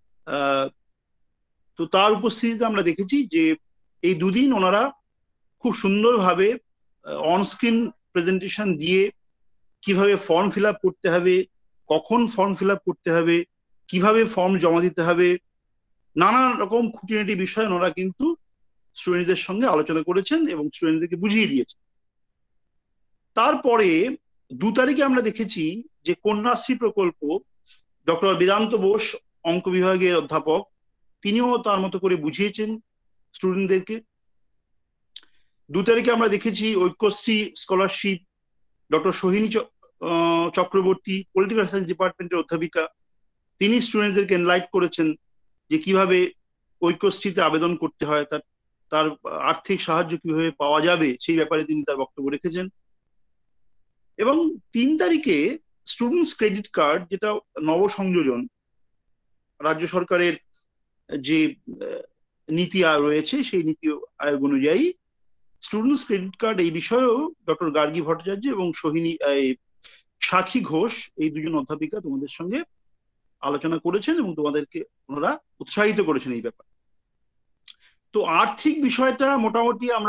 তো তার উপস্থিতিতে আমরা দেখেছি যে এই দুদিন ওনারা খুব সুন্দরভাবে অনস্ক্রিন প্রেজেন্টেশন দিয়ে কিভাবে ফর্ম ফিল আপ করতে হবে, কখন ফর্ম ফিল আপ করতে হবে, কিভাবে ফর্ম জমা দিতে হবে, নানা রকম খুঁটিনাটি বিষয় ওনারা কিন্তু স্টুডেন্টদের সঙ্গে আলোচনা করেছেন এবং স্টুডেন্টদেরকে বুঝিয়ে দিয়েছেন। তারপরে দু তারিখে আমরা দেখেছি যে কন্যাশ্রী প্রকল্প, ডক্টর বেদান্ত বোস অঙ্ক বিভাগের অধ্যাপক, তিনিও তার মতো করে বুঝিয়েছেন স্টুডেন্টদেরকে। দু তারিখে আমরা দেখেছি Aikyashree scholarship, doctor Sohini Chakraborty political science ডিপার্টমেন্টের অধ্যাপিকা, তিনি স্টুডেন্টদেরকে এনলাইট করেছেন যে কিভাবে ঐক্যশ্রীতে আবেদন করতে হয়, তার তার আর্থিক সাহায্য কিভাবে পাওয়া যাবে সেই ব্যাপারে তিনি তার বক্তব্য রেখেছেন। এবং তিন তারিখে স্টুডেন্টস ক্রেডিট কার্ড, যেটা নবসংযোজন রাজ্য সরকারের যে নীতি আয়োগ রয়েছে সেই নীতি আয়োগ অনুযায়ী স্টুডেন্টস ক্রেডিট কার্ড, এই বিষয়েও ডক্টর গার্গী ভট্টাচার্য এবং সোহিনী সাক্ষী ঘোষ এই দুজন অধ্যাপিকা তোমাদের সঙ্গে আলোচনা করেছেন এবং তোমাদেরকে ওনারা উৎসাহিত করেছেন এই ব্যাপারে। তো আর্থিক বিষয়টা মোটামুটি আমরা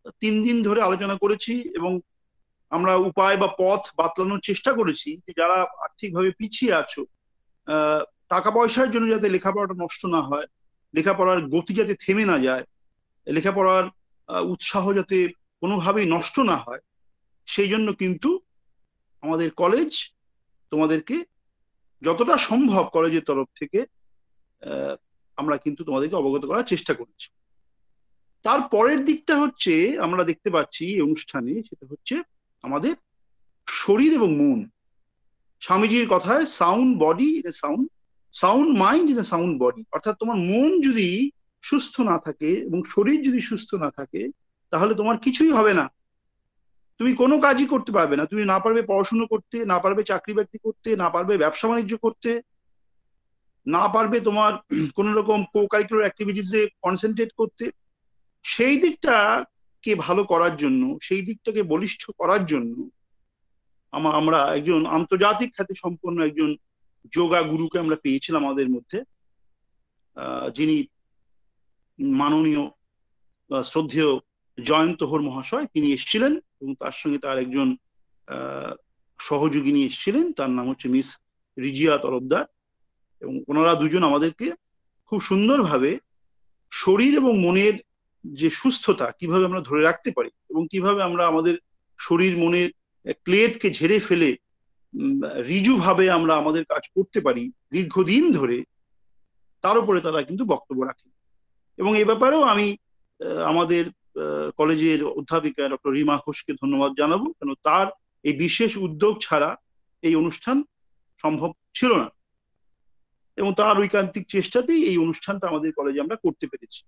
তিন দিন ধরে আলোচনা করেছি এবং আমরা উপায় বা পথ বাতলানোর চেষ্টা করেছি যে যারা আর্থিকভাবে পিছিয়ে আছো, আহ টাকা পয়সার জন্য যাতে লেখাপড়াটা নষ্ট না হয়, লেখাপড়ার গতি যাতে থেমে না যায়, লেখাপড়ার উৎসাহ যাতে কোনোভাবেই নষ্ট না হয়, সেই জন্য কিন্তু আমাদের কলেজ তোমাদেরকে যতটা সম্ভব কলেজের তরফ থেকে আমরা কিন্তু তোমাদেরকে অবগত করার চেষ্টা করেছি। তার পরের দিকটা হচ্ছে আমরা দেখতে পাচ্ছি এই অনুষ্ঠানে, সেটা হচ্ছে আমাদের শরীর এবং মন। স্বামীজির কথায় sound body in a sound sound mind in a sound body, অর্থাৎ তোমার মন যদি সুস্থ না থাকে এবং শরীর যদি সুস্থ না থাকে তাহলে তোমার কিছুই হবে না, তুমি কোনো কাজই করতে পারবে না। তুমি না পারবে পড়াশুনো করতে, না পারবে চাকরি বাকরি করতে, না পারবে ব্যবসা বাণিজ্য করতে, না পারবে তোমার কোন রকম কো কারিকুলার অ্যাক্টিভিটিসে কনসেন্ট্রেট করতে। সেই দিকটাকে ভালো করার জন্য, সেই দিকটাকে বলিষ্ঠ করার জন্য আমরা একজন আন্তর্জাতিক খ্যাতি সম্পন্ন একজন যোগা গুরুকে আমরা পেয়েছিলাম আমাদের মধ্যে, যিনি মাননীয় শ্রদ্ধেয় জয়ন্ত হোর মহাশয়। তিনি এসেছিলেন এবং তার সঙ্গে তার একজন আহ সহযোগিনী এসেছিলেন, তার নাম হচ্ছে মিস রিজিয়া তরফদার। এবং ওনারা দুজন আমাদেরকে খুব সুন্দরভাবে শরীর এবং মনের যে সুস্থতা কিভাবে আমরা ধরে রাখতে পারি এবং কিভাবে আমরা আমাদের শরীর মনের ক্লেদকে ঝেড়ে ফেলে রিজু ভাবে আমরা আমাদের কাজ করতে পারি দীর্ঘদিন ধরে, তার উপরে তারা কিন্তু বক্তব্য রাখেন। এবং এ ব্যাপারেও আমি আমাদের কলেজের অধ্যাপিকা ডক্টর রিমা ঘোষকে ধন্যবাদ জানাবো, কেন তার এই বিশেষ উদ্যোগ ছাড়া এই অনুষ্ঠান সম্ভব ছিল না এবং তার ঐকান্তিক চেষ্টাতেই এই অনুষ্ঠানটা আমাদের কলেজে আমরা করতে পেরেছি।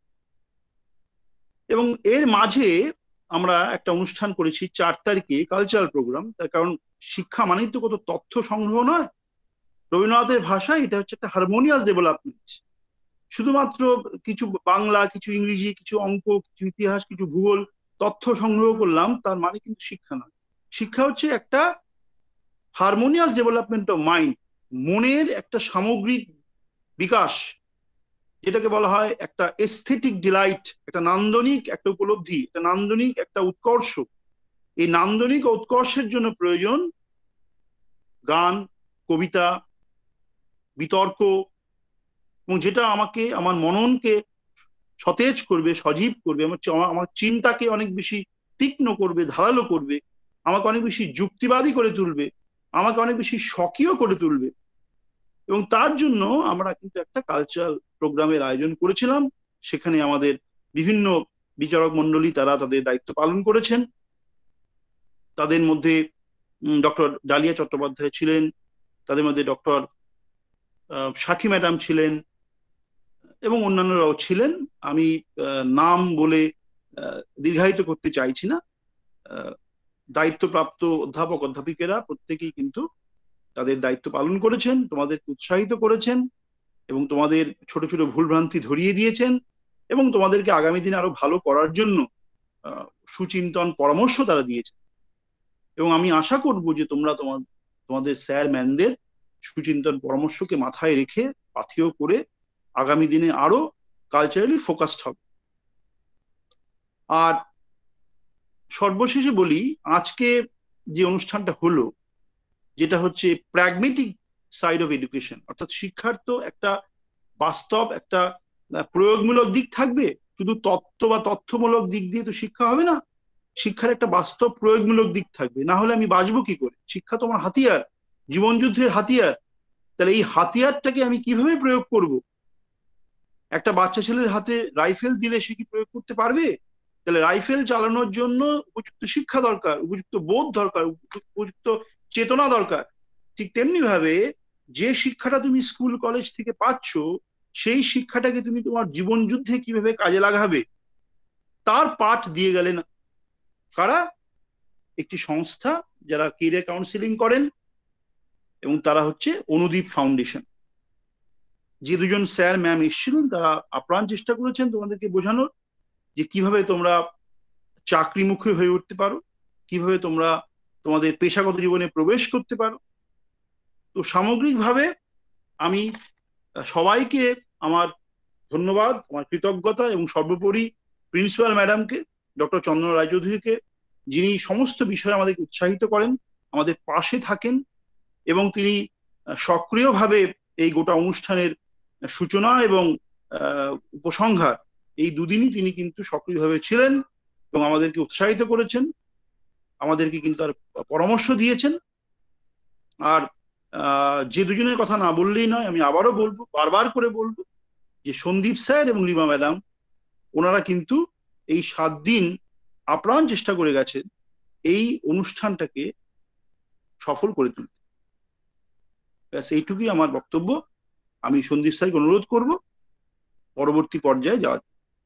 এবং এর মাঝে আমরা একটা অনুষ্ঠান করেছি চার তারিখে কালচারাল প্রোগ্রাম। তার কারণ শিক্ষা মানেই তো কত তথ্য সংগ্রহ নয়, রবীন্দ্রনাথের ভাষায় এটা হচ্ছে একটা হারমোনিয়াস ডেভেলপমেন্ট। শুধুমাত্র কিছু বাংলা, কিছু ইংরেজি, কিছু অঙ্ক, কিছু ইতিহাস, কিছু ভূগোল তথ্য সংগ্রহ করলাম, তার মানে কিন্তু শিক্ষা নয়। শিক্ষা হচ্ছে একটা হারমোনিয়াস ডেভেলপমেন্ট অফ মাইন্ড, মনের একটা সামগ্রিক বিকাশ, যেটাকে বলা হয় একটা এস্থেটিক ডিলাইট, একটা নান্দনিক একটা উপলব্ধি, একটা নান্দনিক একটা উৎকর্ষ। এই নান্দনিক উৎকর্ষের জন্য প্রয়োজন গান, কবিতা, বিতর্ক, এবং যেটা আমাকে আমার মননকে সতেজ করবে, সজীব করবে, আমার আমার চিন্তাকে অনেক বেশি তীক্ষ্ণ করবে, ধারালো করবে, আমাকে অনেক বেশি যুক্তিবাদী করে তুলবে, আমাকে অনেক বেশি স্বকীয় করে তুলবে। এবং তার জন্য আমরা কিন্তু একটা কালচারাল প্রোগ্রামের আয়োজন করেছিলাম। সেখানে আমাদের বিভিন্ন বিচারক মন্ডলী তারা তাদের দায়িত্ব পালন করেছেন। তাদের মধ্যে ডক্টর ডালিয়া চট্টোপাধ্যায় ছিলেন, তাদের মধ্যে ডক্টর সাথী ম্যাডাম ছিলেন এবং অন্যান্যরাও ছিলেন। আমি নাম বলে দীর্ঘায়িত করতে চাইছি না। দায়িত্বপ্রাপ্ত অধ্যাপক অধ্যাপিকেরা প্রত্যেকেই কিন্তু তাদের দায়িত্ব পালন করেছেন, তোমাদেরকে উৎসাহিত করেছেন এবং তোমাদের ছোট ছোট ভুলভ্রান্তি ধরিয়ে দিয়েছেন এবং তোমাদেরকে আগামী দিনে আরো ভালো করার জন্য সুচিন্তন পরামর্শ তারা দিয়েছেন। এবং আমি আশা করব যে তোমরা তোমার তোমাদের স্যার ম্যানদের সুচিন্তন পরামর্শকে মাথায় রেখে পাথেয় করে আগামী দিনে আরো কালচারালি ফোকাসড হবে। আর সর্বশেষে বলি, আজকে যে অনুষ্ঠানটা হলো, যেটা হচ্ছে প্র্যাগমেটিক সাইড অফ এডুকেশন, অর্থাৎ শিক্ষার তো একটা বাস্তব একটা প্রয়োগমূলক দিক থাকবে। শুধু তত্ত্ব বা তথ্যমূলক দিক দিয়ে তো শিক্ষা হবে না, শিক্ষার একটা বাস্তব প্রয়োগমূলক দিক থাকবে, না হলে আমি বাঁচবো কি করে? শিক্ষা তোমার হাতিয়ার, জীবন যুদ্ধের হাতিয়ার। তাহলে এই হাতিয়ারটাকে আমি কিভাবে প্রয়োগ করব? একটা বাচ্চা ছেলের হাতে রাইফেল দিলে সে কি প্রয়োগ করতে পারবে? তাহলে রাইফেল চালানোর জন্য উপযুক্ত শিক্ষা দরকার, উপযুক্ত বোধ দরকার, উপযুক্ত চেতনা দরকার। ঠিক তেমনি ভাবে যে শিক্ষাটা তুমি স্কুল কলেজ থেকে পাচ্ছ, সেই শিক্ষাটাকে তুমি তোমার জীবন যুদ্ধে কিভাবে কাজে লাগাবে তার পাঠ দিয়ে গেলেন কারা? একটি সংস্থা যারা কেরিয়ার কাউন্সিলিং করেন, এবং তারা হচ্ছে অনুদীপ ফাউন্ডেশন। যে দুজন স্যার ম্যাম এসেছিলেন তারা আপ্রাণ চেষ্টা করেছেন তোমাদেরকে বোঝানোর যে কিভাবে তোমরা চাকরিমুখী হয়ে উঠতে পারো, কিভাবে তোমরা তোমাদের পেশাগত জীবনে প্রবেশ করতে পারো। তো সামগ্রিকভাবে আমি সবাইকে আমার ধন্যবাদ, আমার কৃতজ্ঞতা এবং সর্বোপরি প্রিন্সিপাল ম্যাডামকে ডক্টর চন্দন রায়চৌধুরীকে, যিনি সমস্ত বিষয়ে আমাদেরকে উৎসাহিত করেন, আমাদের পাশে থাকেন এবং তিনি সক্রিয়ভাবে এই গোটা অনুষ্ঠানের সূচনা এবং উপসংহার এই দুদিনই তিনি কিন্তু সক্রিয়ভাবে ছিলেন এবং আমাদেরকে উৎসাহিত করেছেন, আমাদেরকে কিন্তু আর পরামর্শ দিয়েছেন। আর যে দুজনের কথা না বললেই নয়, আমি আবারও বলবো, বারবার করে বলবো, যে সন্দীপ স্যার এবং রিমা ম্যাডাম ওনারা কিন্তু এই সাত দিন আপ্রাণ চেষ্টা করে গেছেন এই অনুষ্ঠানটাকে সফল করে তুলতে। ব্যাস এইটুকুই আমার বক্তব্য। আমি সন্দীপ স্যারকে অনুরোধ করব পরবর্তী পর্যায়ে যাওয়ার।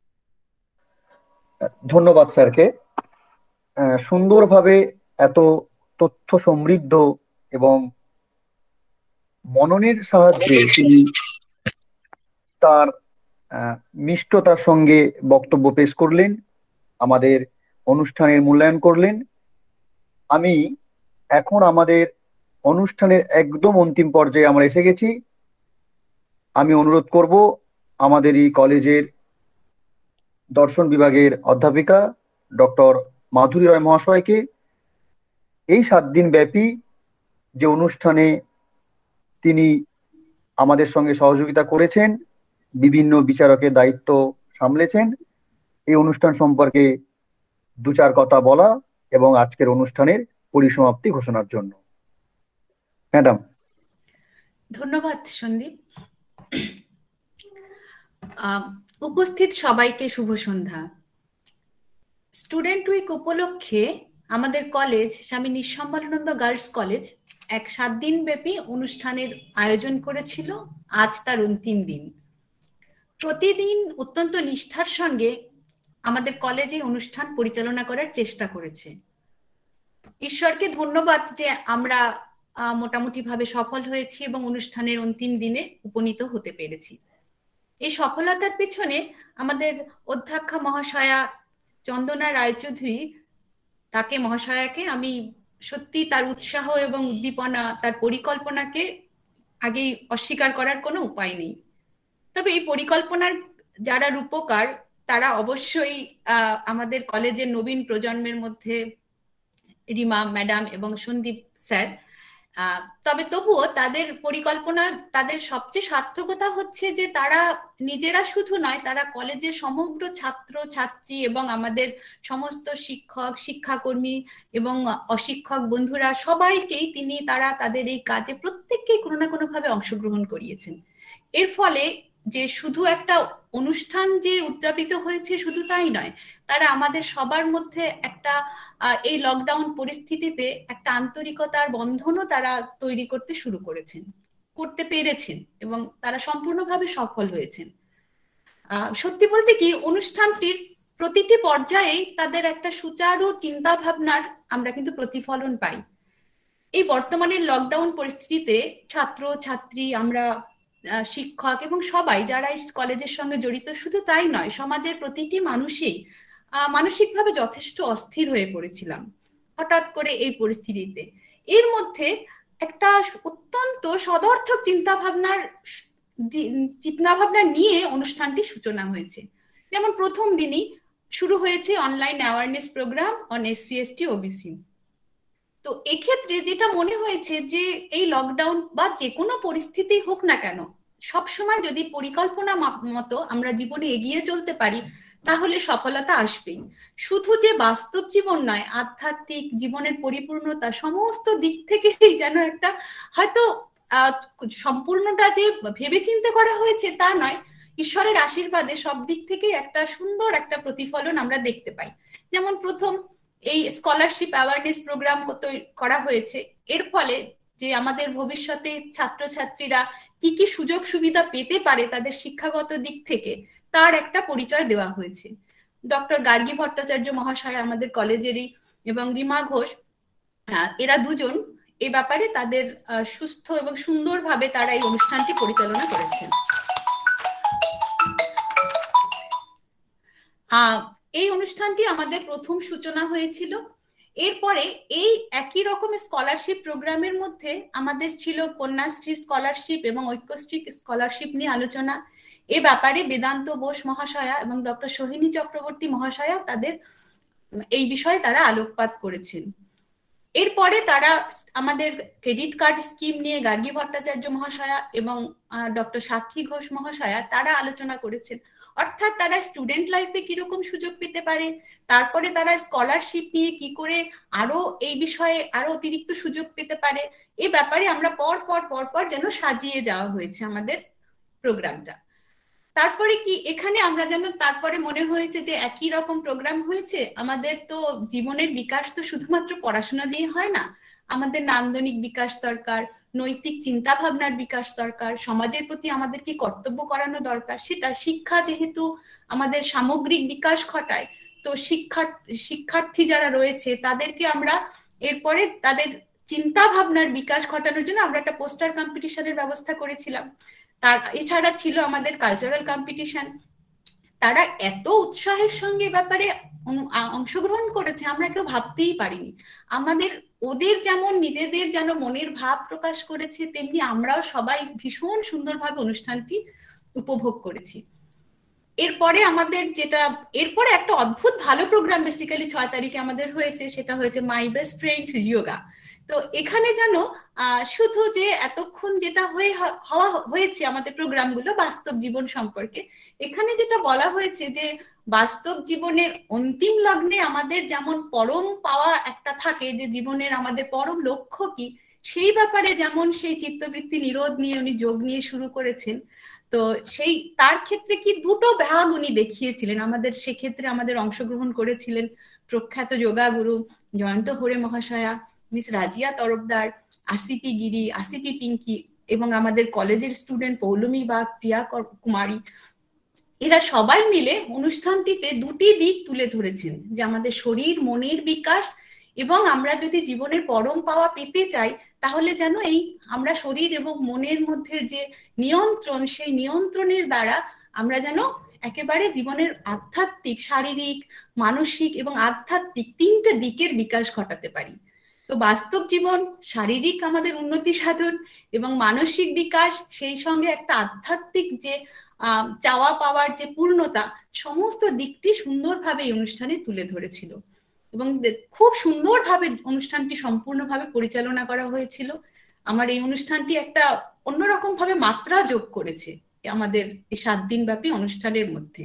ধন্যবাদ স্যারকে। সুন্দরভাবে এত তথ্য সমৃদ্ধ এবং মননের সাহায্যে তিনি তার মিষ্টতার সঙ্গে বক্তব্য পেশ করলেন, আমাদের অনুষ্ঠানের মূল্যায়ন করলেন। আমি এখন আমাদের অনুষ্ঠানের একদম অন্তিম পর্যায়ে আমরা এসে গেছি। আমি অনুরোধ করব আমাদের এই কলেজের দর্শন বিভাগের অধ্যাপিকা ডক্টর মাধুরী রয় মহাশয়কে এই সাত দিন ব্যাপী যে অনুষ্ঠানে তিনি আমাদের সঙ্গে সহযোগিতা করেছেন, বিভিন্ন বিচারকের দায়িত্ব সামলেছেন, এই অনুষ্ঠান সম্পর্কে দু চার কথা বলা এবং আজকের অনুষ্ঠানের পরিসমাপ্তি ঘোষণার জন্য। ম্যাডাম। ধন্যবাদ সন্দীপ। উপস্থিত সবাইকে শুভ সন্ধ্যা। স্টুডেন্ট উইক উপলক্ষে আমাদের কলেজ স্বামী নিঃসম্বলানন্দ গার্লস কলেজ এক সাত দিন ব্যাপী অনুষ্ঠানের আয়োজন করেছিল। আজ তার অন্তিম দিন। প্রতিদিন অত্যন্ত নিষ্ঠার সঙ্গে আমাদের কলেজে অনুষ্ঠান পরিচালনা করার চেষ্টা করেছে। ঈশ্বরকে ধন্যবাদ যে আমরা মোটামুটি ভাবে সফল হয়েছি এবং অনুষ্ঠানের অন্তিম দিনে উপনীত হতে পেরেছি। এই সফলতার পেছনে আমাদের অধ্যক্ষা মহাশয়া চন্দনা রায়চৌধুরী, তাকে মহাশয়াকে আমি সত্যি তার উৎসাহ এবং উদ্দীপনা, তার পরিকল্পনাকে আগেই অস্বীকার করার কোনো উপায় নেই। তবে এই পরিকল্পনার যারা রূপকার তারা অবশ্যই আহ আমাদের কলেজের নবীন প্রজন্মের মধ্যে রিমা ম্যাডাম এবং সন্দীপ স্যার। আহ তবে তবুও তাদের পরিকল্পনা, তাদের সবচেয়ে সার্থকতা হচ্ছে যে তারা নিজেরা শুধু নয়, তারা কলেজের সমগ্র ছাত্র ছাত্রী এবং আমাদের সমস্ত শিক্ষক শিক্ষাকর্মী এবং অশিক্ষক বন্ধুরা সবাইকেই তিনি তারা তাদের এই কাজে প্রত্যেককেই কোনো না কোনো ভাবে অংশগ্রহণ করিয়েছেন। এর ফলে যে শুধু একটা অনুষ্ঠান যে উদযাপিত হয়েছে শুধু তাই নয়, তারা আমাদের সবার মধ্যে একটা এই লকডাউন পরিস্থিতিতে একটা আন্তরিকতার বন্ধনও তারা তৈরি করতে শুরু করেছেন, করতে পেরেছেন এবং তারা সম্পূর্ণভাবে সফল হয়েছেন। আহ সত্যি বলতে কি, অনুষ্ঠানটির প্রতিটি পর্যায়েই তাদের একটা সুচারু চিন্তা ভাবনার আমরা কিন্তু প্রতিফলন পাই। এই বর্তমানের লকডাউন পরিস্থিতিতে ছাত্র ছাত্রী, আমরা শিক্ষক এবং সবাই যারা এই কলেজের সঙ্গে জড়িত, শুধু তাই নয়, সমাজের প্রতিটি মানুষই মানসিকভাবে যথেষ্ট অস্থির হয়ে পড়েছিলাম হঠাৎ করে এই পরিস্থিতিতে। এর মধ্যে একটা অত্যন্ত সদর্থক চিন্তা ভাবনার চিন্তা ভাবনা নিয়ে অনুষ্ঠানটি সূচনা হয়েছে। যেমন প্রথম দিনই শুরু হয়েছে online awareness programme on SC ST OBC. তো এক্ষেত্রে যেটা মনে হয়েছে যে এই লকডাউন বা যে কোনো পরিস্থিতি হোক না কেন, সবসময় যদি পরিকল্পনা মতো আমরা জীবনে এগিয়ে চলতে পারি তাহলে সফলতা আসবেই। শুধু যে বাস্তব জীবন নয়, আধ্যাত্মিক জীবনের পরিপূর্ণতা সমস্ত দিক থেকেই যেন একটা, হয়তো আহ সম্পূর্ণটা যে ভেবে চিন্তে করা হয়েছে তা নয়, ঈশ্বরের আশীর্বাদে সব দিক থেকেই একটা সুন্দর একটা প্রতিফলন আমরা দেখতে পাই। যেমন প্রথম এই স্কলারশিপ অ্যাওয়ারনেস প্রোগ্রাম করা হয়েছে, এর ফলে যে আমাদের ভবিষ্যতে ছাত্রছাত্রীরা কি কি সুযোগ সুবিধা পেতে পারে তাদের শিক্ষাগত দিক থেকে তার একটা পরিচয় দেওয়া হয়েছে। ডক্টর গার্গী ভট্টাচার্য মহাশয় আমাদের কলেজেরই এবং রিমা ঘোষ, এরা দুজন এ ব্যাপারে তাদের সুস্থ এবং সুন্দরভাবে তারা এই অনুষ্ঠানটি পরিচালনা করেছেন। আহ এই অনুষ্ঠানটি আমাদের প্রথম সূচনা হয়েছিল। এরপরে এই একই রকম স্কলারশিপ প্রোগ্রামের মধ্যে আমাদের ছিল কন্যাশ্রী স্কলারশিপ এবং ঐক্যশ্রী স্কলারশিপ নিয়ে আলোচনা। এ ব্যাপারে বেদান্ত বোস মহাশয়া এবং ডক্টর সোহিনী চক্রবর্তী মহাশয়া তাদের এই বিষয়ে তারা আলোকপাত করেছেন। এরপরে তারা আমাদের ক্রেডিট কার্ড স্কিম নিয়ে গার্গী ভট্টাচার্য মহাশয়া এবং ডক্টর সাক্ষী ঘোষ মহাশয়া তারা আলোচনা করেছেন। অর্থাৎ তারা স্টুডেন্ট লাইফে কিরকম সুযোগ পেতে পারে, তারপরে তারা স্কলারশিপ নিয়ে কি করে আরো এই বিষয়ে আরো অতিরিক্ত সুযোগ পেতে পারে, এই ব্যাপারে আমরা পর পর পর পর যেন সাজিয়ে যাওয়া হয়েছে আমাদের প্রোগ্রামটা। তারপরে কি এখানে আমরা যেন তারপরে মনে হয়েছে যে একই রকম প্রোগ্রাম হয়েছে, আমাদের তো জীবনের বিকাশ তো শুধুমাত্র পড়াশোনা দিয়ে হয় না, আমাদের নান্দনিক বিকাশ দরকার, নৈতিক চিন্তা ভাবনার বিকাশ দরকার, সমাজের প্রতি আমাদের কি কর্তব্য করানো দরকার সেটা। শিক্ষা যেহেতু আমাদের সামগ্রিক বিকাশ ঘটায়, তো শিক্ষা শিক্ষার্থী যারা রয়েছে তাদেরকে আমরা এরপরে তাদের চিন্তা ভাবনার বিকাশ ঘটানোর জন্য আমরা একটা পোস্টার কম্পিটিশনের ব্যবস্থা করেছিলাম। তার এছাড়া ছিল আমাদের কালচারাল কম্পিটিশন। তারা এত উৎসাহের সঙ্গে ব্যাপারে অংশগ্রহণ করেছে আমরা কেউ ভাবতেই পারিনি। আমাদের ওদের যেমন নিজেদের যেন মনের ভাব প্রকাশ করেছে, তেমনি আমরাও সবাই ভীষণ সুন্দরভাবে অনুষ্ঠানটি উপভোগ করেছি। এরপরে আমাদের যেটা এরপরে একটা অদ্ভুত ভালো প্রোগ্রাম বেসিক্যালি ছয় তারিখে আমাদের হয়েছে, সেটা হয়েছে মাই বেস্ট ফ্রেন্ড যোগা। তো এখানে যেন শুধু যে এতক্ষণ যেটা হয়ে হওয়া হয়েছে আমাদের প্রোগ্রামগুলো বাস্তব জীবন সম্পর্কে, এখানে যেটা বলা হয়েছে যে বাস্তব জীবনের অন্তিম লগ্নে আমাদের যেমন পরম পাওয়া একটা থাকে, যে জীবনের আমাদের পরম লক্ষ্য কি, সেই ব্যাপারে যেমন সেই চিত্তবৃত্তি নিরোধ নিয়ে উনি যোগ নিয়ে শুরু করেছেন। তো সেই তার ক্ষেত্রে কি দুটো ভাগ উনি দেখিয়েছিলেন আমাদের। সেক্ষেত্রে আমাদের অংশগ্রহণ করেছিলেন প্রখ্যাত যোগাগুরু জয়ন্ত হোরে মহাশয়া, miss Razia Tarafdar, ACP Giri, ACP Pinky এবং আমাদের কলেজের স্টুডেন্ট পৌলমী বা প্রিয়া কুমারী। এরা সবাই মিলে অনুষ্ঠানটিতে দুটি দিক তুলে ধরেছেন, যে আমাদের শরীর মনের বিকাশ এবং আমরা যদি জীবনের পরম পাওয়া পেতে চাই তাহলে যেন এই আমরা শরীর এবং মনের মধ্যে যে নিয়ন্ত্রণ, সেই নিয়ন্ত্রণের দ্বারা আমরা যেন একেবারে জীবনের আধ্যাত্মিক, শারীরিক, মানসিক এবং আধ্যাত্মিক তিনটে দিকের বিকাশ ঘটাতে পারি। তো বাস্তব জীবন, শারীরিক আমাদের উন্নতি সাধন এবং মানসিক বিকাশ, সেই সঙ্গে একটা আধ্যাত্মিক যে আহ চাওয়া পাওয়ার যে পূর্ণতা, সমস্ত দিকটি সুন্দরভাবে এই অনুষ্ঠানে তুলে ধরেছিল এবং খুব সুন্দরভাবে অনুষ্ঠানটি সম্পূর্ণভাবে পরিচালনা করা হয়েছিল। আমার এই অনুষ্ঠানটি একটা অন্যরকম ভাবে মাত্রা যোগ করেছে আমাদের এই সাত দিন ব্যাপী অনুষ্ঠানের মধ্যে।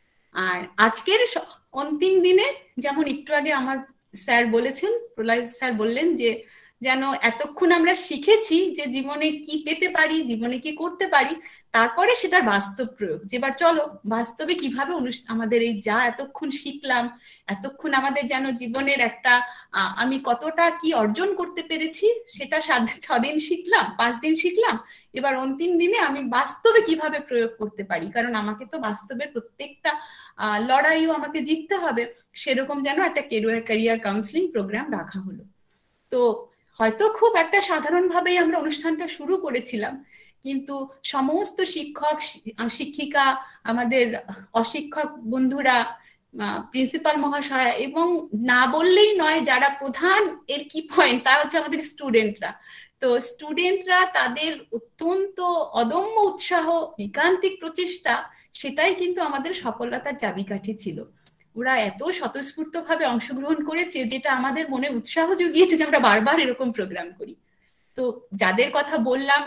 আর আজকের অন্তিম দিনে যেমন একটু আগে আমার স্যার বলেছেন, প্রলয় স্যার বললেন যে যেন এতক্ষণ আমরা শিখেছি যে জীবনে কি পেতে পারি, জীবনে কি করতে পারি, তারপরে সেটার বাস্তব প্রয়োগ। যেবার চলো বাস্তবে কিভাবে আমাদের এই যা এতক্ষণ শিখলাম, এতক্ষণ আমাদের যেন জীবনের একটা আমি কতটা কি অর্জন করতে পেরেছি সেটা সাত ছদিন শিখলাম, পাঁচ দিন শিখলাম, এবার অন্তিম দিনে আমি বাস্তবে কিভাবে প্রয়োগ করতে পারি, কারণ আমাকে তো বাস্তবে প্রত্যেকটা আহ লড়াইও আমাকে জিততে হবে। সেরকম যেন একটা ক্যারিয়ার কাউন্সিলিং প্রোগ্রাম রাখা হলো। তো হয়তো খুব একটা সাধারণভাবেই আমরা অনুষ্ঠানটা শুরু করেছিলাম, কিন্তু সমস্ত শিক্ষক শিক্ষিকা, আমাদের অশিক্ষক বন্ধুরা, প্রিন্সিপাল মহাশয়া এবং না বললেই নয় যারা প্রধান এর কি পয়েন্ট, তা হচ্ছে আমাদের স্টুডেন্টরা। তো স্টুডেন্টরা তাদের অত্যন্ত অদম্য উৎসাহ, একান্তিক প্রচেষ্টা, সেটাই কিন্তু আমাদের সফলতার চাবিকাঠি ছিল। ওরা এত স্বতঃস্ফূর্ত ভাবে অংশগ্রহণ করেছে যেটা আমাদের মনে উৎসাহ জুগিয়েছে যে আমরা বারবার এরকম প্রোগ্রাম করি। তো যাদের কথা বললাম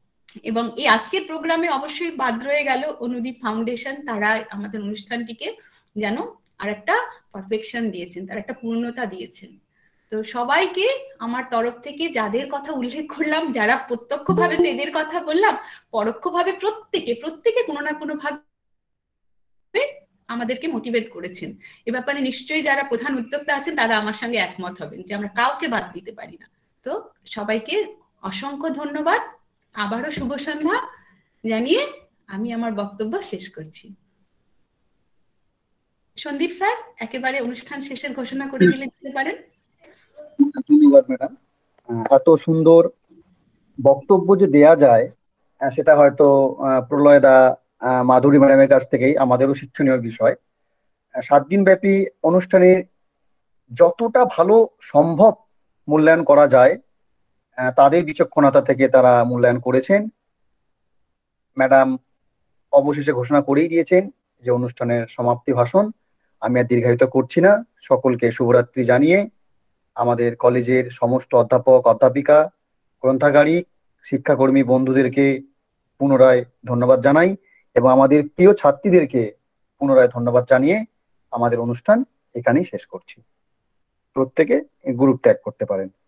এবং এই আজকের প্রোগ্রামে অবশ্যই বাদ রয়ে গেল অনুদীপ ফাউন্ডেশন, তারা আমাদের অনুষ্ঠানটিকে যেন আর একটা পারফেকশন দিয়েছেন, তার একটা পূর্ণতা দিয়েছেন। তো সবাইকে আমার তরফ থেকে যাদের কথা উল্লেখ করলাম, যারা প্রত্যক্ষভাবে এদের কথা বললাম, পরোক্ষভাবে প্রত্যেকে প্রত্যেকে কোনো না কোনো ভাবে আমাদেরকে মোটিভেট করেছেন। এ ব্যাপারে নিশ্চয়ই যারা প্রধান উদ্যোক্তা আছেন তারা আমার সঙ্গে একমত হবেন যে আমরা কাউকে বাদ দিতে পারি না। তো সবাইকে অসংখ্য ধন্যবাদ, আবারও শুভ সন্ধ্যা জানিয়ে আমি আমার বক্তব্য শেষ করছি। সন্দীপ স্যার একেবারে অনুষ্ঠান শেষের ঘোষণা করে দিলে দিতে পারেন। ধন্যবাদ ম্যাডাম। এত সুন্দর বক্তব্য যে দেয়া যায় সেটা হয়তো প্রলয়দা, মাধুরী ম্যাডামের কাছ থেকেই আমাদেরও শিক্ষণীয় বিষয়। সাত দিন ব্যাপী অনুষ্ঠানে যতটা ভালো সম্ভব মূল্যায়ন করা যায় তাদের বিচক্ষণতা থেকে তারা মূল্যায়ন করেছেন। ম্যাডাম অবশেষে ঘোষণা করেই দিয়েছেন যে অনুষ্ঠানের সমাপ্তি ভাষণ আমি আর দীর্ঘায়িত করছি না, সকলকে শুভরাত্রি জানিয়ে আমাদের কলেজের সমস্ত অধ্যাপক অধ্যাপিকা গ্রন্থাগারিক শিক্ষাকর্মী বন্ধুদেরকে পুনরায় ধন্যবাদ জানাই এবং আমাদের প্রিয় ছাত্রীদেরকে পুনরায় ধন্যবাদ জানিয়ে আমাদের অনুষ্ঠান এখানেই শেষ করছি। প্রত্যেকে গ্রুপ ট্যাগ করতে পারেন।